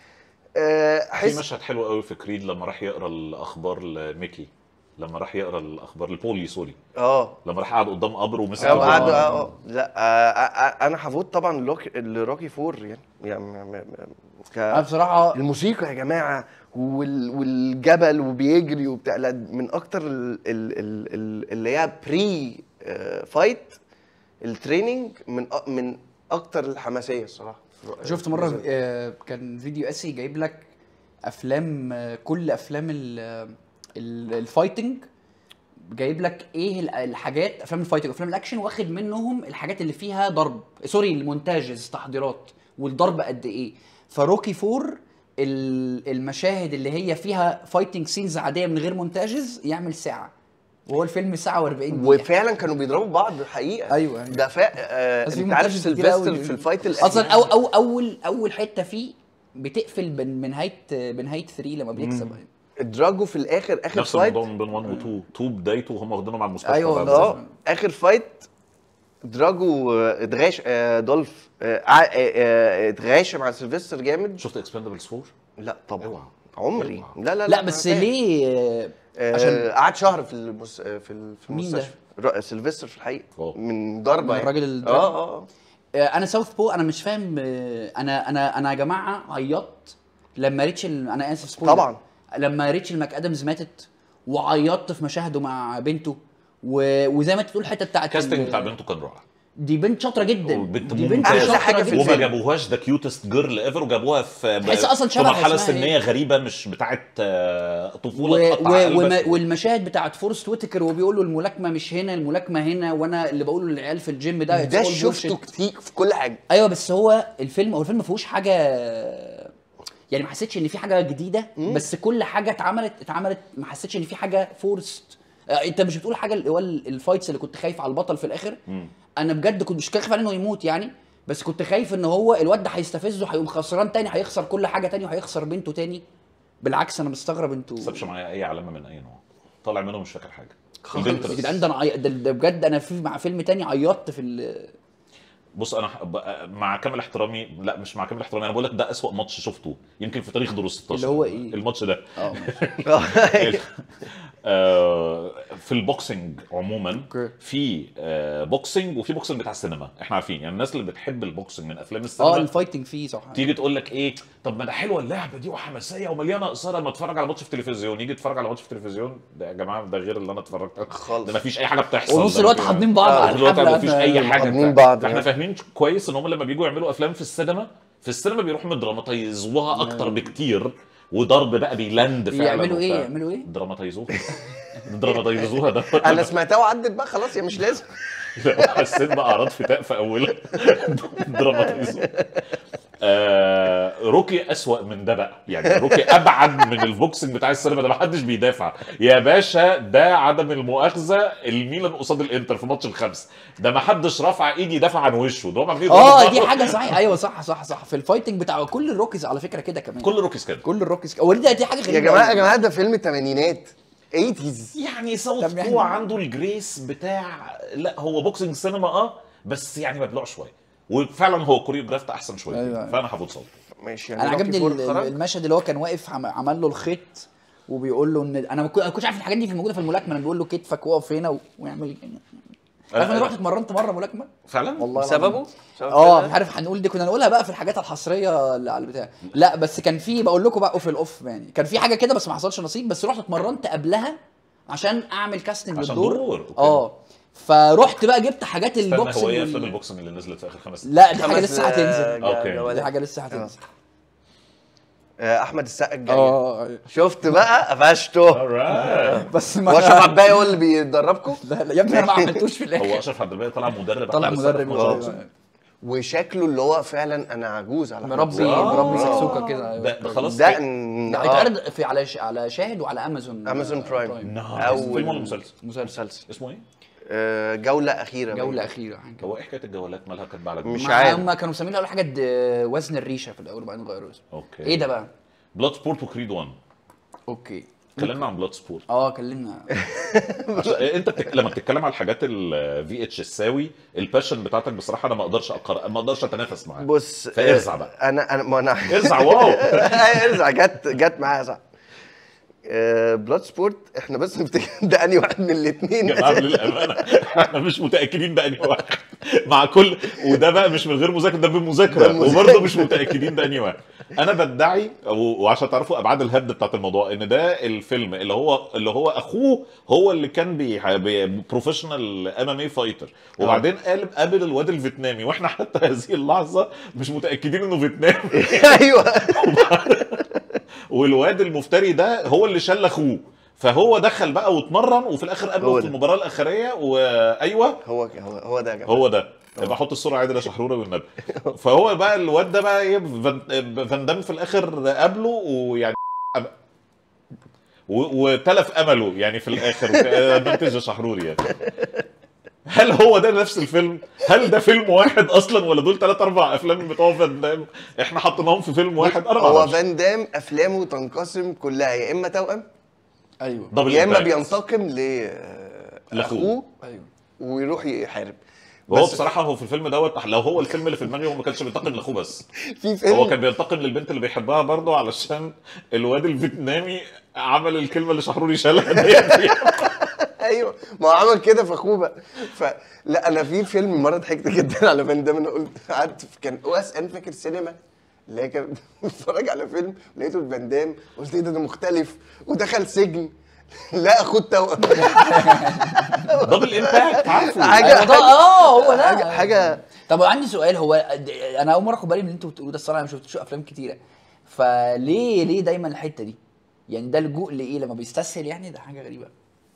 [SPEAKER 2] آه،
[SPEAKER 1] في
[SPEAKER 2] احس
[SPEAKER 1] مشهد حلو قوي في كريد لما راح يقرا الاخبار لميكي، لما راح يقرا الاخبار لبولي سوري،
[SPEAKER 2] اه
[SPEAKER 1] لما راح قعد قدام قبر ومسك
[SPEAKER 2] آه،
[SPEAKER 1] القبر.
[SPEAKER 2] بعد اه لا آه، آه، آه، انا هفوت طبعا لوك- لروكي فور يعني يعني م- م- ك...
[SPEAKER 3] انا بصراحه
[SPEAKER 2] الموسيقى يا جماعه وال... والجبل وبيجري وبتاع لا، من اكتر ال... ال... ال... ال- اللي هي بري فايت التريننج من أ... من اكتر الحماسيه الصراحه.
[SPEAKER 3] شفت مره آه، كان فيديو اسي جايب لك افلام آه، كل افلام ال- ال- الفايتنج، جايب لك ايه ال- الحاجات افلام الفايتنج وافلام الاكشن واخد منهم الحاجات اللي فيها ضرب سوري المونتاجز تحضيرات والضرب قد ايه. فروكي فور ال- المشاهد اللي هي فيها فايتنج سينز عاديه من غير مونتاجز يعمل ساعه وهو الفيلم ساعه وأربعين دقيقه.
[SPEAKER 2] وفعلا كانوا بيضربوا بعض حقيقه.
[SPEAKER 3] ايوه أيوة.
[SPEAKER 2] ده فا... آه...
[SPEAKER 3] بس في
[SPEAKER 2] انت عارف
[SPEAKER 3] مونتاجز كتير
[SPEAKER 2] سيلفستر
[SPEAKER 3] أوي.
[SPEAKER 2] في الفايت الاخير
[SPEAKER 3] اصلا أو أو اول اول حته فيه بتقفل بن- بنهايه بنهايه ثلاثة لما بيكسب.
[SPEAKER 2] دراجو في الاخر اخر
[SPEAKER 1] نفس
[SPEAKER 2] فايت
[SPEAKER 1] الموضوع من بين واحد و اتنين، اتنين بدايته وهم واخدينهم على المستشفى.
[SPEAKER 3] أيوة،
[SPEAKER 1] بعد
[SPEAKER 3] بالظبط.
[SPEAKER 1] كده.
[SPEAKER 2] اه اخر فايت دراجو آه، اتغاش آه، دولف آه، ع- آه، آه، اتغاش مع سيلفستر جامد.
[SPEAKER 1] شفت اكسبندبلز فور؟
[SPEAKER 2] لا طبعا
[SPEAKER 1] اوعى.
[SPEAKER 2] عمري
[SPEAKER 1] اوعى.
[SPEAKER 2] لا لا
[SPEAKER 3] لا بس
[SPEAKER 2] أنا فاهم.
[SPEAKER 3] ليه آه،
[SPEAKER 2] عشان
[SPEAKER 3] عشان
[SPEAKER 2] قعد شهر في المس... آه، في ال- في
[SPEAKER 3] مين ده؟
[SPEAKER 2] المستشفى ر- سيلفستر في الحقيقه
[SPEAKER 1] أوه.
[SPEAKER 2] من ضربه
[SPEAKER 3] من
[SPEAKER 2] يعني.
[SPEAKER 3] الراجل الدراجو؟
[SPEAKER 2] اه اه
[SPEAKER 3] آه، انا ساوث بو انا مش فاهم. آه، انا انا انا يا جماعه عيطت لما ريتشل انا اسف سبويلر
[SPEAKER 2] طبعا.
[SPEAKER 3] لما ريتشل ماك ادمز ماتت وعيطت في مشاهده مع بنته و... وزي ما انت بتقول الحته بتاعت
[SPEAKER 1] الكاستنج
[SPEAKER 3] ال-
[SPEAKER 1] بتاع بنته كان رائع.
[SPEAKER 3] دي بنت شاطره جدا.
[SPEAKER 1] وبنت
[SPEAKER 3] دي بنت
[SPEAKER 1] ممتازة.
[SPEAKER 2] أحلى
[SPEAKER 3] شاطره
[SPEAKER 2] حاجة في
[SPEAKER 3] جدا.
[SPEAKER 1] وما
[SPEAKER 2] الفيلم.
[SPEAKER 1] جابوهاش ذا كيوتست جيرل ايفر وجابوها في
[SPEAKER 3] تحس أصلاً
[SPEAKER 1] في
[SPEAKER 3] شبه
[SPEAKER 1] مرحله
[SPEAKER 3] اسمها
[SPEAKER 1] سنيه
[SPEAKER 3] إيه؟
[SPEAKER 1] غريبه مش بتاعت آه،
[SPEAKER 3] و...
[SPEAKER 1] طفوله تقطع
[SPEAKER 3] و...
[SPEAKER 1] قلبك.
[SPEAKER 3] وما... والمشاهد بتاعت فورست ويتكر وبيقول له الملاكمه مش هنا الملاكمه هنا وانا اللي بقوله للعيال في الجيم ده
[SPEAKER 2] ده
[SPEAKER 3] it's all
[SPEAKER 2] شفته
[SPEAKER 3] bullshit.
[SPEAKER 2] كتير في كل حاجه.
[SPEAKER 3] ايوه بس هو الفيلم هو الفيلم ما فيهوش حاجه يعني ما حسيتش ان في حاجه جديده بس كل حاجه اتعملت اتعملت ما حسيتش ان في حاجه فورست. انت مش بتقول حاجه اللي هو الفايتس اللي كنت خايف على البطل في الاخر.
[SPEAKER 1] مم.
[SPEAKER 3] انا بجد كنت مش خايف عليه انه يموت يعني بس كنت خايف ان هو الواد ده هيستفزه هيقوم خسران تاني هيخسر كل حاجه تاني وهيخسر بنته تاني. بالعكس انا مستغرب انتوا
[SPEAKER 1] ما سابش معايا اي علامه من اي نوع، طالع منه مش فاكر حاجه.
[SPEAKER 2] خالص.
[SPEAKER 1] البنت
[SPEAKER 3] يا
[SPEAKER 1] بس.
[SPEAKER 3] جدعان ده انا عي... ده, ده بجد انا في مع فيلم تاني عيطت في ال...
[SPEAKER 1] بص انا ح- ب- مع كامل احترامي، لا مش مع كامل احترامي، انا بقول لك ده اسوأ ماتش شفته يمكن في تاريخ دروس ستاشر.
[SPEAKER 3] اللي هو إيه؟
[SPEAKER 1] الماتش ده
[SPEAKER 3] اه
[SPEAKER 1] آه، في البوكسنج عموما
[SPEAKER 3] أوكي.
[SPEAKER 1] في آه، بوكسنج وفي بوكسنج بتاع السينما. احنا عارفين يعني الناس اللي بتحب البوكسنج من افلام
[SPEAKER 3] اه
[SPEAKER 1] السينما
[SPEAKER 3] الفايتنج فيه صح.
[SPEAKER 1] تيجي تقول لك ايه، طب ما ده حلوه اللعبه دي وحماسيه ومليانه اثاره لما اتفرج على ماتش في التلفزيون. يجي اتفرج على ماتش في التلفزيون ده يا جماعه ده غير اللي انا اتفرجت عليه
[SPEAKER 2] خالص.
[SPEAKER 1] ده ما فيش اي حاجه بتحصل.
[SPEAKER 3] ونص
[SPEAKER 1] ده
[SPEAKER 3] الوقت
[SPEAKER 1] مفيش-
[SPEAKER 3] حاضنين بعض
[SPEAKER 2] آه،
[SPEAKER 3] على
[SPEAKER 1] طول الوقت
[SPEAKER 3] الحفله.
[SPEAKER 1] ما فيش اي حاجه.
[SPEAKER 2] حاضنين بعض
[SPEAKER 1] احنا
[SPEAKER 2] يعني.
[SPEAKER 1] فاهمين كويس ان هم لما بييجوا يعملوا افلام في السينما في السينما بيروحوا مدراماتيزوها اكتر بكتير وضرب بقى بيلاند فعلا.
[SPEAKER 3] يعملوا ايه
[SPEAKER 1] وبتاع.
[SPEAKER 3] يعملوا ايه
[SPEAKER 1] دراماتيزوها دراماتيزوها ده
[SPEAKER 2] انا سمعتها وعدت بقى خلاص يا مش لازم.
[SPEAKER 1] لا، حسيت بقى اعراض فتاء في اولها دراماتيزوها. آه روكي اسوأ من ده بقى، يعني روكي ابعد من البوكسنج بتاع السينما ده، ما حدش بيدافع يا باشا. ده عدم المؤاخذه الميلان قصاد الانتر في ماتش الخمس ده، ما حدش رفع ايدي يدافع عن وشه، ده هم عاملين
[SPEAKER 3] اه دي حاجه صحيح، ايوه صح صح صح. في الفايتنج بتاع كل الروكيز على فكره كده كمان،
[SPEAKER 1] كل روكيز كده.
[SPEAKER 3] كل الروكيز كده. ودي دي حاجه غريبه
[SPEAKER 2] يا جماعه يا
[SPEAKER 3] أوي.
[SPEAKER 2] جماعه ده فيلم الثمانينات ثمانينات.
[SPEAKER 1] يعني ساوث
[SPEAKER 3] طب يعني-
[SPEAKER 1] بو عنده الجريس بتاع، لا هو بوكسنج سينما اه بس يعني مبلوع شويه، وفعلا هو كوريوجرافت احسن شويه.
[SPEAKER 3] أيوة.
[SPEAKER 1] فانا هاخد صوت.
[SPEAKER 2] ماشي يعني
[SPEAKER 3] انا
[SPEAKER 2] روكي
[SPEAKER 3] عجبني
[SPEAKER 2] فور
[SPEAKER 3] ال-
[SPEAKER 2] خرج.
[SPEAKER 3] المشهد اللي هو كان واقف عم- عمل له الخيط وبيقول له ان انا ما كنت- أنا كنتش عارف الحاجات دي في موجوده في الملاكمه. انا بيقول له كتفك واقف هنا و- ويعمل عارف. انا رحت اتمرنت مره ملاكمه
[SPEAKER 1] فعلا
[SPEAKER 3] والله
[SPEAKER 2] بسببه؟
[SPEAKER 3] العظيم.
[SPEAKER 2] بسبب
[SPEAKER 3] اه
[SPEAKER 2] كده؟
[SPEAKER 3] مش عارف هنقول دي كنا نقولها بقى في الحاجات الحصريه اللي على البتاع. لا بس كان في بقول لكم بقى اوف الاوف يعني، كان في حاجه كده بس ما حصلش نصيب. بس رحت اتمرنت قبلها عشان اعمل كاستنج
[SPEAKER 1] عشان
[SPEAKER 3] للدور.
[SPEAKER 1] دور، أوكي.
[SPEAKER 3] اه فرحت بقى جبت حاجات
[SPEAKER 1] استنى،
[SPEAKER 3] البوكسنج
[SPEAKER 1] هو ايه
[SPEAKER 3] وال-
[SPEAKER 1] افلام البوكسنج اللي نزلت في اخر خمس
[SPEAKER 3] لا دي حاجه
[SPEAKER 2] خمس،
[SPEAKER 3] لسه
[SPEAKER 2] آه،
[SPEAKER 3] هتنزل.
[SPEAKER 2] جا-
[SPEAKER 1] أوكي.
[SPEAKER 2] جولات.
[SPEAKER 3] دي حاجه لسه هتنزل.
[SPEAKER 2] آه، احمد السقا الجاي.
[SPEAKER 3] اه
[SPEAKER 2] شفت بقى قفشته.
[SPEAKER 1] alright.
[SPEAKER 3] بس ما
[SPEAKER 2] هو اشرف عباية هو اللي بيدربكم
[SPEAKER 3] لا لا يا ابني انا ما عملتوش في
[SPEAKER 1] هو
[SPEAKER 3] الاخر.
[SPEAKER 1] اشرف عبد الباقي طلع مدرب،
[SPEAKER 3] طلع
[SPEAKER 1] أحمد السقا في
[SPEAKER 3] مدرب
[SPEAKER 1] ماتش
[SPEAKER 3] آه.
[SPEAKER 1] بوكسنج.
[SPEAKER 2] وشكله اللي هو فعلا انا عجوز على أحمد
[SPEAKER 3] مربي
[SPEAKER 2] السقا.
[SPEAKER 3] مربي
[SPEAKER 1] آه.
[SPEAKER 3] سكسوكه كده.
[SPEAKER 1] ده ده خلاص
[SPEAKER 2] ده
[SPEAKER 1] ده
[SPEAKER 2] ن-
[SPEAKER 3] ده
[SPEAKER 2] آه،
[SPEAKER 3] هيتعرض في على ش... على شاهد وعلى امازون.
[SPEAKER 2] امازون
[SPEAKER 3] آه،
[SPEAKER 2] برايم.
[SPEAKER 1] نايس.
[SPEAKER 2] أول-
[SPEAKER 1] فيلم ولا مسلسل؟
[SPEAKER 3] مسلسل
[SPEAKER 2] مسلسل
[SPEAKER 1] اسمه ايه؟
[SPEAKER 2] آه، جولة أخيرة.
[SPEAKER 3] جوله اخيره حاجه كده.
[SPEAKER 1] هو ايه حكايه الجولات مالها كاتبه على
[SPEAKER 2] مش
[SPEAKER 1] جوجل؟
[SPEAKER 2] عارف.
[SPEAKER 3] هم كانوا مسمينها اول حاجه د- وزن الريشه في الاول وبعدين غيروا اسمه.
[SPEAKER 1] اوكي.
[SPEAKER 3] ايه ده بقى؟
[SPEAKER 1] بلاد سبورت وكريد واحد.
[SPEAKER 3] اوكي
[SPEAKER 1] اتكلمنا عن بلاد سبورت.
[SPEAKER 3] اه كلمنا.
[SPEAKER 1] عشان انت بتك... لما بتتكلم على الحاجات الفي اتش الساوي، الباشن بتاعتك بصراحه انا ما اقدرش أقر... ما اقدرش اتنافس معاك.
[SPEAKER 2] بص
[SPEAKER 1] فارزع
[SPEAKER 2] آه،
[SPEAKER 1] بقى.
[SPEAKER 2] انا انا ما انا
[SPEAKER 1] ارزع واو.
[SPEAKER 2] ارزع جت جت معايا صح. بلاد سبورت احنا بس نفتكر ده انهي واحد من الاثنين.
[SPEAKER 1] يا جماعه للامانه احنا مش متاكدين ده انهي واحد مع كل، وده بقى مش من غير مذاكره، ده بمذاكره،
[SPEAKER 2] بمذاكرة.
[SPEAKER 1] وبرضه مش متاكدين ده انهي واحد. انا بدعي و- وعشان تعرفوا ابعاد الهبد بتاعت الموضوع، ان ده الفيلم اللي هو اللي هو اخوه هو اللي كان بي بروفيشنال ام ام اي فايتر، وبعدين قالب قابل الواد الفيتنامي، واحنا حتى هذه اللحظه مش متاكدين انه فيتنامي.
[SPEAKER 2] ايوه
[SPEAKER 1] والواد المفتري ده هو اللي شل اخوه، فهو دخل بقى واتمرن، وفي الاخر
[SPEAKER 2] هو
[SPEAKER 1] قابله في
[SPEAKER 2] ده.
[SPEAKER 1] المباراه الاخريه. وايوه
[SPEAKER 2] هو هو هو ده يا جماعه.
[SPEAKER 1] هو ده. يبقى حط الصوره عادل يا شحروره والنبي. فهو بقى الواد ده بقى ايه، فان- فان دام في الاخر قابله ويعني و- وتلف امله يعني في الاخر. منتج يا شحرور يعني. هل هو ده نفس الفيلم؟ هل ده فيلم واحد اصلا ولا دول ثلاث اربع افلام بتوع فان دام احنا حطيناهم في فيلم واحد؟ انا ما
[SPEAKER 2] هو
[SPEAKER 1] اعرفش.
[SPEAKER 2] فان دام افلامه تنقسم كلها يا اما توأم
[SPEAKER 3] ايوه
[SPEAKER 1] دبل
[SPEAKER 2] يا اما
[SPEAKER 1] إمباكت.
[SPEAKER 2] بينتقم
[SPEAKER 1] لاخوه.
[SPEAKER 2] لاخوه
[SPEAKER 3] ايوه
[SPEAKER 2] ويروح يحارب.
[SPEAKER 1] وهو
[SPEAKER 2] بس
[SPEAKER 1] بصراحه هو في الفيلم دوت، لو هو الفيلم اللي في دماغي هو ما كانش بينتقم لاخوه بس،
[SPEAKER 2] في فيلم
[SPEAKER 1] هو كان بينتقم للبنت اللي بيحبها برضه، علشان الواد الفيتنامي عمل الكلمه اللي شحروري شالها ديت.
[SPEAKER 2] ايوه ما هو عمل كده في اخوه بقى. فلا انا في فيلم مره ضحكت جدا على فان دام. انا قلت قعدت في- كان او اس ان فاكر سينما اللي هي كانت بتتفرج على فيلم لقيته فان دام، قلت ايه ده ده مختلف ودخل سجن. لا اخوه التوأم.
[SPEAKER 1] دبل امباكت عارفه.
[SPEAKER 2] حاجه
[SPEAKER 3] أيوة ده اه هو ده
[SPEAKER 2] حاجه حاجه
[SPEAKER 3] طب عندي سؤال. هو د- انا اول مره اخد بالي من اللي انتوا بتقولوه ده الصراحه. انا ما شفتش افلام كتيره، فليه ليه دايما الحته دي؟ يعني ده لجوء لايه لما بيستسهل؟ يعني ده حاجه غريبه.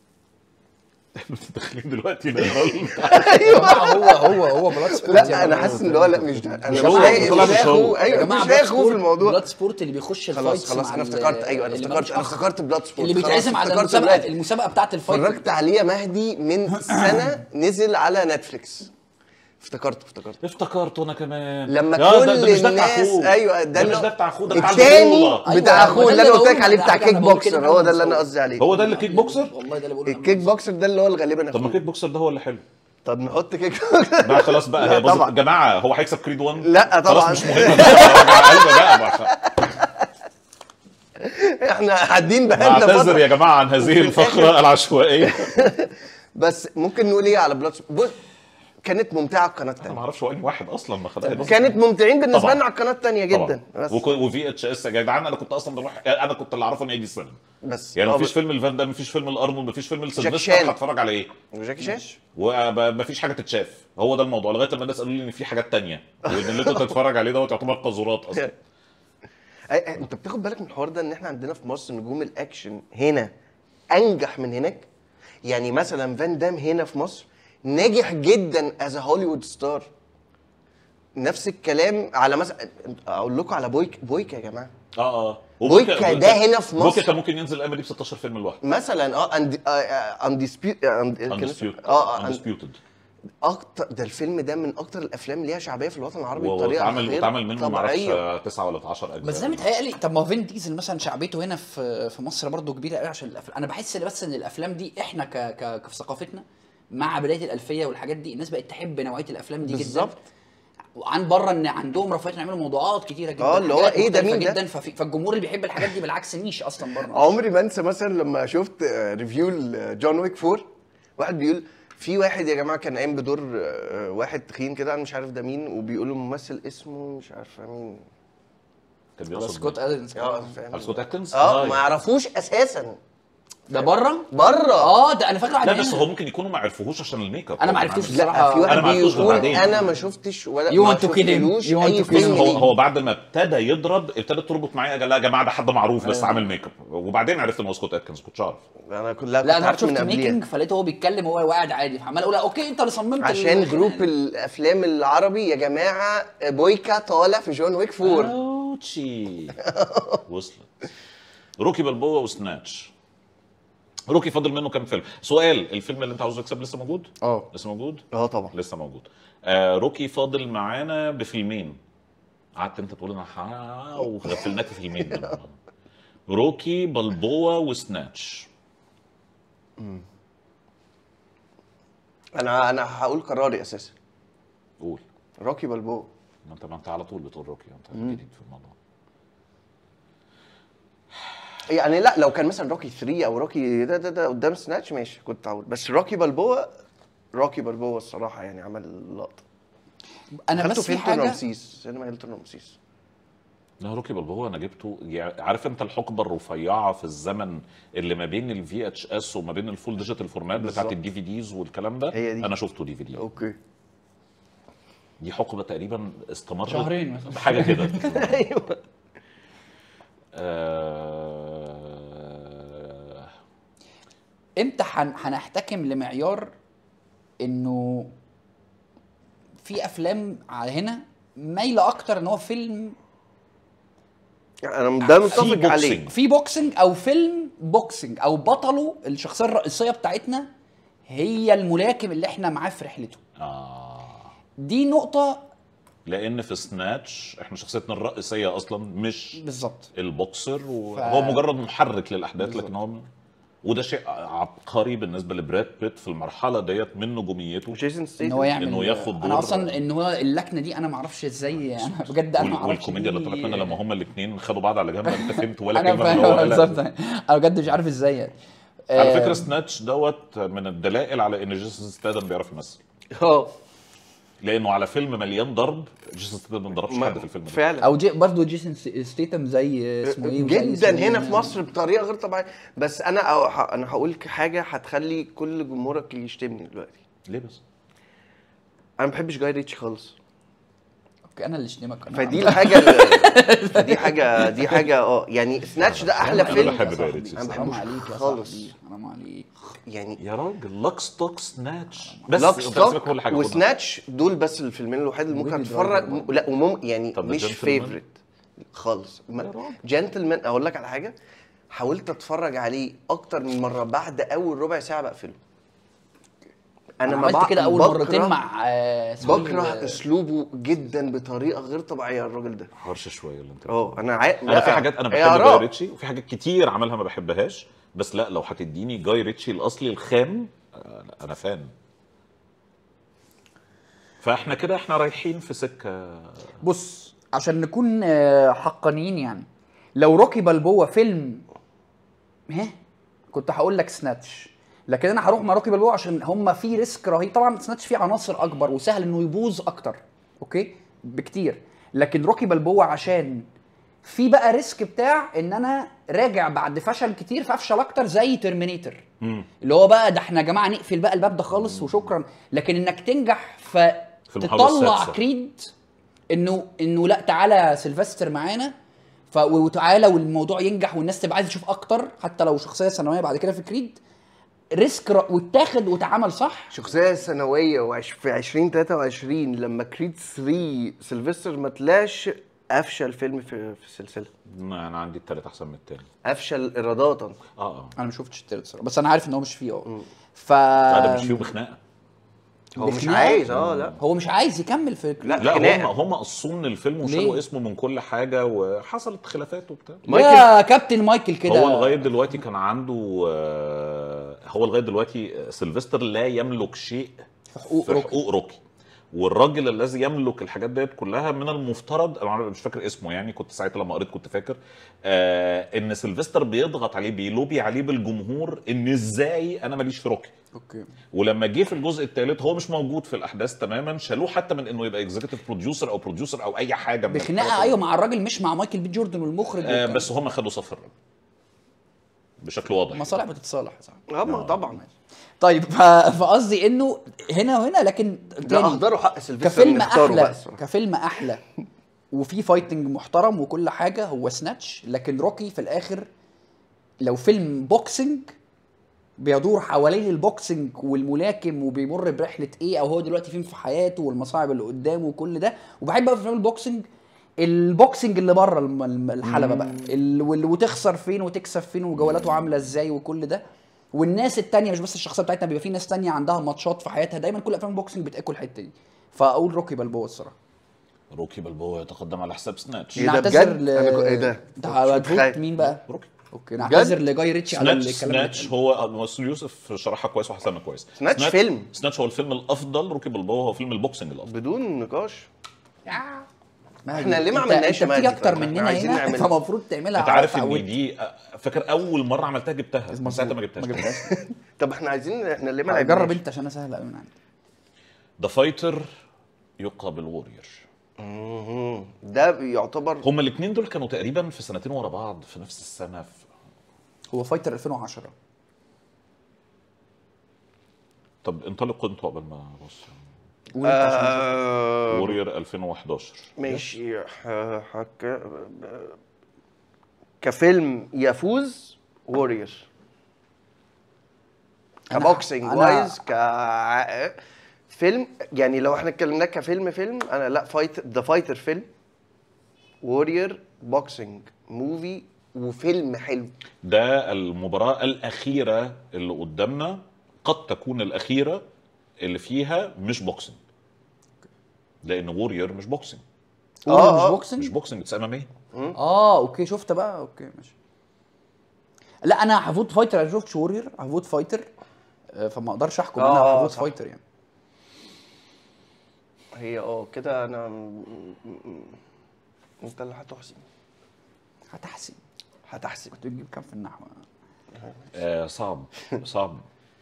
[SPEAKER 1] داخلين دلوقتي نقرا
[SPEAKER 3] يا جماعه هو هو هو بلاد سبورت.
[SPEAKER 2] لا انا حاسس ان هو لا مش ده. انا
[SPEAKER 1] مش
[SPEAKER 2] مش
[SPEAKER 1] هو،
[SPEAKER 2] لاقي
[SPEAKER 1] طلع
[SPEAKER 2] مش
[SPEAKER 1] مش
[SPEAKER 2] لاقي
[SPEAKER 1] هو.
[SPEAKER 2] اخوه.
[SPEAKER 3] يا
[SPEAKER 2] ايوه
[SPEAKER 3] جماعه
[SPEAKER 2] مش لاقي
[SPEAKER 3] بلاد
[SPEAKER 2] اخوه في الموضوع.
[SPEAKER 3] بلاد سبورت اللي بيخش
[SPEAKER 2] خلاص
[SPEAKER 3] الفايتس
[SPEAKER 2] خلاص
[SPEAKER 3] مع
[SPEAKER 2] انا
[SPEAKER 3] ال-
[SPEAKER 2] افتكرت. ايوه انا
[SPEAKER 3] اللي
[SPEAKER 2] افتكرت
[SPEAKER 3] ملوش
[SPEAKER 2] انا
[SPEAKER 3] أخ.
[SPEAKER 2] افتكرت بلاد سبورت.
[SPEAKER 3] اللي
[SPEAKER 2] خلاص
[SPEAKER 3] بيتعزم على
[SPEAKER 2] افتكرت
[SPEAKER 3] المسابقه
[SPEAKER 2] دلوقتي.
[SPEAKER 3] المسابقه بتاعت الفايت.
[SPEAKER 2] اتفرجت عليه يا مهدي من سنه نزل على نتفليكس. افتكرته افتكرته
[SPEAKER 1] افتكرته انا كمان.
[SPEAKER 2] لما
[SPEAKER 1] يا
[SPEAKER 2] كل
[SPEAKER 1] ده- ده مش ده بتاع
[SPEAKER 2] الناس
[SPEAKER 1] أخوه.
[SPEAKER 2] ايوه
[SPEAKER 1] ده مش ده بتاع اخوه، ده بتاع
[SPEAKER 2] التاني
[SPEAKER 1] البطولة.
[SPEAKER 2] بتاع
[SPEAKER 3] أيوة،
[SPEAKER 2] اخوه
[SPEAKER 3] ده
[SPEAKER 2] اللي
[SPEAKER 3] اللي
[SPEAKER 2] انا قلت لك
[SPEAKER 3] بقوله.
[SPEAKER 2] عليه
[SPEAKER 3] ده
[SPEAKER 2] بتاع
[SPEAKER 3] حاجة
[SPEAKER 2] كيك
[SPEAKER 3] أنا بقول كده
[SPEAKER 2] بوكسر.
[SPEAKER 3] من
[SPEAKER 2] هو ده اللي
[SPEAKER 3] أول
[SPEAKER 2] انا
[SPEAKER 3] ما
[SPEAKER 2] قصدي عليه.
[SPEAKER 1] هو ده اللي كيك بوكسر.
[SPEAKER 3] والله ده اللي بقوله.
[SPEAKER 2] الكيك بوكسر ده اللي هو الغالبا
[SPEAKER 1] طب ما كيك بوكسر ده هو اللي حلو
[SPEAKER 2] طب نحط كيك
[SPEAKER 1] بقى خلاص بقى.
[SPEAKER 2] لا
[SPEAKER 1] هي باظت
[SPEAKER 2] طبعا.
[SPEAKER 1] يا جماعه. هو هيكسب كريد واحد؟
[SPEAKER 2] لا طبعا.
[SPEAKER 1] خلاص مش مهم بقى. قلبي بقى بقى.
[SPEAKER 2] احنا قاعدين بقالنا
[SPEAKER 1] بعتذر
[SPEAKER 2] فتره
[SPEAKER 1] يا جماعه عن هذه الفقره العشوائيه.
[SPEAKER 2] بس ممكن نقول ايه على بلاد بص كانت ممتعه القناه
[SPEAKER 1] انا
[SPEAKER 2] الثانيه.
[SPEAKER 1] ما اعرفش هو انهي واحد اصلا ما خدها.
[SPEAKER 2] كانت ممتعين بالنسبه
[SPEAKER 1] طبعاً.
[SPEAKER 2] لنا على القناه الثانيه جدا. بس
[SPEAKER 1] وفي اتش اس يا جدعان. انا كنت اصلا بروح، انا كنت اللي اعرفه ان هي دي السينما.
[SPEAKER 2] بس
[SPEAKER 1] يعني
[SPEAKER 2] آه،
[SPEAKER 1] مفيش فيلم الفان ده، مفيش فيلم الارنولد، مفيش فيلم
[SPEAKER 2] شان.
[SPEAKER 1] السيلفستر هتفرج على ايه؟
[SPEAKER 2] وجاكي شان
[SPEAKER 1] ومفيش حاجه تتشاف. هو ده الموضوع لغايه لما الناس قالوا لي ان في حاجات تانية، وان اللي انت تتفرج عليه دوت يعتبر قذورات اصلا.
[SPEAKER 2] أي- أي- انت بتاخد بالك من الحوار ده ان احنا عندنا في مصر نجوم الاكشن هنا انجح من هناك. يعني مثلا فان دام هنا في مصر ناجح جدا از هوليوود ستار. نفس الكلام على مثلا اقول لكم على بويك بويكا يا جماعه.
[SPEAKER 1] اه اه
[SPEAKER 2] بويكا ده هنا في مصر
[SPEAKER 1] بويكا كان ممكن ينزل الايام دي ب ستاشر فيلم لوحده
[SPEAKER 2] مثلا. اه اندسبيوت
[SPEAKER 1] اه اندسبيوتد.
[SPEAKER 2] اكتر ده الفيلم ده من اكتر الافلام اللي ليها شعبيه في الوطن العربي بطريقه
[SPEAKER 1] واتعمل
[SPEAKER 2] غير
[SPEAKER 1] واتعمل منه ما اعرفش
[SPEAKER 2] طبيعية.
[SPEAKER 1] تسعة ولا عشرة اجزاء.
[SPEAKER 3] بس ده متهيألي طب ما هو فين ديزل مثلا شعبيته هنا في في مصر برضو كبيره قوي عشان الافلام. انا بحس ان بس ان الافلام دي احنا ك ك في ثقافتنا مع بدايه الالفيه والحاجات دي الناس بقت تحب نوعيه الافلام دي
[SPEAKER 2] بالظبط.
[SPEAKER 3] جدا. وعن بره ان عندهم رفاهيه يعملوا موضوعات كتيره جدا
[SPEAKER 2] اه اللي هو
[SPEAKER 3] حاجات
[SPEAKER 2] ايه ده
[SPEAKER 3] مختلفة
[SPEAKER 2] مين ده؟
[SPEAKER 3] جدا ففي فالجمهور اللي بيحب الحاجات دي بالعكس نيش اصلا بره.
[SPEAKER 2] عمري ما انسى مثلا لما شفت ريفيو جون ويك فور، واحد بيقول في واحد يا جماعه كان قايم بدور آه، واحد تخين كده انا مش عارف ده مين، وبيقولوا ممثل اسمه مش عارفه مين.
[SPEAKER 1] كان بيقصد
[SPEAKER 3] سكوت
[SPEAKER 1] مين؟
[SPEAKER 3] ادنز
[SPEAKER 2] اه فاهم.
[SPEAKER 1] سكوت اتكنز
[SPEAKER 2] اه ما يعرفوش اساسا
[SPEAKER 3] ده بره
[SPEAKER 2] بره.
[SPEAKER 3] اه ده انا فاكره واحد
[SPEAKER 1] لا بس
[SPEAKER 3] هنا.
[SPEAKER 1] هو ممكن يكونوا ما عرفوش عشان الميك اب.
[SPEAKER 3] أنا ما
[SPEAKER 1] هو
[SPEAKER 3] عرفتوش
[SPEAKER 1] عامل-
[SPEAKER 3] بصراحة.
[SPEAKER 2] لا في واحد
[SPEAKER 1] أنا ما عرفتوش غير
[SPEAKER 2] بيقول
[SPEAKER 1] بعدين.
[SPEAKER 2] انا ما شفتش ولا
[SPEAKER 3] You
[SPEAKER 2] ما
[SPEAKER 3] want to kill him.
[SPEAKER 2] شفتلوش
[SPEAKER 3] You want
[SPEAKER 2] اي
[SPEAKER 3] to kill
[SPEAKER 2] فيلم
[SPEAKER 3] him.
[SPEAKER 1] هو
[SPEAKER 2] ليه.
[SPEAKER 1] هو بعد ما ابتدى يضرب ابتدت تربط معايا قال لا يا جماعه ده حد معروف بس عامل ميك اب، وبعدين عرفت ان هو سكوت اتكنز كنتش عارف.
[SPEAKER 2] انا كلها
[SPEAKER 3] لا
[SPEAKER 2] كنت
[SPEAKER 3] انا
[SPEAKER 2] عارف من
[SPEAKER 3] شفت
[SPEAKER 2] قبليها
[SPEAKER 3] ميكنج فلقيته هو بيتكلم وهو قاعد عادي فعمال اقول اوكي انت اللي صممت
[SPEAKER 2] عشان
[SPEAKER 3] ال-
[SPEAKER 2] جروب الافلام العربي يا جماعه بويكا طالع في جون ويك فور.
[SPEAKER 1] اوتشي وصلت. روكي بالبوة وسناتش. روكي فاضل منه كام فيلم؟ سؤال، الفيلم اللي انت عاوزه يكسب لسه موجود؟
[SPEAKER 2] اه
[SPEAKER 1] لسه موجود؟
[SPEAKER 2] اه طبعا
[SPEAKER 1] لسه موجود. آه روكي فاضل معانا بفيلمين. قعدت انت تقول انا ها وغفلناك في فيلمين. روكي بالبوة وسناتش.
[SPEAKER 2] انا انا هقول قراري اساسا
[SPEAKER 1] قول.
[SPEAKER 2] روكي بالبو.
[SPEAKER 1] ما انت ما انت على طول بتقول روكي، انت جديد في الموضوع.
[SPEAKER 2] يعني لا لو كان مثلا روكي ثري او روكي ده ده ده قدام سناتش ماشي كنت هقول، بس روكي بالبوة روكي بالبوة الصراحه يعني عمل لقطه.
[SPEAKER 3] انا
[SPEAKER 2] دخلته
[SPEAKER 3] بس
[SPEAKER 2] في
[SPEAKER 3] في
[SPEAKER 2] هيلتون
[SPEAKER 3] حاجه
[SPEAKER 2] رمسيس، سينما هيلتون رمسيس.
[SPEAKER 1] لا روكي بالبوة انا جبته يعني عارف انت الحقبه الرفيعه في الزمن اللي ما بين الفي اتش اس وما بين الفول ديجيتال فورمات بتاعت
[SPEAKER 2] بالظبط.
[SPEAKER 1] الدي في ديز والكلام ده.
[SPEAKER 2] هي دي.
[SPEAKER 1] انا شفته دي في دي.
[SPEAKER 2] اوكي
[SPEAKER 1] دي حقبه تقريبا استمرت
[SPEAKER 3] شهرين مثلا.
[SPEAKER 1] حاجه كده.
[SPEAKER 2] ايوه
[SPEAKER 1] آه...
[SPEAKER 3] امتى هن- هنحتكم لمعيار انه في افلام على هنا مايله اكتر ان هو فيلم
[SPEAKER 2] انا ده
[SPEAKER 1] في
[SPEAKER 2] متفق
[SPEAKER 1] بوكسينج.
[SPEAKER 2] عليه.
[SPEAKER 3] في بوكسنج او فيلم بوكسنج او بطله الشخصيه الرئيسيه بتاعتنا هي الملاكم اللي احنا معاه في رحلته.
[SPEAKER 1] آه...
[SPEAKER 3] دي نقطه
[SPEAKER 1] لان في سناتش احنا شخصيتنا الرئيسيه اصلا مش
[SPEAKER 3] بالظبط.
[SPEAKER 1] البوكسر وهو مجرد محرك للاحداث لكن هو وده شيء عبقري بالنسبه لبراد بيت في المرحله ديت من نجوميته.
[SPEAKER 2] جيسون
[SPEAKER 3] ان
[SPEAKER 2] ستيتم
[SPEAKER 3] هو يعمل
[SPEAKER 1] إنه ياخد
[SPEAKER 3] انا
[SPEAKER 1] دور-
[SPEAKER 3] اصلا ان هو اللكنه دي انا ما اعرفش ازاي انا بجد انا ما
[SPEAKER 1] وال-
[SPEAKER 3] اعرفش
[SPEAKER 1] والكوميديا اللي طلعت منها لما هما الاثنين خدوا بعض على جنب انت فهمت ولا
[SPEAKER 3] انا
[SPEAKER 1] كلمه من اللي هو
[SPEAKER 3] فاهم
[SPEAKER 1] قالها.
[SPEAKER 3] بالظبط. انا بجد مش عارف ازاي يعني.
[SPEAKER 1] على
[SPEAKER 3] آه،
[SPEAKER 1] فكره سناتش دوت من الدلائل على ان جيسون ستاثام بيعرف يمثل،
[SPEAKER 2] اه
[SPEAKER 1] لانه على فيلم مليان ضرب جيسون ستاثام ما ضربش حد في الفيلم ده.
[SPEAKER 2] فعلا
[SPEAKER 3] او جي برضه جيسون ستيتم زي اسمه ايه وزي
[SPEAKER 2] جدا
[SPEAKER 3] اسمه
[SPEAKER 2] هنا
[SPEAKER 3] إيه.
[SPEAKER 2] في مصر بطريقه غير طبيعيه. بس انا أو ح- انا هقول حاجه هتخلي كل جمهورك يشتمني دلوقتي.
[SPEAKER 1] ليه بس؟
[SPEAKER 2] انا ما بحبش جاي ريتشي خالص.
[SPEAKER 3] اوكي انا اللي شتمك أنا
[SPEAKER 2] فدي
[SPEAKER 3] عم-
[SPEAKER 2] الحاجه اللي- فدي حاجه دي حاجه اه يعني سناتش ده احلى
[SPEAKER 1] أنا
[SPEAKER 2] فيلم.
[SPEAKER 1] بحب
[SPEAKER 3] يا
[SPEAKER 1] جاي
[SPEAKER 3] صاحبي.
[SPEAKER 1] ريتشي
[SPEAKER 2] أنا
[SPEAKER 1] الصراحة.
[SPEAKER 3] حرام
[SPEAKER 2] بحبوش
[SPEAKER 3] عليك يا
[SPEAKER 2] خالص.
[SPEAKER 3] صاحبي حرام عليك.
[SPEAKER 2] يعني
[SPEAKER 1] يا راجل لاك ستوك سناتش بس
[SPEAKER 2] لاك
[SPEAKER 1] أنت سيبك من
[SPEAKER 2] ستوك
[SPEAKER 1] كل حاجه خدها.
[SPEAKER 2] وسناتش دول بس الفيلمين الوحيد اللي ممكن
[SPEAKER 3] وبيبي
[SPEAKER 2] اتفرج
[SPEAKER 3] درايفر برضه.
[SPEAKER 2] لا ومم يعني
[SPEAKER 1] طب
[SPEAKER 2] مش
[SPEAKER 1] جنتلمان؟
[SPEAKER 2] فيفرت خالص.
[SPEAKER 1] راجل.
[SPEAKER 2] جنتلمان اقول لك على حاجه، حاولت اتفرج عليه اكتر من مره بعد اول ربع ساعه بقفله.
[SPEAKER 3] انا
[SPEAKER 2] ما
[SPEAKER 3] عملت
[SPEAKER 2] بع-
[SPEAKER 3] كده اول
[SPEAKER 2] بكره-
[SPEAKER 3] مرتين مع آه، اسمه إيه؟
[SPEAKER 2] بكره اسلوبه جدا بطريقه غير طبيعيه الراجل ده.
[SPEAKER 1] هرش شويه اللي انت
[SPEAKER 2] اه انا عا...
[SPEAKER 1] انا في حاجات انا
[SPEAKER 2] هي
[SPEAKER 1] بحب جاي
[SPEAKER 2] آراء.
[SPEAKER 1] ريتشي وفي حاجات كتير عملها ما بحبهاش، بس لا لو هتديني جاي ريتشي الاصلي الخام آه، لا، انا فان. فاحنا كده احنا رايحين في سكه.
[SPEAKER 3] بص عشان نكون آه، حقانيين يعني لو روكي بالبوة فيلم ها كنت هقول لك سناتش، لكن انا هروح مع روكي بالبوة عشان هم في ريسك رهيب. طبعا سناتش فيه عناصر اكبر وسهل انه يبوظ اكتر اوكي بكتير، لكن روكي بالبوة عشان في بقى ريسك بتاع ان انا راجع بعد فشل كتير فافشل اكتر زي ترمينيتور اللي هو بقى ده احنا يا جماعه نقفل بقى الباب ده خالص وشكرا. لكن انك تنجح
[SPEAKER 1] المحاولة
[SPEAKER 3] فتطلع
[SPEAKER 1] السادسة.
[SPEAKER 3] كريد انه انه لا تعالى سيلفستر معانا ف وتعالى والموضوع ينجح والناس تبقى عايزه تشوف اكتر حتى لو شخصيه ثانويه بعد كده في كريد. ريسك ر- واتاخد واتعمل صح.
[SPEAKER 2] شخصيه ثانويه وعش في ألفين وتلاتة وعشرين لما كريد ثلاثة سيلفستر ما طلعش افشل فيلم في في السلسله.
[SPEAKER 1] ما انا عندي التالت احسن من التاني.
[SPEAKER 2] افشل ايراداتا.
[SPEAKER 1] اه اه
[SPEAKER 3] انا ما شفتش التالت صراحه، بس انا عارف ان هو مش فيه اه ف
[SPEAKER 1] هذا مش فيه بخناقه.
[SPEAKER 2] هو مش
[SPEAKER 3] بخناقة؟
[SPEAKER 2] عايز اه لا
[SPEAKER 3] هو مش عايز يكمل في
[SPEAKER 2] لا
[SPEAKER 1] لا
[SPEAKER 2] خناقة.
[SPEAKER 1] هم هم قصوا من الفيلم وشالوا
[SPEAKER 3] ليه؟
[SPEAKER 1] اسمه من كل حاجه وحصلت خلافات وبتاع.
[SPEAKER 3] يا كابتن مايكل كده.
[SPEAKER 1] هو لغايه دلوقتي كان عنده آه، هو لغايه دلوقتي سيلفستر لا يملك شيء
[SPEAKER 3] في حقوق
[SPEAKER 1] في
[SPEAKER 3] روكي.
[SPEAKER 1] حقوق روكي. والراجل الذي يملك الحاجات ديت كلها من المفترض، انا مش فاكر اسمه يعني، كنت ساعتها لما قريت كنت فاكر آه ان سيلفستر بيضغط عليه بيلوبي عليه بالجمهور ان ازاي انا ماليش في روكي.
[SPEAKER 3] اوكي.
[SPEAKER 1] ولما جه في الجزء الثالث هو مش موجود في الاحداث تماما، شالوه حتى من انه يبقى اكزيكتيف بروديوسر او بروديوسر او اي حاجه من
[SPEAKER 3] بخناقه
[SPEAKER 1] الحاجات
[SPEAKER 3] ايوه
[SPEAKER 1] دي.
[SPEAKER 3] مع الراجل مش مع مايكل بي جوردن والمخرج.
[SPEAKER 1] آه
[SPEAKER 3] وكان-
[SPEAKER 1] بس هم خدوا صف الراجل بشكل واضح.
[SPEAKER 3] مصالح بتصالح صح.
[SPEAKER 2] اه ما طبعا.
[SPEAKER 3] طيب ف- فقصدي انه هنا وهنا، لكن
[SPEAKER 2] لا
[SPEAKER 3] تاني
[SPEAKER 2] اهدروا حق سيلفستر
[SPEAKER 3] كفيلم
[SPEAKER 2] نختاره
[SPEAKER 3] احلى
[SPEAKER 2] بقى الصراحة.
[SPEAKER 3] كفيلم احلى وفي فايتنج محترم وكل حاجه هو سناتش. لكن روكي في الاخر لو فيلم بوكسنج بيدور حوالين البوكسنج والملاكم وبيمر برحله ايه او هو دلوقتي فين في حياته والمصاعب اللي قدامه وكل ده. وبحب بقى في فيلم البوكسنج البوكسنج اللي بره الم- الم- الحلبه بقى ال- وال- وتخسر فين وتكسب فين وجولاته عامله ازاي وكل ده. والناس التانية مش بس الشخصيه بتاعتنا، بيبقى في ناس تانية عندها ماتشات في حياتها. دايما كل افلام البوكسنج بتاكل الحته دي. فاقول روكي بالبوه الصراحه.
[SPEAKER 1] روكي بالبوه يتقدم على حساب سناتش.
[SPEAKER 2] إيه ده
[SPEAKER 3] نعتذر
[SPEAKER 2] بجد؟
[SPEAKER 3] ل
[SPEAKER 2] أنا كو- إيه ده؟
[SPEAKER 3] ده
[SPEAKER 2] مش
[SPEAKER 3] هتفوت
[SPEAKER 2] متخيل.
[SPEAKER 3] مين بقى؟
[SPEAKER 1] روكي.
[SPEAKER 3] اوكي نعتذر لجاي ريتشي على
[SPEAKER 1] سناتش
[SPEAKER 3] الكلام اللي
[SPEAKER 1] سناتش
[SPEAKER 3] اتقال.
[SPEAKER 1] هو مسؤول يوسف شرحها كويس وحسنها كويس.
[SPEAKER 2] سناتش فيلم.
[SPEAKER 1] سناتش هو الفيلم الافضل، روكي بالبوه هو فيلم البوكسنج الافضل.
[SPEAKER 2] بدون نقاش.
[SPEAKER 3] ما
[SPEAKER 2] إحنا
[SPEAKER 3] دي-
[SPEAKER 2] ليه ما
[SPEAKER 3] انت-
[SPEAKER 2] عملناش
[SPEAKER 3] انت بتيجي
[SPEAKER 2] مادي؟
[SPEAKER 3] اكتر
[SPEAKER 2] طيب، إحنا
[SPEAKER 3] مننا
[SPEAKER 2] عايزين
[SPEAKER 3] هنا
[SPEAKER 2] نعملها.
[SPEAKER 3] فالمفروض تعملها.
[SPEAKER 1] انت عارف
[SPEAKER 3] على
[SPEAKER 1] ان
[SPEAKER 3] تعود.
[SPEAKER 1] دي فاكر اول مره عملتها جبتها من ساعتها ما جبتهاش.
[SPEAKER 3] ما جبتهاش.
[SPEAKER 2] طب احنا عايزين احنا ليه ما لعبناش؟
[SPEAKER 3] جرب انت عشان انا سهله قوي من عندي.
[SPEAKER 1] ذا فايتر يقابل وورير.
[SPEAKER 2] مهم. ده يعتبر
[SPEAKER 1] هما الاثنين دول كانوا تقريبا في سنتين ورا بعض في نفس السنه في...
[SPEAKER 3] هو فايتر ألفين وعشرة.
[SPEAKER 1] طب انطلقوا انتوا قبل ما ابص.
[SPEAKER 3] قول انت عشان نشوف.
[SPEAKER 2] آه
[SPEAKER 1] وورير ألفين وحداشر.
[SPEAKER 2] ماشي. ح- حك... كفيلم يفوز وورير.
[SPEAKER 3] أنا-
[SPEAKER 2] كبوكسنج
[SPEAKER 3] أنا-
[SPEAKER 2] وايز ك فيلم يعني لو احنا اتكلمنا كفيلم فيلم انا لا فايت ذا فايتر فيلم وورير بوكسنج موفي وفيلم حلو.
[SPEAKER 1] ده المباراه الاخيره اللي قدامنا، قد تكون الاخيره اللي فيها مش بوكسنج، لان وورير مش بوكسنج.
[SPEAKER 3] قول
[SPEAKER 2] آه،
[SPEAKER 3] مش
[SPEAKER 2] آه.
[SPEAKER 3] بوكسنج.
[SPEAKER 1] مش بوكسنج، اتس ام ام اي.
[SPEAKER 3] اه اوكي شفت بقى. اوكي ماشي. لا انا هفوت فايتر. انا شفتش وورير، هفوت فايتر. آه، فما اقدرش احكم.
[SPEAKER 2] آه،
[SPEAKER 3] انا
[SPEAKER 2] آه،
[SPEAKER 3] هفوت
[SPEAKER 2] صح.
[SPEAKER 3] فايتر يعني.
[SPEAKER 2] هي اه كده انا م- م- انت اللي هتحسن
[SPEAKER 3] هتحسن.
[SPEAKER 2] هتحسن.
[SPEAKER 3] كنت بتجيب كام في النحو؟
[SPEAKER 1] آه صعب صعب.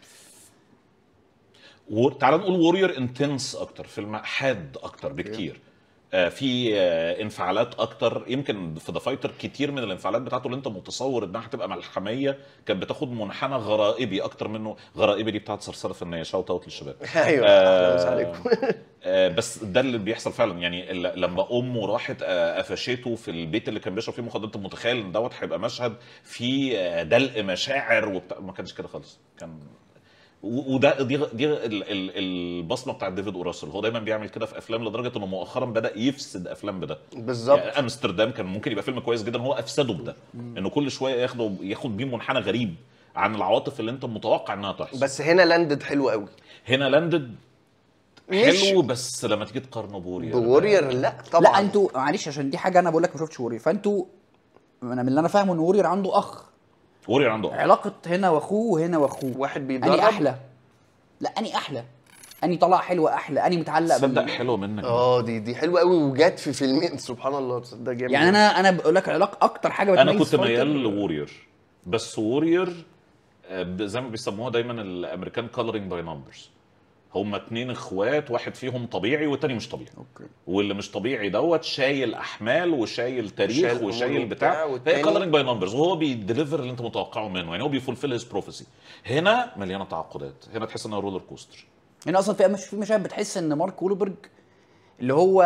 [SPEAKER 1] و... تعال نقول وورير انتنس اكتر، فيلم حاد اكتر بكتير. آه في آه انفعالات اكتر. يمكن في ذا فايتر كتير من الانفعالات بتاعته اللي انت متصور انها هتبقى ملحميه كانت بتاخد منحنى غرائبي اكتر منه. غرائبي دي بتاعت صرصره فنيه، شاوت اوت للشباب.
[SPEAKER 2] ايوه اهلا وسهلا عليكم.
[SPEAKER 1] آه بس ده اللي بيحصل فعلا يعني. ال- لما امه راحت آه قفشته في البيت اللي كان بيشرب فيه مخدرات، انت متخيل ان دوت هيبقى مشهد فيه آه دلق مشاعر وبتاع. ما كانش كده خالص. كان و- وده دي دي ال- ال- البصمه بتاعت ديفيد اوراسل. هو دايما بيعمل كده في افلام لدرجه انه مؤخرا بدا يفسد افلام بده.
[SPEAKER 2] بالظبط.
[SPEAKER 1] يعني امستردام كان ممكن يبقى فيلم كويس جدا، هو افسده بده. انه كل شويه ياخده ياخد بيه منحنى غريب عن العواطف اللي انت متوقع انها تحصل.
[SPEAKER 2] بس هنا لاندد حلو قوي.
[SPEAKER 1] هنا لاندد
[SPEAKER 2] مش
[SPEAKER 1] حلو، بس لما تيجي تقارنه بورير
[SPEAKER 2] بورير لا طبعا.
[SPEAKER 3] لا انتوا معلش عشان دي حاجه انا بقول لك ما شفتش وورير. فانتوا انا من اللي انا فاهمه ان وورير عنده اخ.
[SPEAKER 1] وورير عنده
[SPEAKER 3] علاقه هنا واخوه وهنا واخوه.
[SPEAKER 2] واحد
[SPEAKER 3] اني
[SPEAKER 2] بيتدرب.
[SPEAKER 3] احلى. لا اني احلى. اني طلع حلوه احلى. اني متعلق
[SPEAKER 1] تصدق
[SPEAKER 3] بال-
[SPEAKER 1] حلو منك.
[SPEAKER 2] اه دي دي حلوه قوي وجات في فيلمين سبحان الله. تصدق جامد.
[SPEAKER 3] يعني انا انا بقول لك علاقه اكتر حاجه
[SPEAKER 1] انا
[SPEAKER 3] بتميز
[SPEAKER 1] كنت
[SPEAKER 3] فايتر.
[SPEAKER 1] ميال لوورير، بس وورير آه، زي ما بيسموها دايما الامريكان كولرينج باي نمبرز. هما اتنين اخوات، واحد فيهم طبيعي والتاني مش طبيعي.
[SPEAKER 3] اوكي.
[SPEAKER 1] واللي مش طبيعي دوت شايل احمال وشايل تاريخ
[SPEAKER 2] وشايل
[SPEAKER 1] وشايل
[SPEAKER 2] أمور
[SPEAKER 1] بتاع.
[SPEAKER 2] وبتاع،
[SPEAKER 1] هي
[SPEAKER 2] والتاني-
[SPEAKER 1] كولرينج باي نمبرز، وهو بيديليفر اللي انت متوقعه منه. يعني هو بيفولفيل هيز بروفيسي. هنا مليانه تعقدات، هنا تحس انها رولر كوستر.
[SPEAKER 3] هنا اصلا في مش في مشاهد بتحس ان مارك وولبرج اللي هو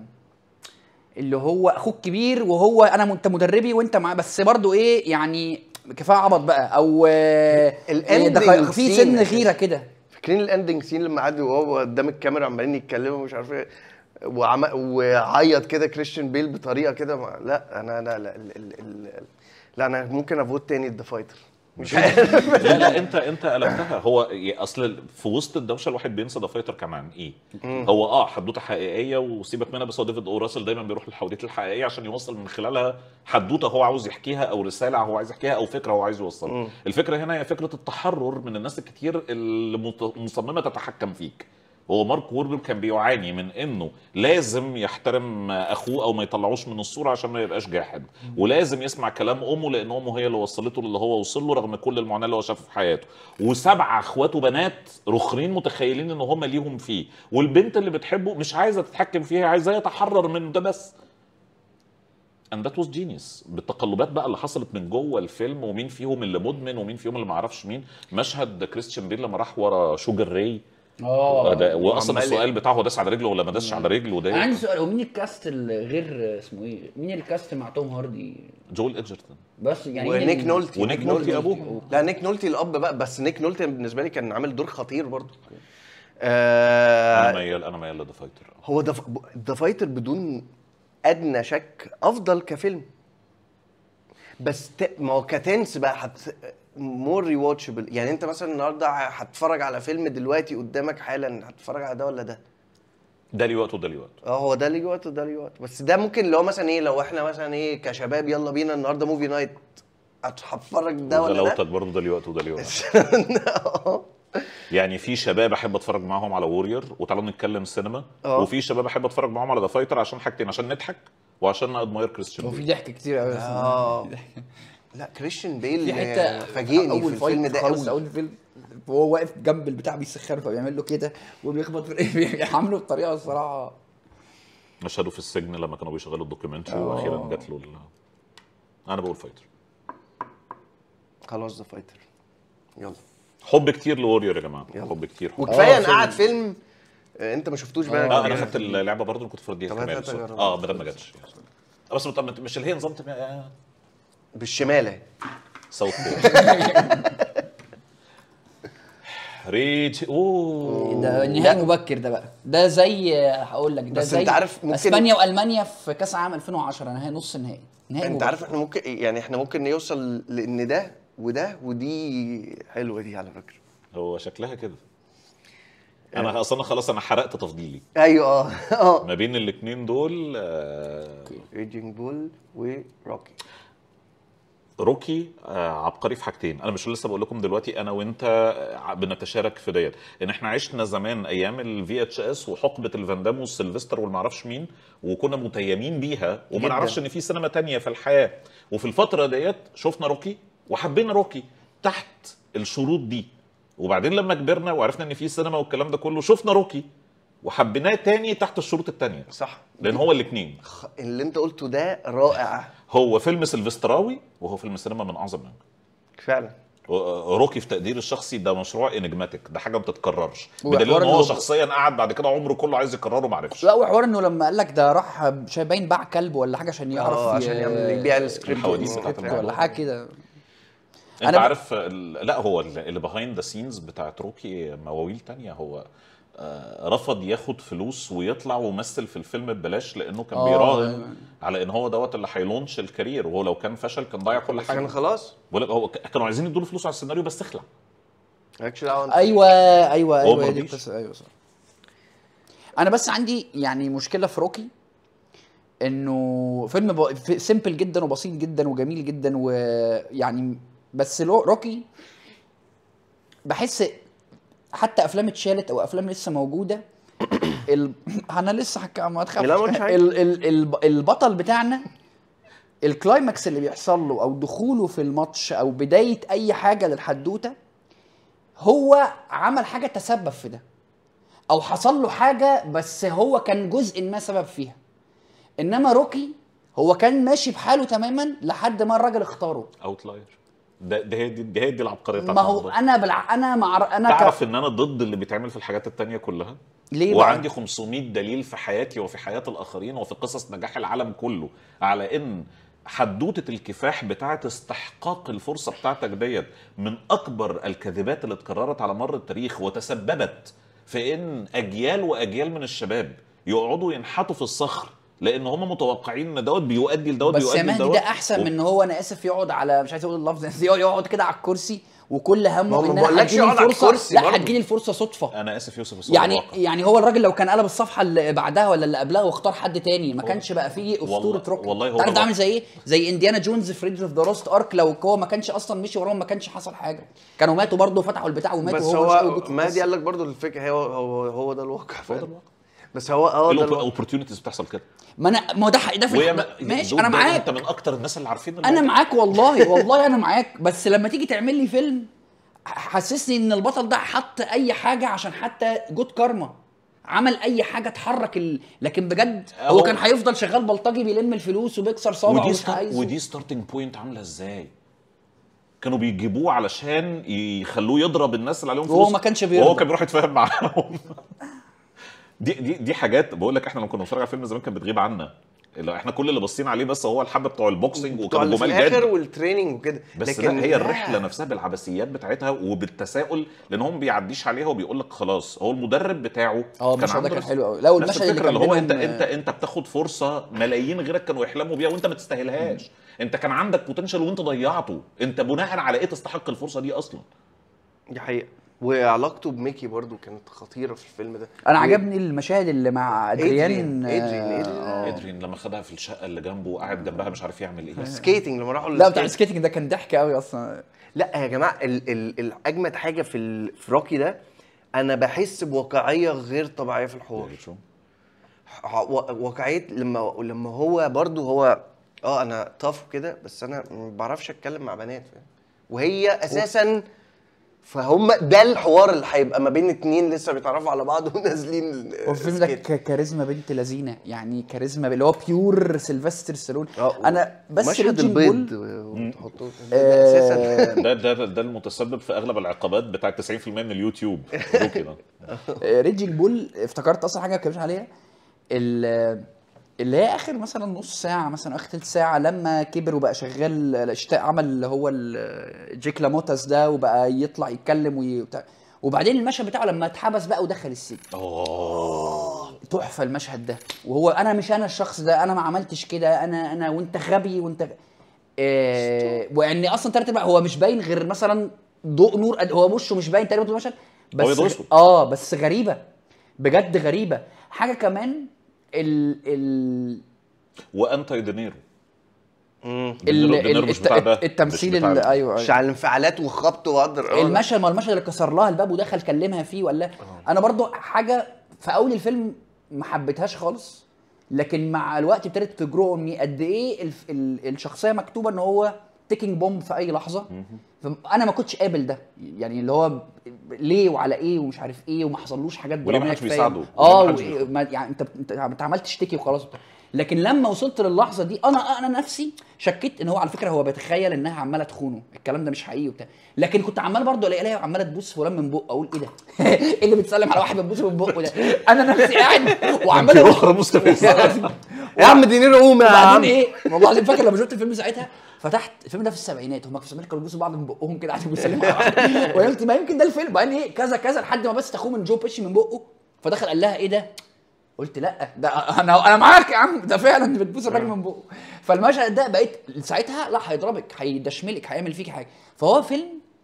[SPEAKER 3] اللي هو اخوك كبير وهو انا انت مدربي وانت معاه، بس برضو ايه يعني كفايه عبط بقى، او آه،
[SPEAKER 2] الending
[SPEAKER 3] دخل- في
[SPEAKER 2] scene
[SPEAKER 3] سن
[SPEAKER 2] أساساً.
[SPEAKER 3] غيره كده.
[SPEAKER 2] فاكرين الاندنج سين لما قعدوا وهو قدام الكاميرا عمالين يتكلموا مش عارف ايه، وعم... وعيط كده كريستيان بيل بطريقه كده ما... لا انا لا لا ال... ال... ال... لا انا ممكن افوت تاني ذا فايتر مش عارف.
[SPEAKER 1] لا لا انت انت قلبتها. هو ي- اصل في وسط الدوشه الواحد بينسى ذا فايتر كمان ايه. هو اه حدوته حقيقيه وسيبك منها، بس هو ديفيد او راسل دايما بيروح للحواديت الحقيقيه عشان يوصل من خلالها حدوته هو عاوز يحكيها، او رساله هو عايز يحكيها، او فكره هو عايز يوصلها. الفكره هنا هي فكره التحرر من الناس الكتير اللي مت- مصممه تتحكم فيك. هو مارك ووربل كان بيعاني من انه لازم يحترم اخوه او ما يطلعوش من الصوره عشان ما يبقاش جاحد، ولازم يسمع كلام امه لان امه هي اللي وصلته للي هو وصل له رغم كل المعاناه اللي هو شافها في حياته، وسبعه اخواته بنات رخرين متخيلين ان هم ليهم فيه، والبنت اللي بتحبه مش عايزه تتحكم فيها، عايزاه يتحرر من ده بس. and that was genius. بالتقلبات بقى اللي حصلت من جوه الفيلم، ومين فيهم اللي مدمن ومين فيهم اللي ما اعرفش مين. مشهد كريستيان بيل لما راح ورا شوجر راي،
[SPEAKER 3] اه
[SPEAKER 1] ده واصلا
[SPEAKER 2] وعمال-
[SPEAKER 1] السؤال بتاعه هو داس على رجله ولا ما داسش على رجله
[SPEAKER 3] انا عندي
[SPEAKER 1] ده.
[SPEAKER 3] سؤال، هو مين الكاست اللي غير اسمه ايه؟ مين الكاست مع توم هاردي؟
[SPEAKER 1] جوel ادجرتون
[SPEAKER 3] بس يعني مين
[SPEAKER 2] ونيك
[SPEAKER 3] ال-
[SPEAKER 2] نولتي
[SPEAKER 1] ونيك نولتي ابوه.
[SPEAKER 2] لا نيك نولتي الاب بقى، بس نيك نولتي بالنسبه لي كان عامل دور خطير برضه. آه
[SPEAKER 1] انا ميال انا ميال لذا فايتر.
[SPEAKER 2] هو ذا فايتر بدون ادنى شك افضل كفيلم، بس ت... ما هو كتنس بقى هت مور ري واتشبل. يعني انت مثلا النهارده هتتفرج على فيلم دلوقتي قدامك حالا، هتتفرج على ده ولا ده؟
[SPEAKER 1] ده ليه وقت وده ليه وقت.
[SPEAKER 2] اه هو ده ليه وقت وده ليه وقت، بس ده ممكن لو مثلا ايه، لو احنا مثلا ايه كشباب يلا بينا النهارده موفي نايت، هتتفرج ده ولا
[SPEAKER 1] وغلاوتك
[SPEAKER 2] ده؟
[SPEAKER 1] برضه ده ليه وقت وده ليه وقت. يعني في شباب احب اتفرج معاهم على وورير وتعالوا نتكلم سينما،
[SPEAKER 2] اه.
[SPEAKER 1] وفي شباب احب اتفرج معاهم على ذا فايتر عشان حاجتين، عشان نضحك وعشان ادماير كريستيان
[SPEAKER 3] هو في
[SPEAKER 1] بيل.
[SPEAKER 3] ضحك كتير قوي
[SPEAKER 2] اه لا كريستيان بيل
[SPEAKER 3] في حته
[SPEAKER 2] فاجئني
[SPEAKER 3] اول
[SPEAKER 2] في الفيلم
[SPEAKER 3] فايت
[SPEAKER 2] ده
[SPEAKER 3] خالص،
[SPEAKER 2] قوي.
[SPEAKER 3] اول فيلم وهو واقف جنب البتاع بيسخن فبيعمل له كده وبيخبط في عامله بطريقه الصراحه.
[SPEAKER 1] مشهده في السجن لما كانوا بيشغلوا الدوكيومنتري واخيرا جات له ال... انا بقول فايتر.
[SPEAKER 2] خلاص ذا فايتر يلا.
[SPEAKER 1] حب كتير لورير يا جماعه،
[SPEAKER 2] يلا.
[SPEAKER 1] حب كتير حب.
[SPEAKER 2] وكفايه
[SPEAKER 3] آه،
[SPEAKER 2] نقعد
[SPEAKER 3] فيلم.
[SPEAKER 2] فيلم آه، انت ما شفتوش بقى.
[SPEAKER 1] اه انا خدت اللعبه برضه اللي كنت فرديها
[SPEAKER 2] طب
[SPEAKER 1] كمان
[SPEAKER 2] هات
[SPEAKER 1] بس-
[SPEAKER 2] تجرب.
[SPEAKER 1] اه بدل ما جاتش بس مت- مش اللي هي نظام تم- آه،
[SPEAKER 2] بالشمال اهي.
[SPEAKER 1] صوت ريج. اوه
[SPEAKER 3] ده نهائي مبكر ده بقى، ده زي هقول لك ده
[SPEAKER 2] بس
[SPEAKER 3] زي
[SPEAKER 2] انت عارف ممكن-
[SPEAKER 3] اسبانيا والمانيا في كاس عام ألفين وعشرة نهائي نص نهائي نهائي
[SPEAKER 2] انت
[SPEAKER 3] مبكر.
[SPEAKER 2] عارف احنا ممكن يعني احنا ممكن نوصل لان ده وده ودي حلوه دي على فكره.
[SPEAKER 1] هو شكلها كده. انا اصلا خلاص انا حرقت تفضيلي
[SPEAKER 2] ايوه اه اه
[SPEAKER 1] ما بين الاثنين دول. آه،
[SPEAKER 2] ريجينج بول وروكي.
[SPEAKER 1] روكي آه، عبقري في حاجتين. انا مش لسه بقول لكم دلوقتي انا وانت آه، بنتشارك في ديت ان احنا عشنا زمان ايام الفي اتش اس وحقبه الفاندام والسيلفستر والمعرفش مين، وكنا متيمين بيها وما
[SPEAKER 2] جداً.
[SPEAKER 1] نعرفش ان في سينما تانية في الحياه. وفي الفتره ديت شفنا روكي وحبينا روكي تحت الشروط دي، وبعدين لما كبرنا وعرفنا ان في سينما والكلام ده كله شفنا روكي وحبيناه تاني تحت الشروط التانية،
[SPEAKER 2] صح
[SPEAKER 1] لان هو الاثنين.
[SPEAKER 2] خ- اللي انت قلته ده رائع
[SPEAKER 1] هو فيلم سيلفستراوي وهو فيلم سينما من اعظم منه.
[SPEAKER 2] فعلا.
[SPEAKER 1] روكي في تقديري الشخصي ده مشروع انجماتيك، ده حاجه ما بتتكررش،
[SPEAKER 3] وحوار
[SPEAKER 1] بدليل ان هو
[SPEAKER 3] إنه-
[SPEAKER 1] شخصيا قعد بعد كده عمره كله عايز يكرره ما عرفش.
[SPEAKER 3] لا وحوار انه لما قال لك ده راح شاي باين باع كلب ولا حاجه عشان يعرف
[SPEAKER 2] اه عشان
[SPEAKER 3] ي-
[SPEAKER 2] يعمل يبيع السكريبت
[SPEAKER 1] الحواديت
[SPEAKER 2] والموضوع.
[SPEAKER 1] بتاعت الموضوع.
[SPEAKER 3] ولا حاجه كده.
[SPEAKER 1] انت
[SPEAKER 3] أنا ب-
[SPEAKER 1] عارف ال- لا هو اللي بيهايند ذا سينز بتاعت روكي مواويل تانية. هو آه، رفض ياخد فلوس ويطلع ومثل في الفيلم ببلاش لانه كان
[SPEAKER 3] آه،
[SPEAKER 1] بيراهن
[SPEAKER 3] أيوة.
[SPEAKER 1] على ان هو دوت اللي هيلونش الكارير، وهو لو كان فشل كان ضيع كل حاجه.
[SPEAKER 2] كان خلاص
[SPEAKER 1] بقول لك هو ك- كانوا عايزين يدوا له فلوس على السيناريو بس اخلع.
[SPEAKER 2] مالكش دعوه انت.
[SPEAKER 3] ايوه ايوه
[SPEAKER 1] هو
[SPEAKER 3] ايوه هي دي
[SPEAKER 1] مرضيش.
[SPEAKER 3] القصه. ايوه صح. انا بس عندي يعني مشكله في روكي، انه فيلم ب... سيمبل جدا وبسيط جدا وجميل جدا ويعني بس لو روكي بحس حتى افلام اتشالت او افلام لسه موجوده ال... انا لسه حك... ما تخافش
[SPEAKER 2] لا، ما قلتش حاجة.
[SPEAKER 3] ال... ال... ال... البطل بتاعنا الكلايماكس اللي بيحصل له او دخوله في الماتش او بدايه اي حاجه للحدوته، هو عمل حاجه تسبب في ده او حصل له حاجه بس هو كان جزء ما سبب فيها. انما روكي هو كان ماشي بحاله تماما لحد ما الراجل اختاره.
[SPEAKER 1] اوتلاير. ده ده هي دي ده هي دي العبقريه بتاعت
[SPEAKER 3] ما هو
[SPEAKER 1] الموضوع.
[SPEAKER 3] انا بالع... انا مع انا
[SPEAKER 1] تعرف
[SPEAKER 3] ك...
[SPEAKER 1] ان انا ضد اللي بيتعمل في الحاجات التانية كلها.
[SPEAKER 3] ليه بقى؟
[SPEAKER 1] وعندي خمسمية دليل في حياتي وفي حياة الآخرين وفي قصص نجاح العالم كله على إن حدوته الكفاح بتاعه استحقاق الفرصه بتاعتك ديت من اكبر الكذبات اللي اتكررت على مر التاريخ، وتسببت في ان اجيال واجيال من الشباب يقعدوا ينحتوا في الصخر لان هم متوقعين ان دوت بيؤدي لدوت
[SPEAKER 3] بس
[SPEAKER 1] بيؤدي
[SPEAKER 3] يا مهدي
[SPEAKER 1] لدوت.
[SPEAKER 3] ده احسن
[SPEAKER 1] و...
[SPEAKER 3] من ان هو انا اسف يقعد على مش عايز اقول اللفظ يقعد كده على الكرسي وكل
[SPEAKER 2] ما
[SPEAKER 3] همه
[SPEAKER 2] هو
[SPEAKER 3] ان
[SPEAKER 2] ما
[SPEAKER 3] انا
[SPEAKER 2] بقولكش
[SPEAKER 3] هتجيلي
[SPEAKER 2] يقعد على
[SPEAKER 3] الفرصه،
[SPEAKER 2] الكرسي
[SPEAKER 3] لا
[SPEAKER 2] برضه.
[SPEAKER 3] هتجيلي الفرصه صدفه.
[SPEAKER 1] انا اسف يوسف الصوت
[SPEAKER 3] يعني
[SPEAKER 1] الواقع.
[SPEAKER 3] يعني هو الراجل لو كان قلب الصفحه اللي بعدها ولا اللي قبلها واختار حد تاني ما كانش بقى فيه اسطوره
[SPEAKER 1] والله-
[SPEAKER 3] روك.
[SPEAKER 1] والله هو
[SPEAKER 3] تعرف
[SPEAKER 1] ده
[SPEAKER 3] ده عامل
[SPEAKER 1] الواقع.
[SPEAKER 3] زي ايه؟ زي انديانا جونز في ريدز اوف ذا روست ارك، لو هو ما كانش اصلا مشي وراهم ما كانش حصل حاجه، كانوا ماتوا برضه وفتحوا البتاع وماتوا
[SPEAKER 2] بس
[SPEAKER 3] وهو مش
[SPEAKER 2] هو
[SPEAKER 3] موجود في
[SPEAKER 2] مهدي
[SPEAKER 3] القصة.
[SPEAKER 2] قال لك برضو الفكره هو هو هو ده الواقع
[SPEAKER 1] هو ده
[SPEAKER 2] فعلا.
[SPEAKER 1] الواقع.
[SPEAKER 2] بس هو اه ده الواقع.
[SPEAKER 1] الاوبورتيونيتيز بتحصل كده.
[SPEAKER 3] ما انا ما هو ده حق- ده في
[SPEAKER 1] وهي
[SPEAKER 3] الحق-
[SPEAKER 1] ما-
[SPEAKER 3] ماشي
[SPEAKER 1] دول-
[SPEAKER 3] انا
[SPEAKER 1] دول
[SPEAKER 3] معاك،
[SPEAKER 1] انت من اكتر الناس اللي عارفين
[SPEAKER 3] انا
[SPEAKER 1] الموضوع.
[SPEAKER 3] معاك والله والله انا معاك، بس لما تيجي تعمل لي فيلم حسسني ان البطل ده حط اي حاجه عشان حتى جود كارما عمل اي حاجه تحرك ال... لكن بجد هو
[SPEAKER 1] هو-
[SPEAKER 3] كان هيفضل شغال بلطجي بيلم الفلوس وبيكسر صوابعه
[SPEAKER 1] ودي
[SPEAKER 3] ومش
[SPEAKER 1] ستار...
[SPEAKER 3] عايزه.
[SPEAKER 1] ودي ستارتنج بوينت عامله ازاي؟ كانوا بيجيبوه علشان يخلوه يضرب الناس اللي عليهم فلوس،
[SPEAKER 3] وهو ما كانش بيرضى.
[SPEAKER 1] وهو كان بيروح يتفاهم معاهم. دي دي دي حاجات بقول لك، احنا لما كنا بنتفرج على فيلم زمان كانت بتغيب عنا، اللي احنا كل اللي باصين عليه بس هو الحبه بتوع البوكسنج
[SPEAKER 2] بتوع
[SPEAKER 1] وكانوا
[SPEAKER 2] اللي في
[SPEAKER 1] جمال
[SPEAKER 2] الاخر
[SPEAKER 1] جدا.
[SPEAKER 2] والتريننج وكده.
[SPEAKER 1] بس
[SPEAKER 2] لكن
[SPEAKER 1] لا هي الرحله نفسها بالعبثيات بتاعتها وبالتساؤل، لان هم بيعديش عليها وبيقول لك خلاص هو المدرب بتاعه
[SPEAKER 3] اه
[SPEAKER 1] كان
[SPEAKER 3] المشهد ده
[SPEAKER 1] عنده
[SPEAKER 3] كان
[SPEAKER 1] نفس-
[SPEAKER 3] حلو قوي. لو
[SPEAKER 1] نفس
[SPEAKER 3] المشهد اللي
[SPEAKER 1] الفكره
[SPEAKER 3] كان
[SPEAKER 1] اللي هو انت
[SPEAKER 3] بينهم-
[SPEAKER 1] انت انت بتاخد فرصه ملايين غيرك كانوا يحلموا بيها وانت ما تستاهلهاش. انت كان عندك بوتنشال وانت ضيعته، انت بناء على ايه تستحق الفرصه دي اصلا؟
[SPEAKER 2] دي حقيقه. وعلاقته بميكي برضو كانت خطيره في الفيلم ده.
[SPEAKER 3] انا
[SPEAKER 2] و-
[SPEAKER 3] عجبني المشاهد اللي مع ادريان.
[SPEAKER 2] إدريان- إدريان- إدريان.
[SPEAKER 3] آه.
[SPEAKER 1] ادرين لما خدها في الشقه اللي جنبه وقعد جنبها مش عارف يعمل ايه.
[SPEAKER 2] سكيتنج لما راحوا
[SPEAKER 3] لا بتاع
[SPEAKER 2] السكيت.
[SPEAKER 3] السكيتنج ده كان ضحك قوي اصلا.
[SPEAKER 2] لا يا جماعه ال ال الاجمد حاجه في ال- في روكي ده انا بحس بواقعيه غير طبيعيه في الحوار.
[SPEAKER 1] شو؟
[SPEAKER 2] ح- و- واقعيه لما لما هو برضو هو اه انا طاف كده بس انا ما بعرفش اتكلم مع بنات فاهم؟ وهي اساسا فهم ده الحوار اللي هيبقى ما بين اتنين لسه بيتعرفوا على بعض ونازلين
[SPEAKER 3] والفيلم ده
[SPEAKER 2] سكيت.
[SPEAKER 3] ك- كاريزما بنت لذينه، يعني كاريزما اللي هو بيور سيلفستر ستالون.
[SPEAKER 2] اه
[SPEAKER 3] انا بس
[SPEAKER 2] مشهد
[SPEAKER 3] ريجين
[SPEAKER 2] البيض
[SPEAKER 3] بول-
[SPEAKER 2] وتحطوه ده اساسا
[SPEAKER 3] آه،
[SPEAKER 1] ده ده ده المتسبب في اغلب العقابات بتاع تسعين في المية من اليوتيوب. روكي ده.
[SPEAKER 3] ريجين بول افتكرت اصلا حاجه ما اتكلمش عليها، ال- اللي هي اخر مثلا نص ساعه مثلا اخر تلت ساعه لما كبر وبقى شغال اشتاق عمل اللي هو ال- جيك لاموتاس ده وبقى يطلع يتكلم وبتاع، وبعدين المشهد بتاعه لما اتحبس بقى ودخل السجن.
[SPEAKER 1] اوه
[SPEAKER 3] تحفه المشهد ده، وهو انا مش انا الشخص ده، انا ما عملتش كده، انا انا وانت غبي وانت غ... إيه وان اصلا تلات ارباع هو مش باين غير مثلا ضوء نور قد- هو وشه مش باين تقريبا طول المشهد بس
[SPEAKER 1] أبيض وأسود.
[SPEAKER 3] اه بس غريبه بجد غريبه. حاجه كمان ال ال
[SPEAKER 1] وانتي دينيرو.
[SPEAKER 2] مم.
[SPEAKER 3] ال-
[SPEAKER 1] دينيرو
[SPEAKER 3] ال-
[SPEAKER 1] مش بتاع ده،
[SPEAKER 3] الت- التمثيل
[SPEAKER 1] مش بتاع
[SPEAKER 3] اللي
[SPEAKER 1] ده.
[SPEAKER 3] ايوه
[SPEAKER 2] مش
[SPEAKER 3] ايوه
[SPEAKER 2] على الانفعالات وخبط وقدر اه
[SPEAKER 3] المشهد ما المشهد اللي كسر لها الباب ودخل كلمها فيه ولا انا برضو حاجه في اول الفيلم ما حبيتهاش خالص، لكن مع الوقت ابتدت تجرو مي قد ايه الف- ال- الشخصيه مكتوبه ان هو تيكينج بومب في اي لحظه. فانا ما كنتش قابل ده، يعني اللي هو ب- ليه وعلى ايه ومش عارف ايه وما حصلوش حاجات
[SPEAKER 1] وليه ما
[SPEAKER 3] دراميه
[SPEAKER 1] حدش
[SPEAKER 3] كفايه.
[SPEAKER 1] بيساعده؟
[SPEAKER 3] اه
[SPEAKER 1] وليه ما حدش
[SPEAKER 3] و-
[SPEAKER 1] بيساعده؟
[SPEAKER 3] ما يعني انت انت انت عمال تشتكي وخلاص وبتاع. لكن لما وصلت للحظه دي انا انا نفسي شكيت ان هو على فكره هو بيتخيل انها عماله تخونه، الكلام ده مش حقيقي وبتاع، لكن كنت عمال برضه الاقي لها عماله تبوس فلان من بقه، اقول ايه ده؟ ايه اللي بتسلم على واحد بتبوسه من بقه ده؟ انا نفسي قاعد وعمال
[SPEAKER 1] في أخرى مستفزة.
[SPEAKER 2] يا عم دينيرو قوم يا عم.
[SPEAKER 3] وبعدين ايه والله العظيم فاكر لما شفت الفيلم ساعتها فتحت الفيلم ده في السبعينات، هم في السبعينات كانوا بيبوسوا بعض من بقهم كده عشان بيسلموا على بعض وقلت ما يمكن ده الفيلم، بعدين ايه كذا كذا لحد ما بس اخوه من جو بيشي من بقه فدخل قال لها ايه ده؟ قلت لا ده انا انا معاك يا عم، ده فعلا بتبوس الراجل من بقه. فالمشهد ده بقيت ساعتها لا هيضربك هيدشملك هيعمل فيك حاجه. فهو فيلم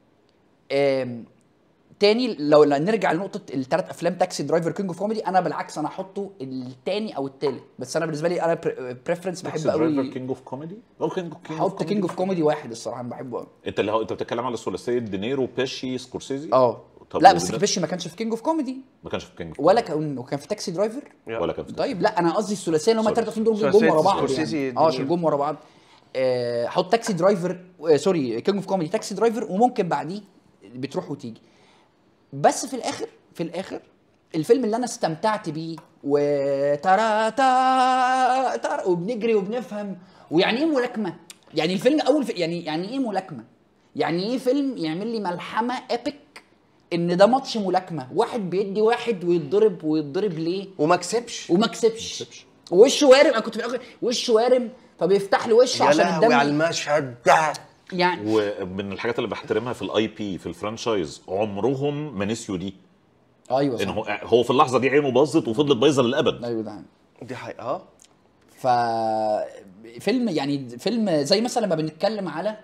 [SPEAKER 3] آم، تاني لو نرجع لنقطه الثلاث افلام تاكسي درايفر كينج اوف كوميدي، انا بالعكس انا احطه الثاني او الثالث، بس انا بالنسبه لي انا بريفرنس بحب قوي
[SPEAKER 1] كينج اوف كوميدي او كينج اوف
[SPEAKER 3] احط كينج اوف كوميدي واحد الصراحه انا بحبه قوي.
[SPEAKER 1] انت اللي هو انت بتتكلم على ثلاثيه دينيرو بيشي سكورسيزي.
[SPEAKER 3] اه
[SPEAKER 1] طب
[SPEAKER 3] لا بس
[SPEAKER 1] وده؟
[SPEAKER 3] بيشي ما كانش في كينج اوف كوميدي
[SPEAKER 1] ما كانش في كينج اوف
[SPEAKER 3] ولا كان وكان في تاكسي درايفر.
[SPEAKER 1] ولا كان في
[SPEAKER 3] طيب لا انا قصدي الثلاثيه اللي هم
[SPEAKER 1] سوري.
[SPEAKER 3] الثلاثه افلام دول جم
[SPEAKER 2] ثلاثية
[SPEAKER 3] ورا بعض
[SPEAKER 2] سكورسيزي
[SPEAKER 3] يعني. اه
[SPEAKER 2] دينيرو.
[SPEAKER 3] عشان جم ورا بعض. آه، حط تاكسي درايفر آه، سوري كينج اوف كوميدي تاكسي درايفر وممكن بعديه بتروح وتيجي. بس في الاخر في الاخر الفيلم اللي انا استمتعت بيه وترى تا ترى وبنجري وبنفهم ويعني ايه ملاكمه، يعني الفيلم اول في يعني يعني ايه ملاكمه، يعني ايه فيلم يعمل لي ملحمه ايبك ان ده ماتش ملاكمه واحد بيدي واحد ويتضرب ويتضرب ليه
[SPEAKER 2] وما كسبش
[SPEAKER 3] وما كسبش وشه وارم. انا كنت في الاخر وشه وارم فبيفتح له وشه
[SPEAKER 2] يا
[SPEAKER 3] عشان
[SPEAKER 2] لهوي على
[SPEAKER 3] الدم
[SPEAKER 2] المشهد ده.
[SPEAKER 3] يعني.
[SPEAKER 1] ومن الحاجات اللي بحترمها في الاي بي في الفرانشايز عمرهم ما نسيوا دي،
[SPEAKER 3] ايوه
[SPEAKER 1] ان
[SPEAKER 3] صح.
[SPEAKER 1] هو هو في اللحظه دي عينه باظت وفضلت بايظه للابد.
[SPEAKER 3] ايوه ده حقيقي.
[SPEAKER 2] دي حقيقة. اه
[SPEAKER 3] ف فيلم يعني فيلم زي مثلا لما بنتكلم على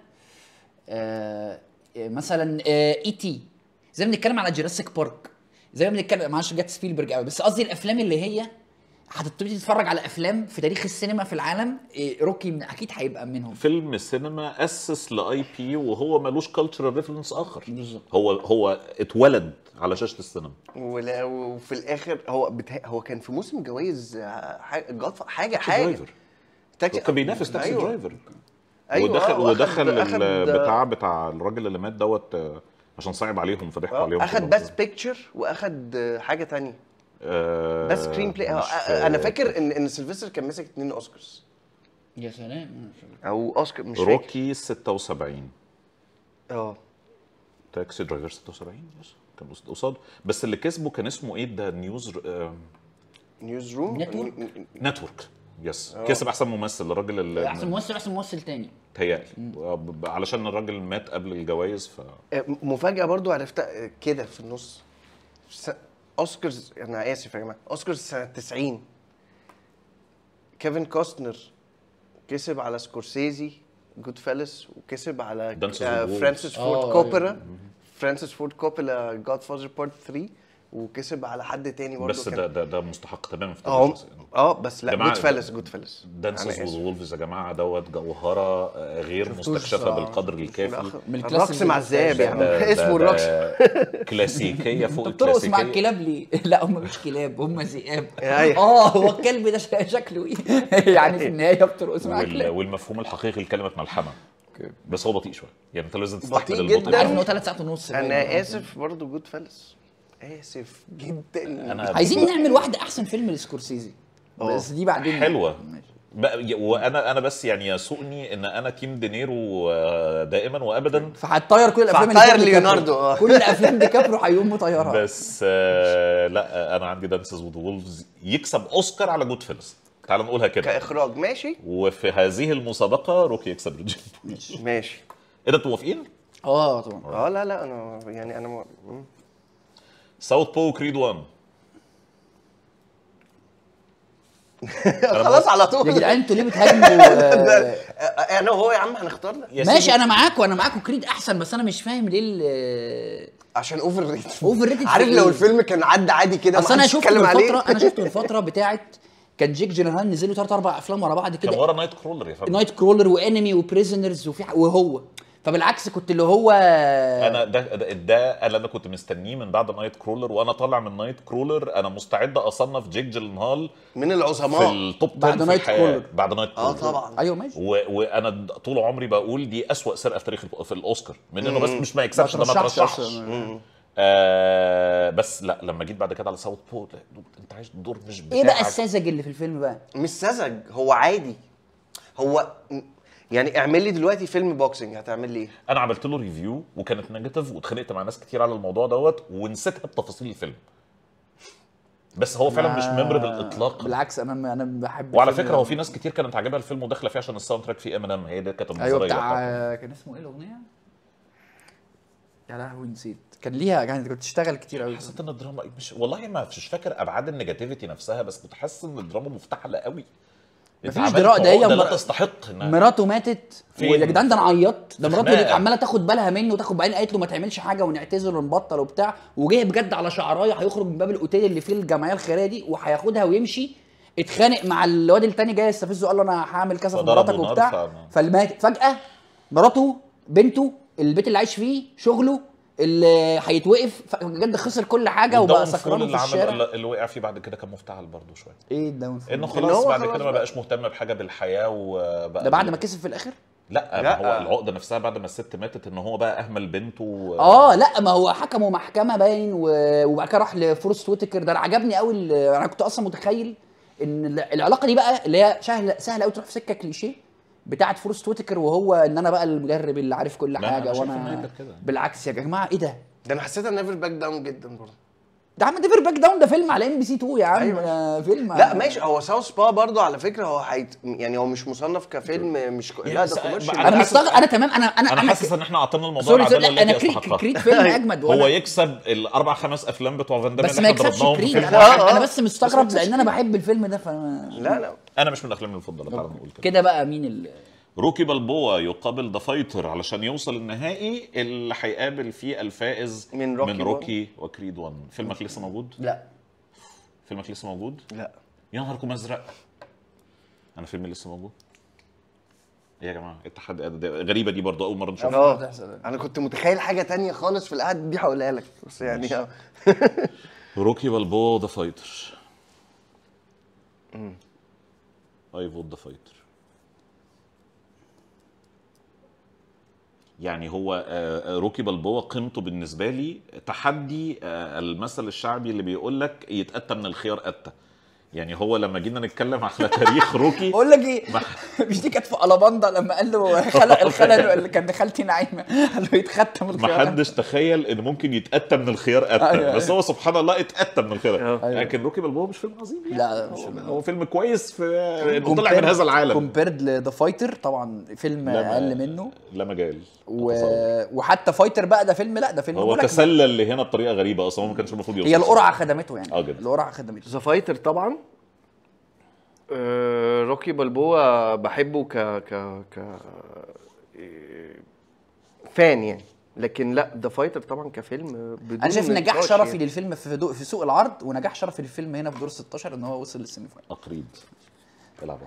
[SPEAKER 3] آه مثلا آه اي تي، زي ما بنتكلم على جوراسيك بارك، زي ما بنتكلم معلش جت سبيلبرج قوي، بس قصدي الافلام اللي هي هتبتدي تتفرج على افلام في تاريخ السينما في العالم، إيه روكي من اكيد هيبقى منهم.
[SPEAKER 1] فيلم السينما اسس لاي بي وهو ملوش كالتشرال ريفرنس اخر.
[SPEAKER 3] بالظبط.
[SPEAKER 1] هو هو اتولد على شاشه السينما.
[SPEAKER 2] ولا وفي الاخر هو بتا... هو كان في موسم جوائز حاجه جادف... حاجه حاجه
[SPEAKER 1] درايفر
[SPEAKER 2] تاكسي
[SPEAKER 1] كان بينافس تاكسي
[SPEAKER 2] أيوة.
[SPEAKER 1] درايفر.
[SPEAKER 2] أيوة.
[SPEAKER 1] ودخل
[SPEAKER 2] آه،
[SPEAKER 1] ودخل
[SPEAKER 2] أخد...
[SPEAKER 1] البتاع بتاع الراجل اللي مات دوت آه، عشان صعب عليهم فضحكوا عليهم.
[SPEAKER 2] اخد بس بيكتشر واخد حاجه تانية
[SPEAKER 1] آه
[SPEAKER 2] بس سكرين بلاي. انا فاكر ان ان سيلفستر كان ماسك اتنين اوسكارز.
[SPEAKER 3] يا سلام.
[SPEAKER 2] او اوسكار مش فاكر.
[SPEAKER 1] روكي ستة وسبعين،
[SPEAKER 2] اه
[SPEAKER 1] تاكسي درايفر ستة وسبعين يس كان قصاد. بس اللي كسبه كان اسمه ايه ده؟ نيوز
[SPEAKER 2] نيوز روم
[SPEAKER 3] نتورك.
[SPEAKER 1] نتورك يس. كسب احسن ممثل الراجل اللي
[SPEAKER 3] احسن ممثل احسن ممثل تاني
[SPEAKER 1] تهيألي علشان الراجل مات قبل الجوائز. ف
[SPEAKER 2] مفاجاه برضو عرفتها كده في النص. س... اوسكارز، انا اسف يا جماعه، اوسكارز سنه تسعين كيفن كوستنر كسب على سكورسيزي جود فيلس، وكسب على
[SPEAKER 1] Dances with
[SPEAKER 2] آه
[SPEAKER 1] Wolves.
[SPEAKER 2] فرانسيس فورد
[SPEAKER 3] آه،
[SPEAKER 2] كوبولا فرانسيس فورد كوبولا جاد فازر بارت ثري، وكسب على حد تاني برضه.
[SPEAKER 1] بس ده ده ده مستحق تماما في
[SPEAKER 2] اه
[SPEAKER 1] تاريخ
[SPEAKER 2] اه بس لا
[SPEAKER 1] جماعة-
[SPEAKER 2] جود فيلس جود فيلس
[SPEAKER 1] دانسز وذ وولفز يا جماعه دوت جوهره آه، غير مستكشفه
[SPEAKER 3] الصراحة.
[SPEAKER 1] بالقدر الكافي.
[SPEAKER 3] من الكلاس
[SPEAKER 2] الرقص مع الذئاب
[SPEAKER 1] ده-
[SPEAKER 2] يعني
[SPEAKER 1] ده-
[SPEAKER 2] اسمه
[SPEAKER 1] ده-
[SPEAKER 2] الرقص.
[SPEAKER 1] ده كلاسيكيه فوق
[SPEAKER 3] انت بترقص مع
[SPEAKER 1] الكلاسيكيه.
[SPEAKER 3] الكلاب ليه؟ لا هم مش كلاب هم ذئاب.
[SPEAKER 2] أيوة.
[SPEAKER 3] اه هو الكلب ده ش- شكله ايه؟ يعني في النهايه بترقص مع
[SPEAKER 1] وال-
[SPEAKER 3] الكلاب.
[SPEAKER 1] والمفهوم الحقيقي لكلمه ملحمه بس هو بطيء شويه، يعني انت لازم
[SPEAKER 2] بطيء
[SPEAKER 1] تستحمل
[SPEAKER 2] جداً.
[SPEAKER 1] البطء.
[SPEAKER 3] عارف ان هو ثلاث ساعات ونص.
[SPEAKER 2] انا اسف برضه جود فيلس، اسف جدا.
[SPEAKER 1] انا
[SPEAKER 3] عايزين نعمل واحده احسن فيلم لسكورسيزي،
[SPEAKER 2] اه.
[SPEAKER 3] بس دي بعدين.
[SPEAKER 1] حلوه.
[SPEAKER 3] ماشي.
[SPEAKER 1] بقى- وانا انا بس يعني يسوقني ان انا تيم دينيرو آه، دائما وابدا.
[SPEAKER 3] فهتطير كل الافلام اللي
[SPEAKER 2] فهتطير
[SPEAKER 3] فيها ديكابريو.
[SPEAKER 2] ليوناردو، اه.
[SPEAKER 3] كل افلام ديكابريو هيقوم مطيرها.
[SPEAKER 1] بس آه، لا انا عندي دانسز وذ وولفز يكسب اوسكار على جود فيلس، تعال نقولها كده.
[SPEAKER 2] كاخراج ماشي
[SPEAKER 1] وفي هذه المسابقه روكي يكسب ريجين.
[SPEAKER 2] ماشي.
[SPEAKER 1] ايه ده انتوا موافقين؟
[SPEAKER 3] اه طبعا.
[SPEAKER 2] اه لا لا انا يعني انا م... م.
[SPEAKER 1] ساوث بو كريد واحد.
[SPEAKER 2] خلاص على طول
[SPEAKER 3] يا جدعان انتوا ليه بتهاجموا؟ آه،
[SPEAKER 2] انا وهو يا عم هنختار ده
[SPEAKER 1] يا
[SPEAKER 3] ماشي
[SPEAKER 1] سيدي،
[SPEAKER 3] انا معاكم انا معاكم كريد احسن، بس انا مش فاهم ليه ال
[SPEAKER 2] عشان اوفر ريتد.
[SPEAKER 3] اوفر ريتد.
[SPEAKER 2] عارف لو الفيلم كان عدى عادي كده
[SPEAKER 3] اصل انا
[SPEAKER 2] محدش
[SPEAKER 3] شفت
[SPEAKER 2] يتكلم
[SPEAKER 3] من
[SPEAKER 2] عليه.
[SPEAKER 3] فتره انا شفت من فتره بتاعت كان جيك جيلنهال نزل له ثلاث اربع افلام ورا بعض
[SPEAKER 1] كان
[SPEAKER 3] كده،
[SPEAKER 1] ورا نايت كرولر يا فندم.
[SPEAKER 3] نايت كرولر وانمي وبريزنرز وفي ح- وهو فبالعكس كنت اللي هو
[SPEAKER 1] انا ده ده, ده اللي انا كنت مستنيه من بعد نايت كرولر، وانا طالع من نايت كرولر انا مستعد اصنف جيك جيلنهال
[SPEAKER 2] من
[SPEAKER 1] في
[SPEAKER 2] العظماء
[SPEAKER 1] التوب
[SPEAKER 3] بعد
[SPEAKER 1] عشرة في
[SPEAKER 3] نايت
[SPEAKER 1] الحياة.
[SPEAKER 3] كرولر.
[SPEAKER 1] بعد نايت كرولر
[SPEAKER 2] اه طبعا.
[SPEAKER 3] ايوه ماشي.
[SPEAKER 1] و... وانا طول عمري بقول دي اسوأ سرقه في تاريخ الب- في الاوسكار، من انه بس مش ما يكسبش ده ما
[SPEAKER 3] ترشحش
[SPEAKER 1] ترشحش.
[SPEAKER 3] أصلاً.
[SPEAKER 1] آه بس لا لما جيت بعد كده على ساوث بول لا، انت عايش دور مش بتاعك.
[SPEAKER 3] ايه بقى الساذج اللي في الفيلم بقى؟
[SPEAKER 2] مش سذج، هو عادي. هو يعني اعمل لي دلوقتي فيلم بوكسنج هتعمل لي ايه؟
[SPEAKER 1] انا عملت له ريفيو وكانت نيجاتيف واتخانقت مع ناس كتير على الموضوع دوت ونسيتها بتفاصيل الفيلم، بس هو فعلا مش ميموربل اطلاقا.
[SPEAKER 3] بالعكس انا انا بحب
[SPEAKER 1] وعلى
[SPEAKER 3] الفيلم
[SPEAKER 1] فكره هو
[SPEAKER 3] ده.
[SPEAKER 1] في ناس كتير كانت عاجبها الفيلم وداخله فيه عشان الساوند تراك فيه امينيم، هي دي كانت
[SPEAKER 3] ايوه
[SPEAKER 1] النظريه
[SPEAKER 3] بتاع
[SPEAKER 1] بتاعته.
[SPEAKER 3] كان اسمه ايه الاغنيه؟ يا لهوي نسيت، كان ليها كانت كنت تشتغل كتير قوي.
[SPEAKER 1] حسيت ان الدراما مش والله ما مش فاكر ابعاد النيجاتيفيتي نفسها، بس كنت حاسس ان الدراما مفتعله قوي.
[SPEAKER 3] مفيش
[SPEAKER 1] اتعملت
[SPEAKER 3] دراما، ده هي
[SPEAKER 1] عقدة
[SPEAKER 3] مر-
[SPEAKER 1] لا تستحق انها
[SPEAKER 3] مراته ماتت
[SPEAKER 1] فين؟
[SPEAKER 3] ويا جدعان ده انا عيطت، ده مراته اللي
[SPEAKER 1] خناقة.
[SPEAKER 3] عماله تاخد بالها منه وتاخد بعدين قالت له ما تعملش حاجه ونعتذر ونبطل وبتاع، وجه بجد على شعرايه هيخرج من باب الاوتيل اللي فيه الجمعيه الخيريه دي وهياخدها ويمشي، اتخانق مع الواد التاني جاي يستفزه قال له انا هعمل كذا في
[SPEAKER 1] فضربه
[SPEAKER 3] مراتك
[SPEAKER 1] نار
[SPEAKER 3] وبتاع،
[SPEAKER 1] فما-
[SPEAKER 3] فالمات فجاه مراته بنته البيت اللي عايش فيه شغله اللي هيتوقف ف- بجد خسر كل حاجه وبقى
[SPEAKER 1] والداون
[SPEAKER 3] سكران
[SPEAKER 1] فول
[SPEAKER 3] في
[SPEAKER 1] اللي
[SPEAKER 3] الشارع.
[SPEAKER 1] عمل اللي وقع فيه بعد كده كان مفتعل برضه شويه،
[SPEAKER 3] ايه الداون فول؟
[SPEAKER 1] انه
[SPEAKER 2] إن
[SPEAKER 1] خلاص
[SPEAKER 2] هو
[SPEAKER 1] بعد
[SPEAKER 2] خلاص
[SPEAKER 1] كده ما
[SPEAKER 2] بقى.
[SPEAKER 1] بقاش مهتم بحاجه بالحياه وبقى
[SPEAKER 3] ده بعد ما كسب في الاخر؟
[SPEAKER 1] لا,
[SPEAKER 2] لا.
[SPEAKER 1] ما هو العقده نفسها بعد ما الست ماتت ان هو بقى اهمل بنته و...
[SPEAKER 3] اه لا ما هو حكموا محكمه باين و- وبعد كده راح لفورست ويتكر، ده أنا عجبني قوي ال- انا كنت اصلا متخيل ان ال- العلاقه دي بقى اللي هي سهله سهله قوي تروح في سكه كليشيه بتاعه فورست ويتكر، وهو ان انا بقى المدرب اللي عارف كل
[SPEAKER 1] لا،
[SPEAKER 3] حاجه
[SPEAKER 1] أنا شايف إن هي
[SPEAKER 3] وانا
[SPEAKER 1] كانت كده.
[SPEAKER 3] بالعكس يا جماعه ايه ده؟
[SPEAKER 2] ده انا حسيتها نيفر باك داون جدا برضه.
[SPEAKER 3] ده عم ديفر باك داون ده فيلم على ام بي سي اتنين يا عم.
[SPEAKER 2] أيوة.
[SPEAKER 3] آه، فيلم
[SPEAKER 2] لا ماشي، هو ساوث با برضه على فكره هو حيت يعني هو مش مصنف كفيلم، مش ك... لا ده كوميرشال.
[SPEAKER 3] انا مستغرب، انا تمام، انا انا
[SPEAKER 1] انا حاسس ان احنا عطينا الموضوع
[SPEAKER 3] سوري سوري،
[SPEAKER 1] العداله
[SPEAKER 3] لا انا
[SPEAKER 1] التي
[SPEAKER 3] كريد
[SPEAKER 1] يستحقها.
[SPEAKER 3] كريد فيلم اجمد.
[SPEAKER 1] هو
[SPEAKER 3] وأنا-
[SPEAKER 1] يكسب الاربع خمس افلام بتوع فان دام
[SPEAKER 3] بس
[SPEAKER 1] اللي
[SPEAKER 3] ما
[SPEAKER 1] احنا
[SPEAKER 3] يكسبش
[SPEAKER 1] ضربناهم
[SPEAKER 3] كريد.
[SPEAKER 1] في فيلم
[SPEAKER 3] انا,
[SPEAKER 1] واحد.
[SPEAKER 3] أنا بس مستغرب لان انا بحب الفيلم ده. ف
[SPEAKER 2] لا لا
[SPEAKER 1] انا مش من افلامي المفضله، تعالى نقول كده.
[SPEAKER 3] كده بقى مين ال...
[SPEAKER 1] روكي بالبوا يقابل ذا فايتر علشان يوصل النهائي اللي هيقابل فيه الفائز
[SPEAKER 2] من روكي
[SPEAKER 1] من روكي وكريد واحد. فيلمك لسه موجود؟
[SPEAKER 3] لا
[SPEAKER 1] فيلمك لسه موجود؟
[SPEAKER 2] لا
[SPEAKER 1] يا نهاركم ازرق، انا فيلمي لسه موجود. ايه يا جماعه التحدي ده غريبه دي برضه، اول مره نشوفها.
[SPEAKER 2] اه انا كنت متخيل حاجه تانية خالص في القعده دي هقولها لك بس يعني اه
[SPEAKER 1] روكي بالبوا ذا فايتر. اي فوت ذا فايتر. يعني هو آه، روكي بالبوا قيمته بالنسبه لي تحدي آه، المثل الشعبي اللي بيقول لك يتأتى من الخيار أتى. يعني هو لما جينا نتكلم على تاريخ روكي
[SPEAKER 3] بقول لك ايه، مش دي كانت في الاباندا لما قال له خلق الخلل اللي كان خالتي نعيمه قال له يتختم
[SPEAKER 1] ما
[SPEAKER 3] الخيار.
[SPEAKER 1] حدش تخيل ان ممكن يتأتى من الخيار أتى.
[SPEAKER 3] أيوة،
[SPEAKER 1] بس هو سبحان الله اتأتى من الخيار.
[SPEAKER 2] أيوة.
[SPEAKER 1] لكن روكي بالبوا مش فيلم عظيم يعني.
[SPEAKER 3] لا، مش
[SPEAKER 1] هو,
[SPEAKER 3] فيلم
[SPEAKER 1] هو فيلم كويس في انه طلع من هذا العالم.
[SPEAKER 3] كومبيرد لذا فايتر طبعا فيلم
[SPEAKER 1] لا
[SPEAKER 3] اقل منه.
[SPEAKER 1] لا مجال.
[SPEAKER 3] و... وحتى فايتر بقى ده فيلم، لا ده فيلم
[SPEAKER 1] هو
[SPEAKER 3] ملاكمة.
[SPEAKER 1] تسلل لهنا بطريقه غريبه، اصلا هو ما كانش المفروض يوصل.
[SPEAKER 3] هي القرعه خدمته يعني.
[SPEAKER 1] اه جدا.
[SPEAKER 3] القرعه خدمته.
[SPEAKER 2] ذا فايتر طبعا. آه، روكي بالبوا بحبه ك ك ك آه، فان يعني، لكن لا ذا فايتر طبعا كفيلم بدون
[SPEAKER 3] انا شايف نجاح
[SPEAKER 2] نقاش
[SPEAKER 3] شرفي
[SPEAKER 2] يعني.
[SPEAKER 3] للفيلم في دو... في سوق العرض، ونجاح شرفي للفيلم هنا في دور ستاشر ان هو وصل للسيمي فاينل.
[SPEAKER 1] اقريد العبها.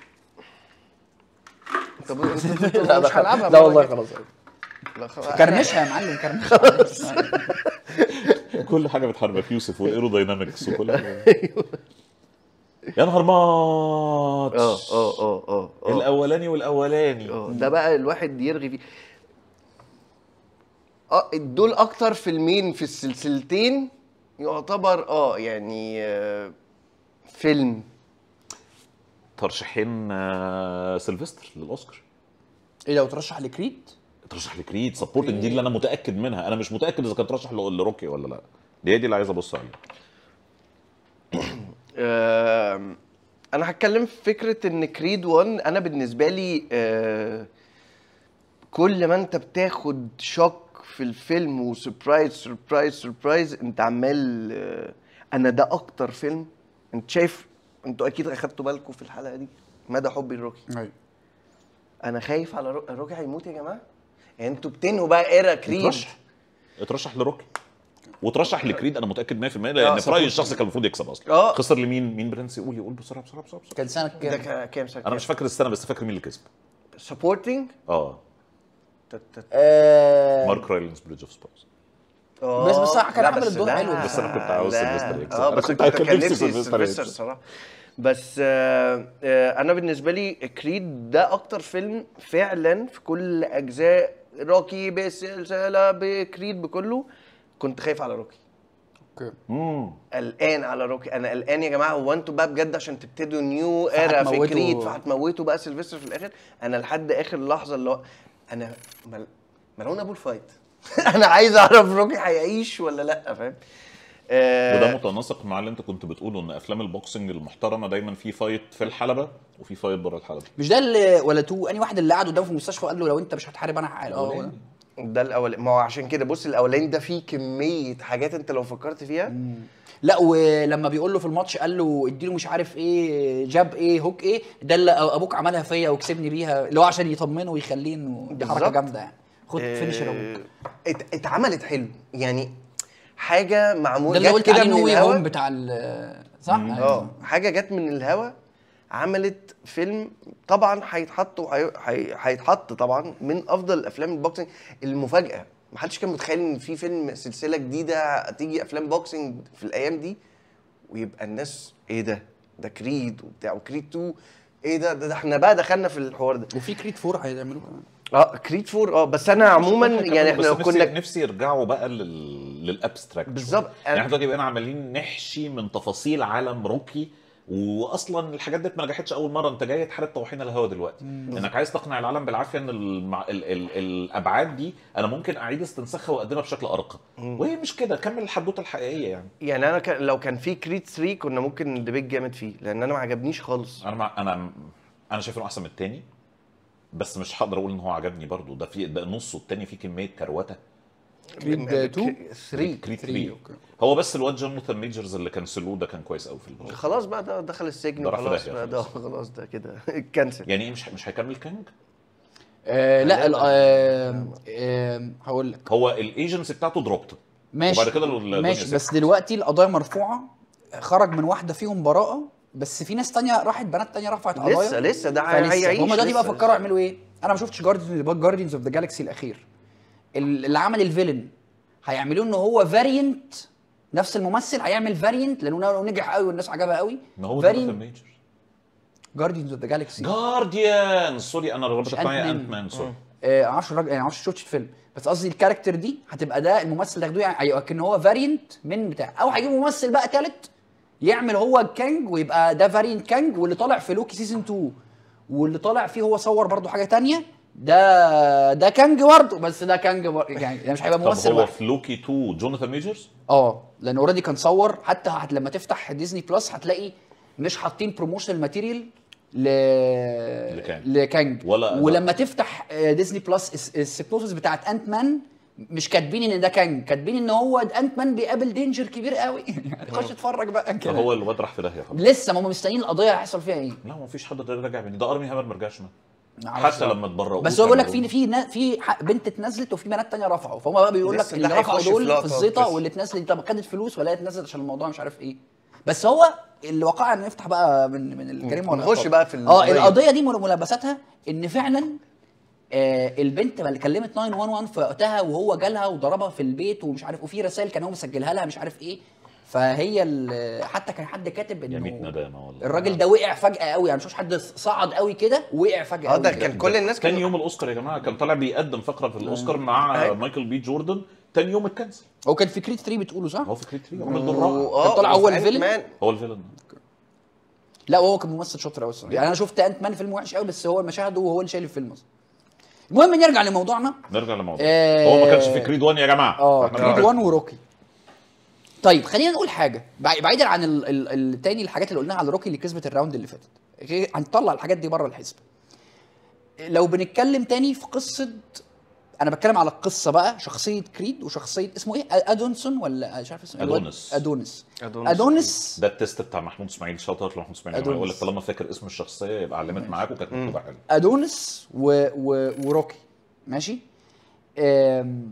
[SPEAKER 2] طب انت مش هلعبها
[SPEAKER 3] لا والله خلاص.
[SPEAKER 2] لا خلاص.
[SPEAKER 3] كرنشها يا معلم، كرنشها.
[SPEAKER 1] كل حاجه بتحاربك يوسف والايروداينامكس وكل حاجه. يا نهار مات.
[SPEAKER 2] اه اه اه اه اه
[SPEAKER 1] الاولاني والاولاني.
[SPEAKER 2] اه ده بقى الواحد يرغي فيه. اه دول اكتر فيلمين في السلسلتين يعتبر اه يعني آه فيلم.
[SPEAKER 1] ترشيحين آه، سيلفستر للاوسكار.
[SPEAKER 3] ايه لو ترشح لكريد؟
[SPEAKER 1] ترشح لكريد سبورتنج، دي اللي انا متاكد منها. انا مش متاكد اذا كان ترشح ل- لروكي ولا لا. دي هي دي اللي عايز ابص عليها.
[SPEAKER 2] آه انا هتكلم في فكره ان كريد واحد انا بالنسبه لي آه كل ما انت بتاخد شوك في الفيلم وسربرايز سربرايز سربرايز انت عمال آه انا ده اكتر فيلم انت شايف. انتوا اكيد اخدتوا بالكم في الحلقه دي مدى حبي لروكي.
[SPEAKER 3] ايوه
[SPEAKER 2] انا خايف على رو... روكي هيموت يا جماعه. يعني انتوا بتنهوا بقى ايرا كريد.
[SPEAKER 1] اترشح اترشح لروكي وترشح لكريد. انا متاكد مية في المية لان في رايي الشخصي كان المفروض يكسب اصلا.
[SPEAKER 2] اه
[SPEAKER 1] خسر لمين؟ مين برنس؟ يقول يقول بسرعه بسرعه بسرعه, بسرعة.
[SPEAKER 3] كان سنه
[SPEAKER 2] ده
[SPEAKER 3] كام؟
[SPEAKER 2] كا- كام سنه؟
[SPEAKER 1] انا مش فاكر السنه بس فاكر مين اللي كسب.
[SPEAKER 2] سبورتنج.
[SPEAKER 1] اه
[SPEAKER 3] آه
[SPEAKER 1] مارك رايلنز بريدج اوف سبايس.
[SPEAKER 3] بس بصراحة كان عامل الدور حلو.
[SPEAKER 1] بس أنا كنت عاوز سيلفستر يكسب.
[SPEAKER 2] اه
[SPEAKER 1] أنا
[SPEAKER 2] بس
[SPEAKER 1] كنت
[SPEAKER 2] كنت
[SPEAKER 1] كان
[SPEAKER 2] كان
[SPEAKER 1] نفسي
[SPEAKER 2] نفسي
[SPEAKER 1] سيلفستر
[SPEAKER 2] سيلفستر
[SPEAKER 1] يكسب.
[SPEAKER 2] الصراحه. بس آه آه انا بالنسبه لي كريد ده اكتر فيلم فعلا في كل اجزاء روكي بالسلسله بكريد بكله كنت خايف على روكي.
[SPEAKER 3] اوكي
[SPEAKER 1] امم
[SPEAKER 2] قلقان على روكي. انا قلقان يا جماعه. هو انتوا بقى بجد عشان تبتدوا نيو ايرا في
[SPEAKER 3] فهتموتوا-
[SPEAKER 2] كريد فهتموتوا بقى سيلفستر في الاخر؟ انا لحد اخر لحظه اللي هو انا مل... ملعون ابو الفايت. انا عايز اعرف روكي هيعيش ولا لا، فاهم؟ آه
[SPEAKER 1] وده متناسق مع اللي انت كنت بتقوله ان افلام البوكسنج المحترمه دايما في فايت في الحلبه وفي فايت بره الحلبه.
[SPEAKER 3] مش ده اللي ولا تو اني واحد اللي قعد قدامه في المستشفى وقال له لو انت مش هتحارب انا هحارب. اه هو ده.
[SPEAKER 2] ده الاول. ما هو عشان كده بص الاولاني ده فيه كميه حاجات انت لو فكرت فيها.
[SPEAKER 3] لا ولما بيقول له في الماتش قال له اديله مش عارف ايه جاب ايه هوك ايه ده اللي ابوك عملها فيا وكسبني بيها، اللي هو عشان يطمنه ويخليه انه دي حركه
[SPEAKER 2] بالظبط.
[SPEAKER 3] جامده يعني. خد فينيشر
[SPEAKER 2] آه
[SPEAKER 3] ابوك.
[SPEAKER 2] ات- اتعملت حلو يعني. حاجه
[SPEAKER 3] ده
[SPEAKER 2] معموله
[SPEAKER 3] اللي
[SPEAKER 2] جت
[SPEAKER 3] قلت
[SPEAKER 2] كده
[SPEAKER 3] عليه
[SPEAKER 2] من
[SPEAKER 3] نو هوم
[SPEAKER 2] الهوا.
[SPEAKER 3] بتاع ال- صح؟
[SPEAKER 2] اه حاجه جت من الهوا عملت فيلم طبعا هيتحط وهي- هي- هيتحط طبعا من افضل افلام البوكسنج. المفاجاه ما حدش كان متخيل ان في فيلم سلسله جديده تيجي افلام بوكسنج في الايام دي ويبقى الناس ايه ده ده كريد وبتاع وكريد اتنين ايه ده ده, ده احنا بقى دخلنا في الحوار ده.
[SPEAKER 3] وفي كريد فور هيعملوه كمان.
[SPEAKER 2] اه كريد فور اه بس انا عموما يعني احنا
[SPEAKER 1] بس
[SPEAKER 2] لو
[SPEAKER 1] نفسي
[SPEAKER 2] كنا
[SPEAKER 1] نفسي يرجعوا بقى لل... للابستراكت
[SPEAKER 2] بالظبط.
[SPEAKER 1] يعني احنا دلوقتي بقينا عمالين نحشي من تفاصيل عالم روكي واصلا الحاجات دي ما نجحتش اول مره، انت جاي تحارب طواحين الهوا دلوقتي، انك عايز تقنع العالم بالعافيه ان المع... ال... ال... الابعاد دي انا ممكن اعيد استنساخها واقدمها بشكل ارقى، وهي مش كده. كمل الحدوته الحقيقيه يعني.
[SPEAKER 2] يعني انا كان لو كان في كريد ثلاثة كنا ممكن ندبيت جامد فيه، لان انا ما عجبنيش خالص.
[SPEAKER 1] انا مع... انا انا شايف انه احسن من التاني، بس مش هقدر اقول ان هو عجبني برضو. ده في ده نصه التاني فيه كميه كروته.
[SPEAKER 3] كريد اتنين
[SPEAKER 2] ثلاثة
[SPEAKER 1] كريد ثلاثة هو بس الواد جوناثان ميجرز اللي كان سلوه ده كان كويس قوي في البطولة.
[SPEAKER 2] خلاص بقى ده دخل السجن
[SPEAKER 1] ده راح في
[SPEAKER 2] وخلاص
[SPEAKER 1] داهية
[SPEAKER 2] بقى، ده
[SPEAKER 1] خلاص.
[SPEAKER 2] خلاص ده كده كنسل.
[SPEAKER 1] يعني ايه مش مش هيكمل كانج؟
[SPEAKER 3] آه لا ال-
[SPEAKER 2] لا،
[SPEAKER 3] آه آه هقول لك
[SPEAKER 1] هو الايجنسي بتاعته دروبت
[SPEAKER 3] ماشي
[SPEAKER 1] وبعد كده الدنيا
[SPEAKER 3] ماشي،
[SPEAKER 1] سكت.
[SPEAKER 3] بس دلوقتي القضايا مرفوعه، خرج من واحده فيهم براءه، بس في ناس تانية راحت، بنات تانية رفعت قضايا
[SPEAKER 2] لسه لسه ده
[SPEAKER 3] فلسه
[SPEAKER 2] هيعيش.
[SPEAKER 3] هم دلوقتي بقى
[SPEAKER 2] لسه.
[SPEAKER 3] فكروا يعملوا ايه. انا ما شفتش جاردينز جاردينز اوف ذا جالاكسي الاخير، ال- اللي عمل الفيلن هيعملوه ان هو فاريانت، نفس الممثل هيعمل فاريانت لانه نجح قوي والناس عجبها قوي.
[SPEAKER 1] ما هو جوناثان ميجرز.
[SPEAKER 3] جاردينز اوف ذا جالاكسي
[SPEAKER 1] جارديان سوري انا ربطت معايا
[SPEAKER 3] أنت
[SPEAKER 1] انت مان سوري.
[SPEAKER 3] آه، معرفش الراجل يعني، معرفش شفتش الفيلم، بس قصدي الكاركتر دي هتبقى ده الممثل اللي هياخدوه، يعني كان هو فاريانت من بتاع، او هيجيبوا ممثل بقى ثالث يعمل هو كانج ويبقى ده فاريانت كانج، واللي طالع في لوكي سيزون اتنين واللي طالع فيه هو صور برضو حاجه تانية، ده ده كانج برضه، بس ده كانج برضه يعني ده مش هيبقى
[SPEAKER 1] طب
[SPEAKER 3] ممثل
[SPEAKER 1] هو
[SPEAKER 3] واحد.
[SPEAKER 1] في لوكي اتنين جوناثان ميجرز؟
[SPEAKER 3] اه لان اوريدي كان صور، حتى هت لما تفتح ديزني بلس هتلاقي مش حاطين بروموشنال ماتيريال ل
[SPEAKER 1] لكانج.
[SPEAKER 3] لكانج
[SPEAKER 1] ولا
[SPEAKER 3] ولما تفتح ديزني بلس السيبنوسس بتاعت انت مان مش كاتبين ان ده كانج، كاتبين ان هو انت مان بيقابل دينجر كبير قوي يعني خش اتفرج بقى كده.
[SPEAKER 1] هو الواد راح في داهيه خلاص.
[SPEAKER 3] لسه ما هم مستنيين القضيه هيحصل فيها ايه.
[SPEAKER 1] لا ما فيش حد راجع مني، ده ارمي هامر ما رجعش منه
[SPEAKER 3] معرفش
[SPEAKER 1] حتى
[SPEAKER 3] بقى.
[SPEAKER 1] لما اتبرأوا.
[SPEAKER 3] بس هو بيقول لك في في نا- في ح- بنت اتنزلت وفي بنات تانية رفعوا، فهم بقى بيقول لك
[SPEAKER 2] لسه
[SPEAKER 3] اللي
[SPEAKER 2] ده
[SPEAKER 3] رفعوا
[SPEAKER 2] هيخش في
[SPEAKER 3] دول في
[SPEAKER 2] لقطة
[SPEAKER 3] الزيطه
[SPEAKER 2] بس.
[SPEAKER 3] واللي اتنزلت دي طب خدت فلوس ولا هي اتنزلت عشان الموضوع مش عارف ايه. بس هو اللي وقع ان نفتح بقى من من الجريمه ولا
[SPEAKER 2] نخش
[SPEAKER 3] العقاب.
[SPEAKER 2] بقى في
[SPEAKER 3] اه
[SPEAKER 2] القضية.
[SPEAKER 3] القضيه دي ملابساتها ان فعلا آه البنت اللي كلمت تسعة واحد واحد في وقتها وهو جالها وضربها في البيت ومش عارف، وفي رسائل كان هو مسجلها لها مش عارف ايه، فهي ال- حتى كان حد كاتب
[SPEAKER 1] يا ميت
[SPEAKER 3] انه
[SPEAKER 1] ندامه والله.
[SPEAKER 3] الراجل ده وقع فجاه قوي، يعني مش حد صعد قوي كده وقع فجاه
[SPEAKER 2] اه
[SPEAKER 3] قوي
[SPEAKER 2] ده
[SPEAKER 3] كده.
[SPEAKER 2] كان كل الناس
[SPEAKER 1] تاني
[SPEAKER 2] كانوا-
[SPEAKER 1] يوم الاوسكار يا جماعه كان طالع بيقدم فقره في الاوسكار مع
[SPEAKER 2] أيوة.
[SPEAKER 1] مايكل بي جوردن، تاني يوم اتكنسل.
[SPEAKER 3] هو كان في كريد ثلاثة بتقوله صح؟
[SPEAKER 1] هو في كريد ثلاثة عمل دور رائع.
[SPEAKER 2] آه،
[SPEAKER 3] كان طالع
[SPEAKER 2] وفي
[SPEAKER 3] هو
[SPEAKER 2] أنت
[SPEAKER 3] الفيلن؟
[SPEAKER 2] مان.
[SPEAKER 1] هو الفيلن.
[SPEAKER 3] لا وهو كان ممثل شاطر قوي الصراحه، يعني انا شفت انت مان فيلم وحش قوي بس هو مشاهده وهو اللي شايل الفيلم اصلا. المهم نرجع لموضوعنا.
[SPEAKER 1] نرجع لموضوع
[SPEAKER 3] آه،
[SPEAKER 1] هو ما كانش في كريد واحد يا جماعه.
[SPEAKER 3] اه
[SPEAKER 1] إحنا
[SPEAKER 3] كريد
[SPEAKER 1] بنعرف.
[SPEAKER 3] واحد وروكي. طيب خلينا نقول حاجه بعي- بعيدا عن ال- ال- التاني الحاجات اللي قلناها على روكي اللي كسبت الراوند اللي فاتت، غير- هنطلع الحاجات دي بره الحسبه. لو بنتكلم تاني في قصه، انا بتكلم على القصه بقى، شخصيه كريد وشخصيه اسمه ايه ادونسون ولا مش عارف اسمه إيه؟
[SPEAKER 1] أدونيس.
[SPEAKER 3] ادونيس
[SPEAKER 2] أدونيس.
[SPEAKER 3] ادونيس
[SPEAKER 1] ده التست بتاع محمود اسماعيل، شاطر محمود اسماعيل
[SPEAKER 3] أدونيس.
[SPEAKER 1] يقول لك طالما فاكر اسم الشخصيه يبقى علمت معاك وكانت مكتوبه حلو.
[SPEAKER 3] ادونيس و... و... وروكي ماشي. أم...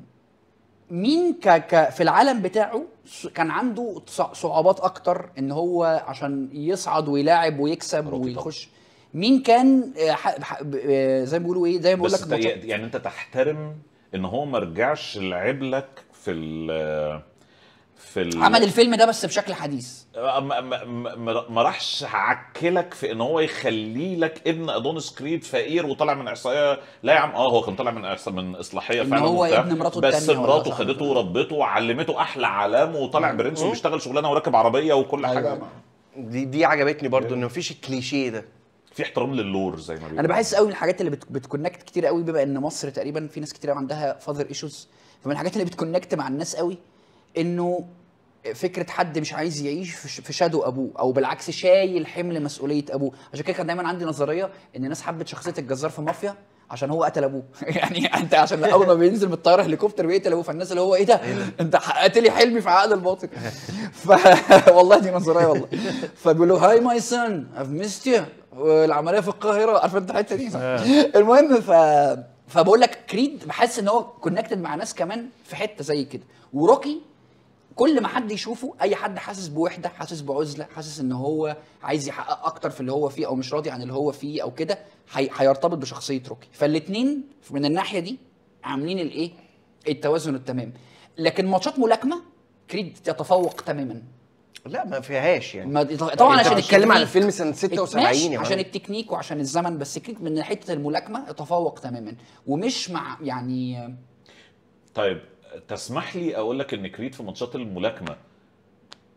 [SPEAKER 3] مين ك... ك... في العالم بتاعه س- كان عنده صع- صعوبات اكتر ان هو عشان يصعد ويلاعب ويكسب
[SPEAKER 1] روكي
[SPEAKER 3] ويخش. مين كان آه، ح... ح... ب- آه، زي ما بيقولوا ايه، زي ما بقول
[SPEAKER 1] بس
[SPEAKER 3] لك
[SPEAKER 1] ت-
[SPEAKER 3] ماتشات-
[SPEAKER 1] يعني انت تحترم ان هو ما رجعش لعب لك في ال في ال
[SPEAKER 3] عمل الفيلم ده بس بشكل حديث.
[SPEAKER 1] ما, ما, ما, ما راحش عكلك في ان هو يخلي لك ابن ادونيس كريد فقير وطالع من احصائيه. لا يا عم اه هو كان طالع من إحصا- من اصلاحيه
[SPEAKER 3] إن
[SPEAKER 1] فعلا
[SPEAKER 3] هو
[SPEAKER 1] وبتاع،
[SPEAKER 3] ابن مراته
[SPEAKER 1] بس
[SPEAKER 3] التانية ولا
[SPEAKER 1] مراته
[SPEAKER 3] صاحبته.
[SPEAKER 1] خدته وربته وعلمته احلى علام وطالع برنس وبيشتغل شغلانه وراكب عربيه وكل
[SPEAKER 3] أيوة.
[SPEAKER 1] حاجه.
[SPEAKER 2] دي دي عجبتني برضو ان مفيش الكليشيه ده.
[SPEAKER 1] في احترام للور زي ما بيقولوا.
[SPEAKER 3] انا بحس قوي من الحاجات اللي بت... بتكونكت كتير قوي، بما ان مصر تقريبا في ناس كتير قوي عندها فاذر ايشوز، فمن الحاجات اللي بتكونكت مع الناس قوي انه فكره حد مش عايز يعيش في ش- في شادو ابوه، او بالعكس شايل حمل مسؤوليه ابوه. عشان كده كان دايما عندي نظريه ان الناس حبت شخصيه الجزار في مافيا عشان هو قتل ابوه يعني انت عشان اول ما بينزل من الطياره هليكوبتر بيقتل ابوه، فالناس اللي هو ايه ده انت حققت لي حلمي في عقل الباطن ف والله دي نظريه والله. فبيقولوا هاي ماي سون اف ميست يو والعمليه في القاهره، عارف انت الحته دي. المهم ف فبقول لك كريد بحس ان هو كونكتد مع ناس كمان في حته زي كده. وروكي كل ما حد يشوفه، اي حد حاسس بوحده، حاسس بعزله، حاسس ان هو عايز يحقق اكتر في اللي هو فيه او مش راضي عن اللي هو فيه او كده، هي- هيرتبط بشخصيه روكي. فالاثنين من الناحيه دي عاملين الايه، التوازن التمام. لكن ماتشات ملاكمه كريد يتفوق تماما.
[SPEAKER 2] لا ما فيهاش يعني.
[SPEAKER 3] ما طبعا
[SPEAKER 2] انت
[SPEAKER 3] عشان
[SPEAKER 2] بتتكلم على
[SPEAKER 3] التكنيك.
[SPEAKER 2] فيلم سنه ستة وسبعين
[SPEAKER 3] ماشي،
[SPEAKER 2] يا
[SPEAKER 3] عشان
[SPEAKER 2] معلم.
[SPEAKER 3] التكنيك وعشان الزمن، بس كريد من حته الملاكمه تفوق تماما ومش مع يعني.
[SPEAKER 1] طيب تسمح لي اقول لك ان كريد في ماتشات الملاكمه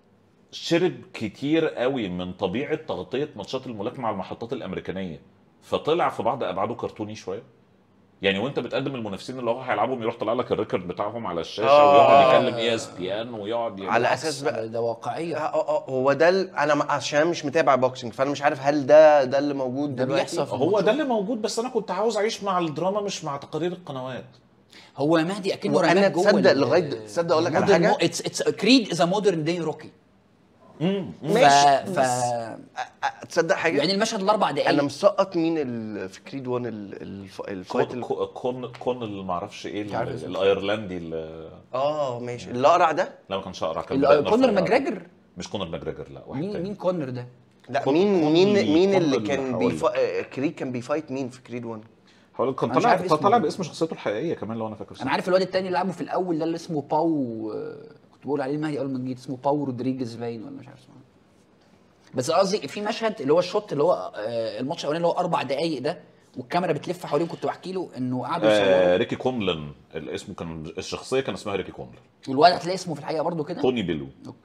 [SPEAKER 1] شرب كتير قوي من طبيعه تغطيه ماتشات الملاكمه على المحطات الامريكانيه، فطلع في بعض ابعاده كرتوني شويه. يعني وانت بتقدم المنافسين اللي هو هيلعبهم يروح طلع لك الريكورد بتاعهم على الشاشه
[SPEAKER 2] آه.
[SPEAKER 1] ويقعد يكلم اي اس بي ان ويقعد ي-
[SPEAKER 2] على اساس بقى
[SPEAKER 3] ده واقعيه.
[SPEAKER 2] آه، آه، آه، هو ده ال- انا م- عشان مش متابع بوكسنج فانا مش عارف هل ده ده اللي موجود
[SPEAKER 3] ده
[SPEAKER 2] دلوقتي.
[SPEAKER 3] بيحصل في
[SPEAKER 1] هو
[SPEAKER 3] الماتشات.
[SPEAKER 1] ده اللي موجود، بس انا كنت عاوز اعيش مع الدراما مش مع تقارير القنوات.
[SPEAKER 3] هو مهدي اكنه
[SPEAKER 2] وأنا
[SPEAKER 3] رماك جوه
[SPEAKER 2] تصدق
[SPEAKER 3] ال-
[SPEAKER 2] لغاية د- تصدق أقول لك على
[SPEAKER 3] modern
[SPEAKER 2] حاجة؟
[SPEAKER 3] mo- it's it's كريد از ا مودرن داي روكي.
[SPEAKER 1] امم
[SPEAKER 3] ف...
[SPEAKER 2] ماشي،
[SPEAKER 3] ف...
[SPEAKER 2] بس أ- أ- تصدق حاجه
[SPEAKER 3] يعني المشهد الاربع دقايق
[SPEAKER 2] انا مسقط مين ال... في كريد واحد ال... الف... الفايت
[SPEAKER 1] كون
[SPEAKER 2] ال...
[SPEAKER 1] كون كون اللي ما اعرفش ايه ال-
[SPEAKER 3] عارف اسمه.
[SPEAKER 1] الايرلندي اللي
[SPEAKER 2] اه ماشي الاقرع ده.
[SPEAKER 1] لا ما كانش اقرع، كان
[SPEAKER 3] ال-
[SPEAKER 1] بدقن
[SPEAKER 3] كونر
[SPEAKER 1] رفيع.
[SPEAKER 3] ماجريجر.
[SPEAKER 1] مش كونر ماجريجر، لا واحد
[SPEAKER 3] مين
[SPEAKER 1] تاني.
[SPEAKER 3] مين كونر ده؟
[SPEAKER 2] لا
[SPEAKER 1] كون-
[SPEAKER 2] مين
[SPEAKER 1] كون
[SPEAKER 2] مين
[SPEAKER 1] اللي-
[SPEAKER 2] مين
[SPEAKER 1] كون
[SPEAKER 2] اللي
[SPEAKER 1] اللي
[SPEAKER 2] كان
[SPEAKER 1] هقول
[SPEAKER 2] بيف... آه، كريد كان بيفايت مين في كريد واحد؟
[SPEAKER 1] هقول لك كان
[SPEAKER 3] أنا مش
[SPEAKER 1] طالع
[SPEAKER 3] عارف اسمه.
[SPEAKER 1] طالع باسم شخصيته الحقيقيه كمان لو انا فاكر
[SPEAKER 3] انا
[SPEAKER 1] صح.
[SPEAKER 3] عارف الواد التاني اللي لعبه في الاول ده اللي اسمه باو، آه، كنت بقول عليه المهدي اول ما جيت، اسمه باو رودريجيز باين ولا مش عارف اسمه. بس قصدي في مشهد اللي هو الشوت اللي هو آه، الماتش الاولاني اللي هو اربع دقايق ده والكاميرا بتلف حواليه، كنت بحكي له انه قعدوا
[SPEAKER 1] آه
[SPEAKER 3] يصوروا.
[SPEAKER 1] ريكي كوملن الاسم كان، الشخصيه كان اسمها ريكي كوملن.
[SPEAKER 3] والواد هتلاقي اسمه في الحقيقه برضه كده.
[SPEAKER 1] توني بيلو.
[SPEAKER 3] اوكي.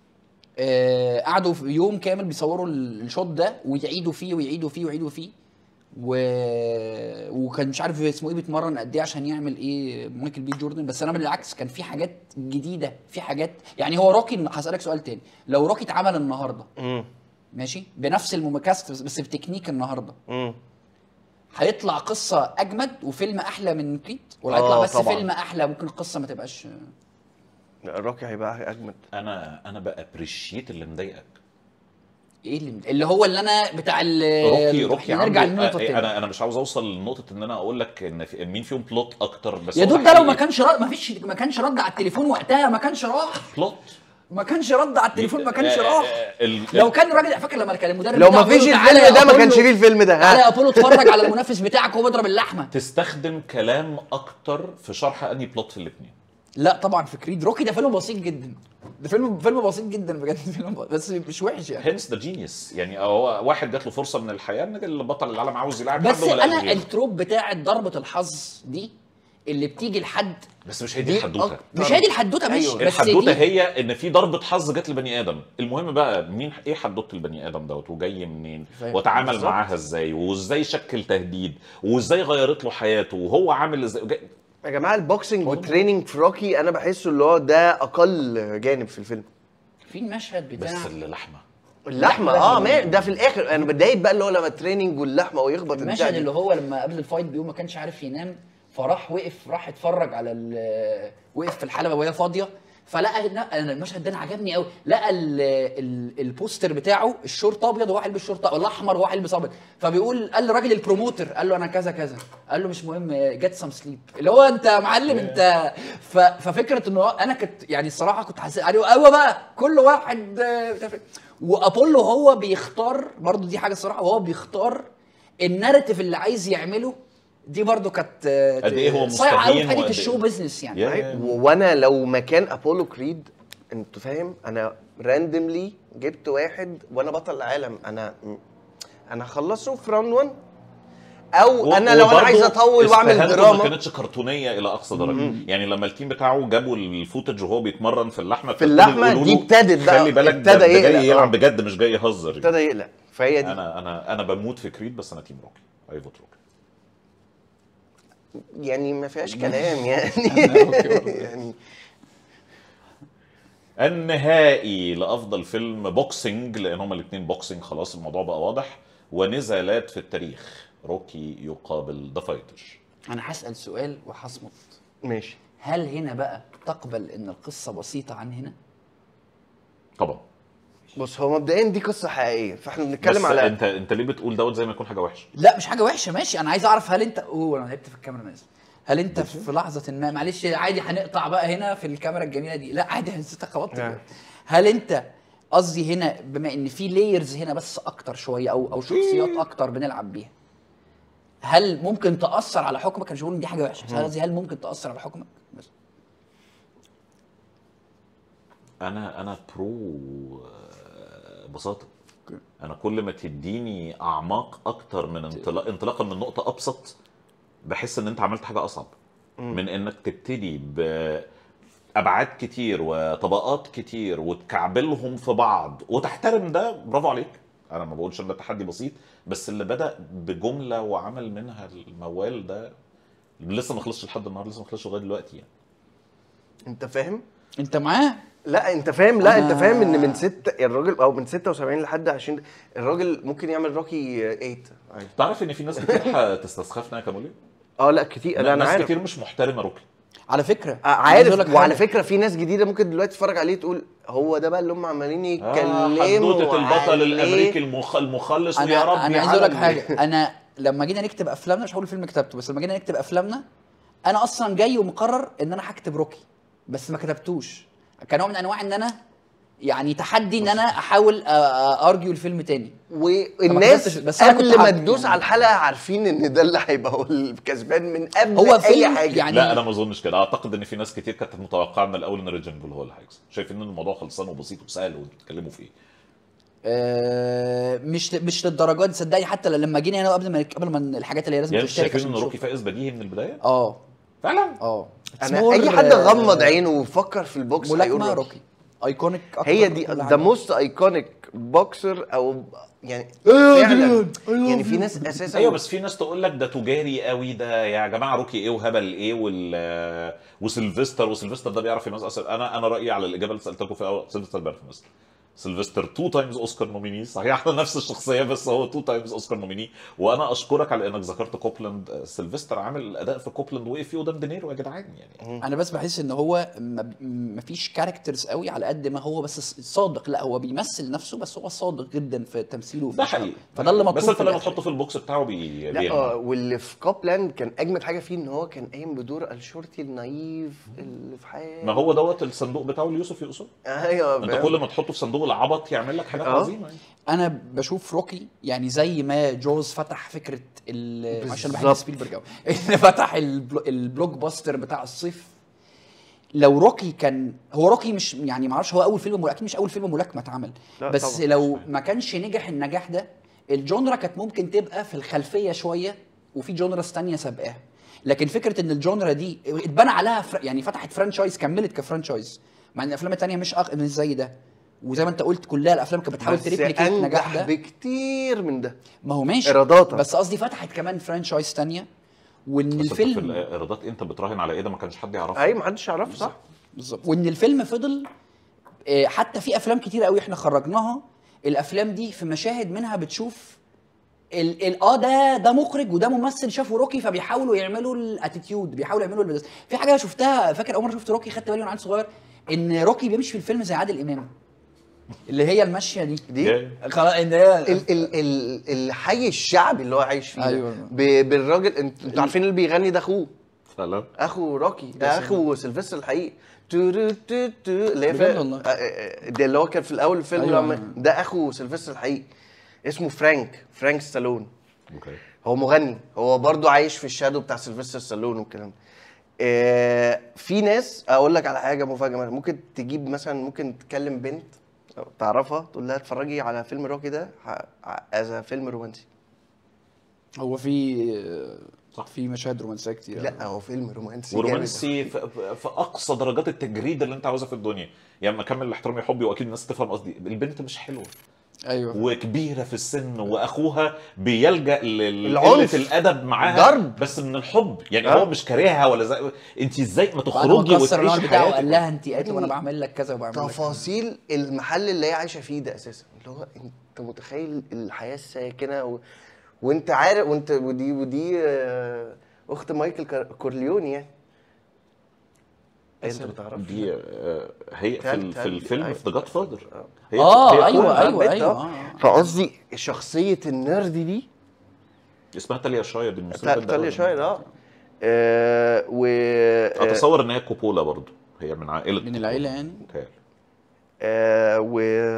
[SPEAKER 3] آه قعدوا في يوم كامل بيصوروا الشوت ده ويعيدوا فيه ويعيدوا فيه ويعيدوا فيه و... وكان مش عارف اسمه ايه بيتمرن قد ايه عشان يعمل ايه مايكل بي جوردن. بس انا بالعكس كان في حاجات جديده، في حاجات يعني هو روكي. هسالك سؤال تاني، لو روكي اتعمل النهارده
[SPEAKER 2] امم
[SPEAKER 3] ماشي بنفس المكاست بس- بس بتكنيك النهارده،
[SPEAKER 2] امم
[SPEAKER 3] هيطلع قصه اجمد وفيلم احلى من كريد، ولا
[SPEAKER 2] آه،
[SPEAKER 3] هيطلع بس
[SPEAKER 2] طبعاً.
[SPEAKER 3] فيلم احلى ممكن القصه ما تبقاش؟
[SPEAKER 2] الروكي هيبقى اجمد.
[SPEAKER 1] انا انا بابريشيت اللي مضايقك.
[SPEAKER 3] ايه اللي اللي هو اللي انا بتاع ال
[SPEAKER 1] روكي روكي
[SPEAKER 3] نرجع
[SPEAKER 1] عنده-
[SPEAKER 3] للنقطه
[SPEAKER 1] آه،
[SPEAKER 3] تاني.
[SPEAKER 1] انا انا مش عاوز اوصل لنقطه ان انا اقول لك ان في مين فيهم بلوت اكتر، بس
[SPEAKER 3] يا
[SPEAKER 1] هو
[SPEAKER 3] دود ده لو ما
[SPEAKER 1] حقيقي.
[SPEAKER 3] كانش رد ما فيش ما كانش رد على التليفون وقتها، ما كانش راح،
[SPEAKER 1] بلوت
[SPEAKER 3] ما كانش رد على التليفون، ما كانش
[SPEAKER 1] آه،
[SPEAKER 3] راح.
[SPEAKER 1] آه، ال-
[SPEAKER 3] لو كان الراجل فاكر لما كان المدرب
[SPEAKER 2] لو
[SPEAKER 3] بتاعه
[SPEAKER 2] ما فيش
[SPEAKER 3] بيقول له تعالى
[SPEAKER 2] الفيلم
[SPEAKER 3] يا
[SPEAKER 2] ده ما كانش
[SPEAKER 3] أبولو،
[SPEAKER 2] فيه الفيلم ده.
[SPEAKER 3] تعالى يا
[SPEAKER 2] ها
[SPEAKER 3] ابولو اتفرج على المنافس بتاعك وهو بيضرب اللحمه.
[SPEAKER 1] تستخدم كلام اكتر في شرح انهي بلوت في الاثنين.
[SPEAKER 3] لا طبعا في كريد روكي ده فيلم بسيط جدا، ده فيلم فيلم بسيط جدا بجد، فيلم ب- بس مش وحش يعني.
[SPEAKER 1] هنس ذا جينيوس، يعني هو واحد جات له فرصه من الحياه ان البطل العالم عاوز يلعب
[SPEAKER 3] بس
[SPEAKER 1] حد وما لقاش
[SPEAKER 3] انا
[SPEAKER 1] غيره.
[SPEAKER 3] التروب بتاعه ضربه الحظ دي اللي بتيجي لحد،
[SPEAKER 1] بس مش هي دي
[SPEAKER 2] دي
[SPEAKER 1] الحدوته.
[SPEAKER 2] أكتر.
[SPEAKER 3] مش هي دي الحدوته ماشي،
[SPEAKER 2] أيوة.
[SPEAKER 3] بس
[SPEAKER 1] الحدوته
[SPEAKER 3] دي
[SPEAKER 1] هي ان في ضربه حظ جت لبني ادم. المهم بقى مين، ايه حدوته البني ادم دوت وجاي منين
[SPEAKER 3] فاهم.
[SPEAKER 1] وتعامل
[SPEAKER 3] بالظبط.
[SPEAKER 1] معاها ازاي وازاي شكل تهديد وازاي غيرت له حياته وهو عامل ازاي وجاي-
[SPEAKER 2] يا جماعه البوكسنج والتريننج في روكي انا بحسه اللي هو ده اقل جانب في الفيلم.
[SPEAKER 3] في المشهد بتاع
[SPEAKER 1] بس اللحمه
[SPEAKER 2] اللحمه اه ما ده في الاخر انا بتضايق بقى اللي هو لما التريننج واللحمه ويخبط البتاع
[SPEAKER 3] المشهد
[SPEAKER 2] دي.
[SPEAKER 3] اللي هو لما قبل الفايت بيقوم ما كانش عارف ينام، فراح وقف راح اتفرج على ال- وقف في الحلبه وهي فاضيه، فلقى لا، انا المشهد ده انا عجبني قوي، لقى ال ال البوستر بتاعه الشورت ابيض وواحد يلبس شورت الاحمر وواحد يلبس ابيض، فبيقول قال للراجل البروموتر قال له انا كذا كذا، قال له مش مهم جيت سم سليب، اللي هو انت يا معلم انت. ف- ففكره انه انا كنت يعني الصراحه كنت حاسس عليه ايوه بقى كل واحد آه، بتاع- وابولو هو بيختار برضو دي حاجه الصراحه، وهو بيختار الناريتيف اللي عايز يعمله، دي برضو كانت آه،
[SPEAKER 1] قد إيه هو
[SPEAKER 3] صايعه قوي
[SPEAKER 1] مستهين
[SPEAKER 3] في حته
[SPEAKER 1] وقد
[SPEAKER 3] الشو
[SPEAKER 1] إيه.
[SPEAKER 3] بزنس يعني.
[SPEAKER 1] يا-
[SPEAKER 2] أيوة. وانا لو مكان ابولو كريد انت فاهم انا راندملي جبت واحد وانا بطل العالم انا انا هخلصه في راوند واحد او
[SPEAKER 1] و-
[SPEAKER 2] انا لو انا
[SPEAKER 1] وبرضه
[SPEAKER 2] عايز اطول واعمل
[SPEAKER 1] استهانته
[SPEAKER 2] دراما.
[SPEAKER 1] ما كانتش كرتونيه الى اقصى درجه. يعني لما التيم بتاعه جابوا الفوتج وهو بيتمرن في اللحمه
[SPEAKER 2] في اللحمه دي ابتدت بقى
[SPEAKER 1] خلي بالك
[SPEAKER 2] ابتدى
[SPEAKER 1] ده, ده
[SPEAKER 2] يقلق
[SPEAKER 1] جاي يلعب
[SPEAKER 2] آه.
[SPEAKER 1] بجد مش جاي يهزر.
[SPEAKER 2] ابتدى يقلق فهي دي
[SPEAKER 1] انا انا انا بموت في كريد بس انا تيم روكي. اي فوت روكي.
[SPEAKER 2] يعني ما فيهاش كلام يعني يعني
[SPEAKER 1] النهائي لافضل فيلم بوكسنج، لان هما الاثنين بوكسنج خلاص الموضوع بقى واضح، ونزالات في التاريخ، روكي يقابل ذا فايتر.
[SPEAKER 3] انا هسال سؤال وهصمت،
[SPEAKER 2] ماشي.
[SPEAKER 3] هل هنا بقى تقبل ان القصه بسيطه عن هنا؟
[SPEAKER 1] طبعا.
[SPEAKER 2] بص هو مبدئيا دي قصه حقيقيه فاحنا
[SPEAKER 1] بس
[SPEAKER 2] بنتكلم على
[SPEAKER 1] انت انت ليه بتقول دوت زي ما يكون حاجه وحشه؟
[SPEAKER 3] لا مش حاجه وحشه ماشي، انا عايز اعرف هل انت اوه انا لعبت في الكاميرا نازل، هل انت في لحظه ما معلش عادي هنقطع بقى هنا في الكاميرا الجميله دي، لا عادي هنسيت خبطت
[SPEAKER 2] نعم.
[SPEAKER 3] هل انت قصدي هنا بما ان في لايرز هنا بس اكتر شويه او او شخصيات اكتر بنلعب بيها، هل ممكن تاثر على حكمك؟ انا مش بقول ان دي حاجه وحشه بس قصدي هل ممكن تاثر على حكمك بس.
[SPEAKER 1] انا انا برو بساطه. انا كل ما تديني اعماق اكتر من انطلاق انطلاقا من نقطه ابسط، بحس ان انت عملت حاجه اصعب من انك تبتدي ب ابعاد كتير وطبقات كتير وتكعبلهم في بعض وتحترم ده، برافو عليك. انا ما بقولش ان ده تحدي بسيط، بس اللي بدأ بجملة وعمل منها الموال ده لسه ما خلصش لحد النهارده، لسه ما خلصش لغايه دلوقتي يعني.
[SPEAKER 2] انت فاهم؟
[SPEAKER 3] انت معاه؟
[SPEAKER 2] لا انت فاهم، لا
[SPEAKER 3] أنا-
[SPEAKER 2] انت فاهم ان من ستة الراجل او من ستة وسبعين لحد عشرين الراجل ممكن يعمل روكي تمانية عادي.
[SPEAKER 1] تعرف ان في ناس كتير هتستسخفنا يا كامولي؟
[SPEAKER 2] اه لا كتير، لا انا
[SPEAKER 1] ناس
[SPEAKER 2] عارف
[SPEAKER 1] كتير مش محترمه روكي.
[SPEAKER 3] على فكره
[SPEAKER 2] آه،
[SPEAKER 3] عايز أقول لك
[SPEAKER 2] عارف. وعلى
[SPEAKER 3] حاجة.
[SPEAKER 2] فكره في ناس جديده ممكن دلوقتي تتفرج عليه تقول هو ده بقى اللي هم عمالين
[SPEAKER 1] آه
[SPEAKER 2] يتكلموا
[SPEAKER 1] حدوته البطل
[SPEAKER 2] عليه.
[SPEAKER 1] الامريكي المخ... المخلص
[SPEAKER 3] انا
[SPEAKER 1] ويا رب
[SPEAKER 3] انا عايز اقول لك
[SPEAKER 1] يعلم.
[SPEAKER 3] حاجه. انا لما جينا نكتب افلامنا، مش هقول الفيلم كتبته، بس لما جينا نكتب افلامنا انا اصلا جاي ومقرر ان انا هكتب روكي، بس ما كتبتوش كنوع من انواع ان انا يعني تحدي ان انا احاول أ- أ- ارجو الفيلم تاني.
[SPEAKER 2] والناس
[SPEAKER 3] كتبتش، بس أنا كنت
[SPEAKER 2] قبل ما
[SPEAKER 3] حابب
[SPEAKER 2] تدوس
[SPEAKER 3] يعني.
[SPEAKER 2] على الحلقه عارفين ان ده اللي هيبقى هو الكسبان من قبل
[SPEAKER 3] هو
[SPEAKER 2] اي
[SPEAKER 3] فيلم
[SPEAKER 2] حاجه
[SPEAKER 3] يعني-
[SPEAKER 1] لا انا ما اظنش كده، اعتقد ان في ناس كتير كانت متوقعه من الاول ان ريجن بول هو اللي هيكسب، شايفين ان الموضوع خلصان وبسيط وسهل وبتتكلموا فيه.
[SPEAKER 3] آه، مش مش للدرجات دي صدقني. حتى لما جينا هنا قبل ما قبل ما الحاجات اللي هي لازم
[SPEAKER 1] يعني
[SPEAKER 3] تشترك
[SPEAKER 1] شايفين
[SPEAKER 3] عشان
[SPEAKER 1] ان روكي
[SPEAKER 3] تشوفها.
[SPEAKER 1] فائز بديهي من البدايه؟
[SPEAKER 3] اه
[SPEAKER 1] فعلا.
[SPEAKER 3] اه
[SPEAKER 2] انا
[SPEAKER 3] It's more،
[SPEAKER 2] اي حد
[SPEAKER 3] آه،
[SPEAKER 2] غمض عينه وفكر في البوكس هيقول
[SPEAKER 3] ملاكمه
[SPEAKER 2] روكي.
[SPEAKER 3] روكي ايكونيك.
[SPEAKER 2] هي دي ذا موست ايكونيك بوكسر او يعني فعلا يعني في ناس اساسا
[SPEAKER 1] ايوه بس في ناس تقول لك ده تجاري قوي، ده يا جماعه روكي ايه وهبل ايه وال وسيلفستر وسيلفستر ده بيعرف يمثل اصلا. انا انا رايي على الاجابه اللي سالتكم في الاول، سيلفستر بيعرف يمثل. سيلفستر تو تايمز اوسكار نوميني، صحيح على نفس الشخصيه بس هو تو تايمز اوسكار نوميني. وانا اشكرك على انك ذكرت كوبلاند. سيلفستر عامل الاداء في كوبلاند وقف فيه قدام دينيرو يا جدعان يعني.
[SPEAKER 3] انا بس بحس ان هو ما فيش كاركترز قوي على قد ما هو بس صادق. لا هو بيمثل نفسه بس هو صادق جدا في تمثيله وفي
[SPEAKER 1] ده
[SPEAKER 3] مشهده.
[SPEAKER 1] حقيقي،
[SPEAKER 3] فده اللي مطلوب
[SPEAKER 2] بس
[SPEAKER 3] في
[SPEAKER 2] انت
[SPEAKER 1] لما
[SPEAKER 3] الآخر.
[SPEAKER 1] تحطه في البوكس بتاعه بي...
[SPEAKER 2] لا
[SPEAKER 1] بيلمع.
[SPEAKER 2] آه، واللي في كوبلاند كان اجمد حاجه فيه ان هو كان قايم بدور الشرطي النايف اللي في حياته.
[SPEAKER 1] ما هو دوت الصندوق بتاعه ليوسف يقصد.
[SPEAKER 2] ايوه
[SPEAKER 1] انت
[SPEAKER 2] فاهم؟
[SPEAKER 1] كل ما تحطه في صندوق العبط يعمل لك حاجات
[SPEAKER 2] آه.
[SPEAKER 1] عظيمه يعني.
[SPEAKER 3] انا بشوف روكي يعني زي ما جوز فتح فكره ال- عشان بحب
[SPEAKER 2] بالظبط.
[SPEAKER 3] سبيلبرج قوي اللي فتح البلو- البلوك باستر بتاع الصيف. لو روكي كان هو روكي مش يعني ما اعرفش هو اول فيلم اكيد مش اول فيلم ملاكمه اتعمل،
[SPEAKER 2] لا
[SPEAKER 3] بس
[SPEAKER 2] طبعاً.
[SPEAKER 3] لو ما كانش نجح النجاح ده الجونرا كانت ممكن تبقى في الخلفيه شويه وفي جونرز ثانيه سابقاها. لكن فكره ان الجونرا دي اتبنى عليها فر... يعني فتحت فرانشايز كملت كفرانشايز، مع ان الافلام الثانيه مش أق... مش زي ده. وزي ما انت قلت كلها الافلام كانت بتحاول
[SPEAKER 2] بس
[SPEAKER 3] تريبليكيت نجاح
[SPEAKER 2] انجح
[SPEAKER 3] ده.
[SPEAKER 2] بكتير من ده
[SPEAKER 3] ما هو ماشي
[SPEAKER 2] إيراداتا.
[SPEAKER 3] بس قصدي فتحت كمان فرانشايز تانية. وان
[SPEAKER 1] بس انت في
[SPEAKER 3] الفيلم
[SPEAKER 1] الايرادات انت بتراهن على ايه؟ ده ما كانش حد يعرفه.
[SPEAKER 2] اي ما حدش يعرفه صح.
[SPEAKER 3] بالظبط. وان الفيلم فضل آه، حتى في افلام كتير قوي احنا خرجناها الافلام دي في مشاهد منها بتشوف ال ال اه ده ده مخرج وده ممثل شافوا روكي فبيحاولوا يعملوا الاتيتيود، بيحاولوا يعملوا البس. في حاجه شفتها فاكر اول مره شفت روكي خدت بالي وانا عيل صغير ان روكي بيمشي في الفيلم زي عادل امام اللي هي الماشيه دي
[SPEAKER 2] دي
[SPEAKER 3] خلاص ان هي
[SPEAKER 2] ال ال ال الحي الشعبي اللي هو عايش فيه ده.
[SPEAKER 3] أيوة.
[SPEAKER 2] ب- بالراجل انت- انتوا عارفين اللي بيغني ده اخوه
[SPEAKER 1] فعلا.
[SPEAKER 2] اخو روكي ده اخو سيلفستر الحقيقي تورو تو تو اللي هي
[SPEAKER 3] بجد
[SPEAKER 2] فا-
[SPEAKER 3] والله؟
[SPEAKER 2] آه، آه، ده اللي هو كان في الاول الفيلم
[SPEAKER 3] أيوة.
[SPEAKER 2] لما ده اخو سيلفستر الحقيقي اسمه فرانك فرانك ستالون.
[SPEAKER 1] اوكي.
[SPEAKER 2] هو مغني، هو برضو عايش في الشادو بتاع سيلفستر ستالون والكلام ده. آه، في ناس اقول لك على حاجه مفاجاه مثلاً، ممكن تجيب مثلا ممكن تكلم بنت أو تعرفها تقول لها اتفرجي على فيلم روكي ده از فيلم رومانسي.
[SPEAKER 3] هو في صح في مشاهد رومانسيه كتير.
[SPEAKER 2] لا هو فيلم رومانسي
[SPEAKER 1] ورومانسي في, في اقصى درجات التجريد اللي انت عاوزها في الدنيا. يعني ما اكمل احترامي حبي واكيد الناس تفهم قصدي، البنت مش حلوه
[SPEAKER 3] ايوه
[SPEAKER 1] وكبيره في السن واخوها بيلجأ
[SPEAKER 2] العنف.
[SPEAKER 1] لقله الادب معاها
[SPEAKER 2] ضرب.
[SPEAKER 1] بس من الحب يعني.
[SPEAKER 2] أه؟
[SPEAKER 1] هو مش كارهها ولا زي انت ازاي ما
[SPEAKER 3] بعد ما
[SPEAKER 1] تخرجي
[SPEAKER 3] كسر النار
[SPEAKER 1] وتعيشي
[SPEAKER 3] بتاعه قال
[SPEAKER 1] حياتك.
[SPEAKER 3] لها انت قالت له انا بعمل لك كذا وبعمل لك كذا.
[SPEAKER 2] تفاصيل المحل اللي هي عايشه فيه ده اساسا اللي هو انت متخيل الحياه الساكنه و... وانت عارف وانت ودي ودي آه، اخت مايكل كار- كورليوني يعني انت ما تعرفش
[SPEAKER 1] دي آه، هي في, ال- في الفيلم في ذا جاد فاذر.
[SPEAKER 3] اه ايوه ايوه ايوه آه.
[SPEAKER 2] فقصدي شخصيه النرد دي
[SPEAKER 1] اسمها تاليا شاير، دي الممثله
[SPEAKER 2] تا- تاليا شاير اه آه، و آه،
[SPEAKER 1] اتصور ان هي كوبولا برضو، هي من عائله
[SPEAKER 3] من العيله يعني.
[SPEAKER 1] متهيألي.
[SPEAKER 2] آه، و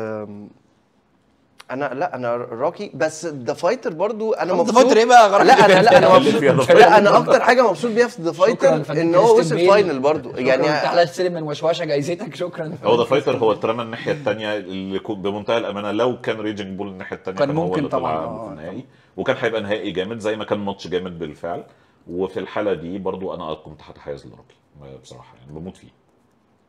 [SPEAKER 2] انا لا انا روكي بس ذا فايتر برضو انا
[SPEAKER 3] ذا
[SPEAKER 2] مبسوط.
[SPEAKER 3] فايتر ايه بقى غرض؟
[SPEAKER 2] لا انا لا انا
[SPEAKER 1] خلي
[SPEAKER 2] مبسوط.
[SPEAKER 1] فيها The Fighter.
[SPEAKER 2] لا انا اكتر حاجه مبسوط بيها في ذا فايتر ان هو وصل فاينل برضو
[SPEAKER 3] يعني
[SPEAKER 2] يعني
[SPEAKER 3] تعالى استلم من وشوشه جايزتك شكرا.
[SPEAKER 1] هو ذا فايتر هو اترمى الناحيه الثانيه اللي كو- بمنتهى الامانه لو كان ريجنج بول الناحيه الثانيه
[SPEAKER 3] كان
[SPEAKER 1] كان هو
[SPEAKER 3] ممكن
[SPEAKER 1] اللي
[SPEAKER 3] طبعاً،
[SPEAKER 1] طلع
[SPEAKER 3] آه،
[SPEAKER 1] في النهائي وكان هيبقى نهائي جامد زي ما كان ماتش جامد بالفعل. وفي الحاله دي برضو انا كنت هتحيز لروكي بصراحه يعني بموت فيه.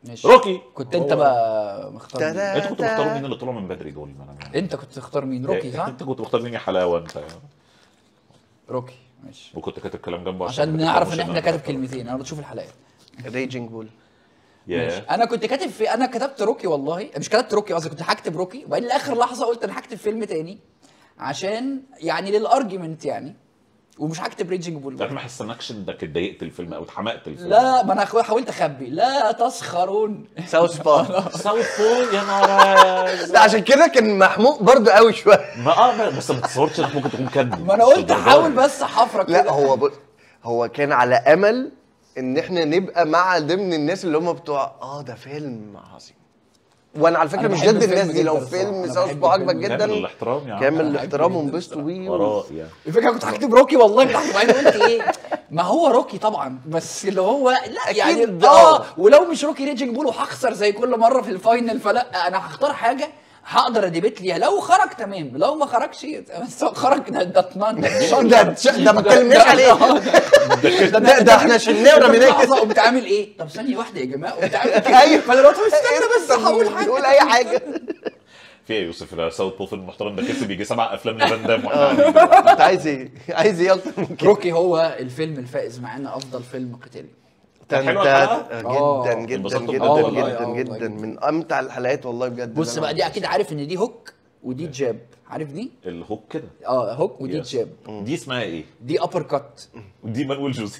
[SPEAKER 3] ماشي.
[SPEAKER 1] روكي.
[SPEAKER 3] كنت انت بقى مختار مين؟
[SPEAKER 2] تدا.
[SPEAKER 1] انتوا كنتوا بتختاروا مين اللي طلعوا من بدري دول؟ ما أنا-
[SPEAKER 3] انت كنت تختار مين؟ روكي صح؟
[SPEAKER 1] انت كنت مختار مين يا حلاوه انت؟
[SPEAKER 3] روكي ماشي.
[SPEAKER 1] وكنت كاتب كلام جنبه
[SPEAKER 3] عشان نعرف ان احنا كاتب كلمتين. انا بشوف الحلقات.
[SPEAKER 2] ريجنج بول.
[SPEAKER 1] يا
[SPEAKER 3] انا كنت كاتب في انا كتبت روكي والله، مش كتبت روكي قصدي، كنت هكتب روكي وبعدين لاخر لحظه قلت انا هكتب فيلم تاني عشان يعني للارجيومنت يعني، ومش هكتب ريجنج بول.
[SPEAKER 1] لا ما حسناكش انك اتضايقت الفيلم او اتحمقت الفيلم؟
[SPEAKER 3] لا ما انا حاولت اخبي. لا تسخرون.
[SPEAKER 2] ساوث بارك.
[SPEAKER 1] ساوث بول يا نهار.
[SPEAKER 2] لا عشان كده كان محموق برضو قوي شويه.
[SPEAKER 1] ما اه بس ما تصورش انك ممكن تكون كذب.
[SPEAKER 3] ما انا قلت احاول بس حفرك
[SPEAKER 2] لا
[SPEAKER 3] كده.
[SPEAKER 2] هو ب... هو كان على امل ان احنا نبقى مع ضمن الناس اللي هم بتوع اه ده فيلم عظيم. وانا على فكره
[SPEAKER 3] أنا
[SPEAKER 2] مش
[SPEAKER 3] بحب
[SPEAKER 2] ضد الناس
[SPEAKER 3] الفيلم
[SPEAKER 2] دي، لو
[SPEAKER 3] جداً الصراحة.
[SPEAKER 2] فيلم
[SPEAKER 3] أنا
[SPEAKER 2] ساوث
[SPEAKER 3] بحب
[SPEAKER 2] بارك عجبك
[SPEAKER 3] الفيلم
[SPEAKER 1] كامل
[SPEAKER 2] جدا
[SPEAKER 1] الاحترام يا عم.
[SPEAKER 2] كامل
[SPEAKER 3] أنا
[SPEAKER 2] الاحترام
[SPEAKER 3] بحبه جداً
[SPEAKER 2] وانبسطوا بيه.
[SPEAKER 1] وراء يعني.
[SPEAKER 3] الفكره كنت هكتب روكي والله بتاعته، بعدين قلت ايه ما هو روكي طبعا، بس اللي هو لا
[SPEAKER 2] أكيد
[SPEAKER 3] يعني
[SPEAKER 2] ده.
[SPEAKER 3] اه ولو مش روكي ريجنج بول وهخسر زي كل مره في الفاينل، فلا انا هختار حاجه هقدر اديبت ليها. لو خرج تمام، لو ما خرجش بس هو خرج ده ده اطنان
[SPEAKER 2] ده ده ما اتكلمناش عليه. ده ده احنا شلناه ورميناه
[SPEAKER 3] لحظه
[SPEAKER 2] كده.
[SPEAKER 3] قمت عامل ايه؟ طب ثانيه واحده يا جماعه، قمت عامل كده.
[SPEAKER 2] ايوه
[SPEAKER 3] فانا دلوقتي استنى بس هقول حاجه.
[SPEAKER 2] قول اي حاجه.
[SPEAKER 1] في ايه يا يوسف؟ ده ساوث بول فيلم محترم، ده كسب يجي سبع افلام لفان دام واحنا قاعدين.
[SPEAKER 2] انت عايز ايه؟ عايز ايه اكتر من كده؟
[SPEAKER 3] روكي هو الفيلم الفائز معانا افضل فيلم قتالي.
[SPEAKER 1] حلوة
[SPEAKER 2] انت
[SPEAKER 1] الحلقة؟
[SPEAKER 2] جدا جدا
[SPEAKER 1] انبسطتوا
[SPEAKER 2] جدا
[SPEAKER 3] آه والله،
[SPEAKER 2] جدا
[SPEAKER 3] آه والله
[SPEAKER 2] جدا من امتع الحلقات والله بجد.
[SPEAKER 3] بص
[SPEAKER 2] اللي
[SPEAKER 3] بقى
[SPEAKER 2] أنا
[SPEAKER 3] دي اكيد عارف ان دي هوك ودي جاب، عارف دي؟
[SPEAKER 1] الهوك كده.
[SPEAKER 3] اه هوك ودي
[SPEAKER 1] يس.
[SPEAKER 3] جاب.
[SPEAKER 1] دي اسمها ايه؟
[SPEAKER 3] دي ابر كات.
[SPEAKER 1] دي منقول جوزي.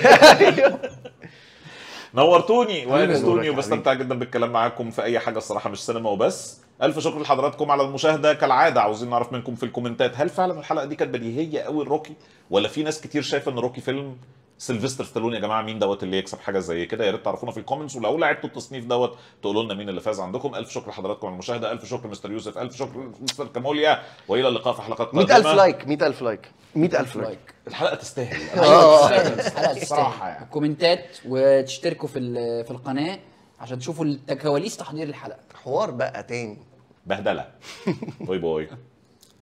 [SPEAKER 1] نورتوني وانستوني
[SPEAKER 2] نورك
[SPEAKER 1] وبستمتع جدا بالكلام معاكم في اي حاجه الصراحه مش سينما وبس. الف شكر لحضراتكم على المشاهده. كالعاده عاوزين نعرف منكم في الكومنتات هل فعلا الحلقه دي كانت بديهيه قوي الروكي، ولا في ناس كتير شايفه ان روكي فيلم سيلفستر ستالون؟ يا جماعه مين دوت اللي يكسب حاجه زي كده؟ يا ريت تعرفونا في الكومنتس، ولو لعبتوا التصنيف دوت تقولوا لنا مين اللي فاز عندكم. الف شكر لحضراتكم على المشاهده. الف شكر مستر يوسف. الف شكر مستر كاموليا. والى اللقاء في حلقات قادمه.
[SPEAKER 2] مئة ألف لايك مئة ألف لايك مئة ألف لايك.
[SPEAKER 3] لايك.
[SPEAKER 1] الحلقه تستاهل.
[SPEAKER 3] ايوه الحلقه
[SPEAKER 1] الصراحة
[SPEAKER 3] تستاهل.
[SPEAKER 1] يعني.
[SPEAKER 3] كومنتات وتشتركوا في ال- في القناه عشان تشوفوا الكواليس تحضير الحلقه.
[SPEAKER 2] حوار بقى تاني.
[SPEAKER 1] بهدله. باي باي.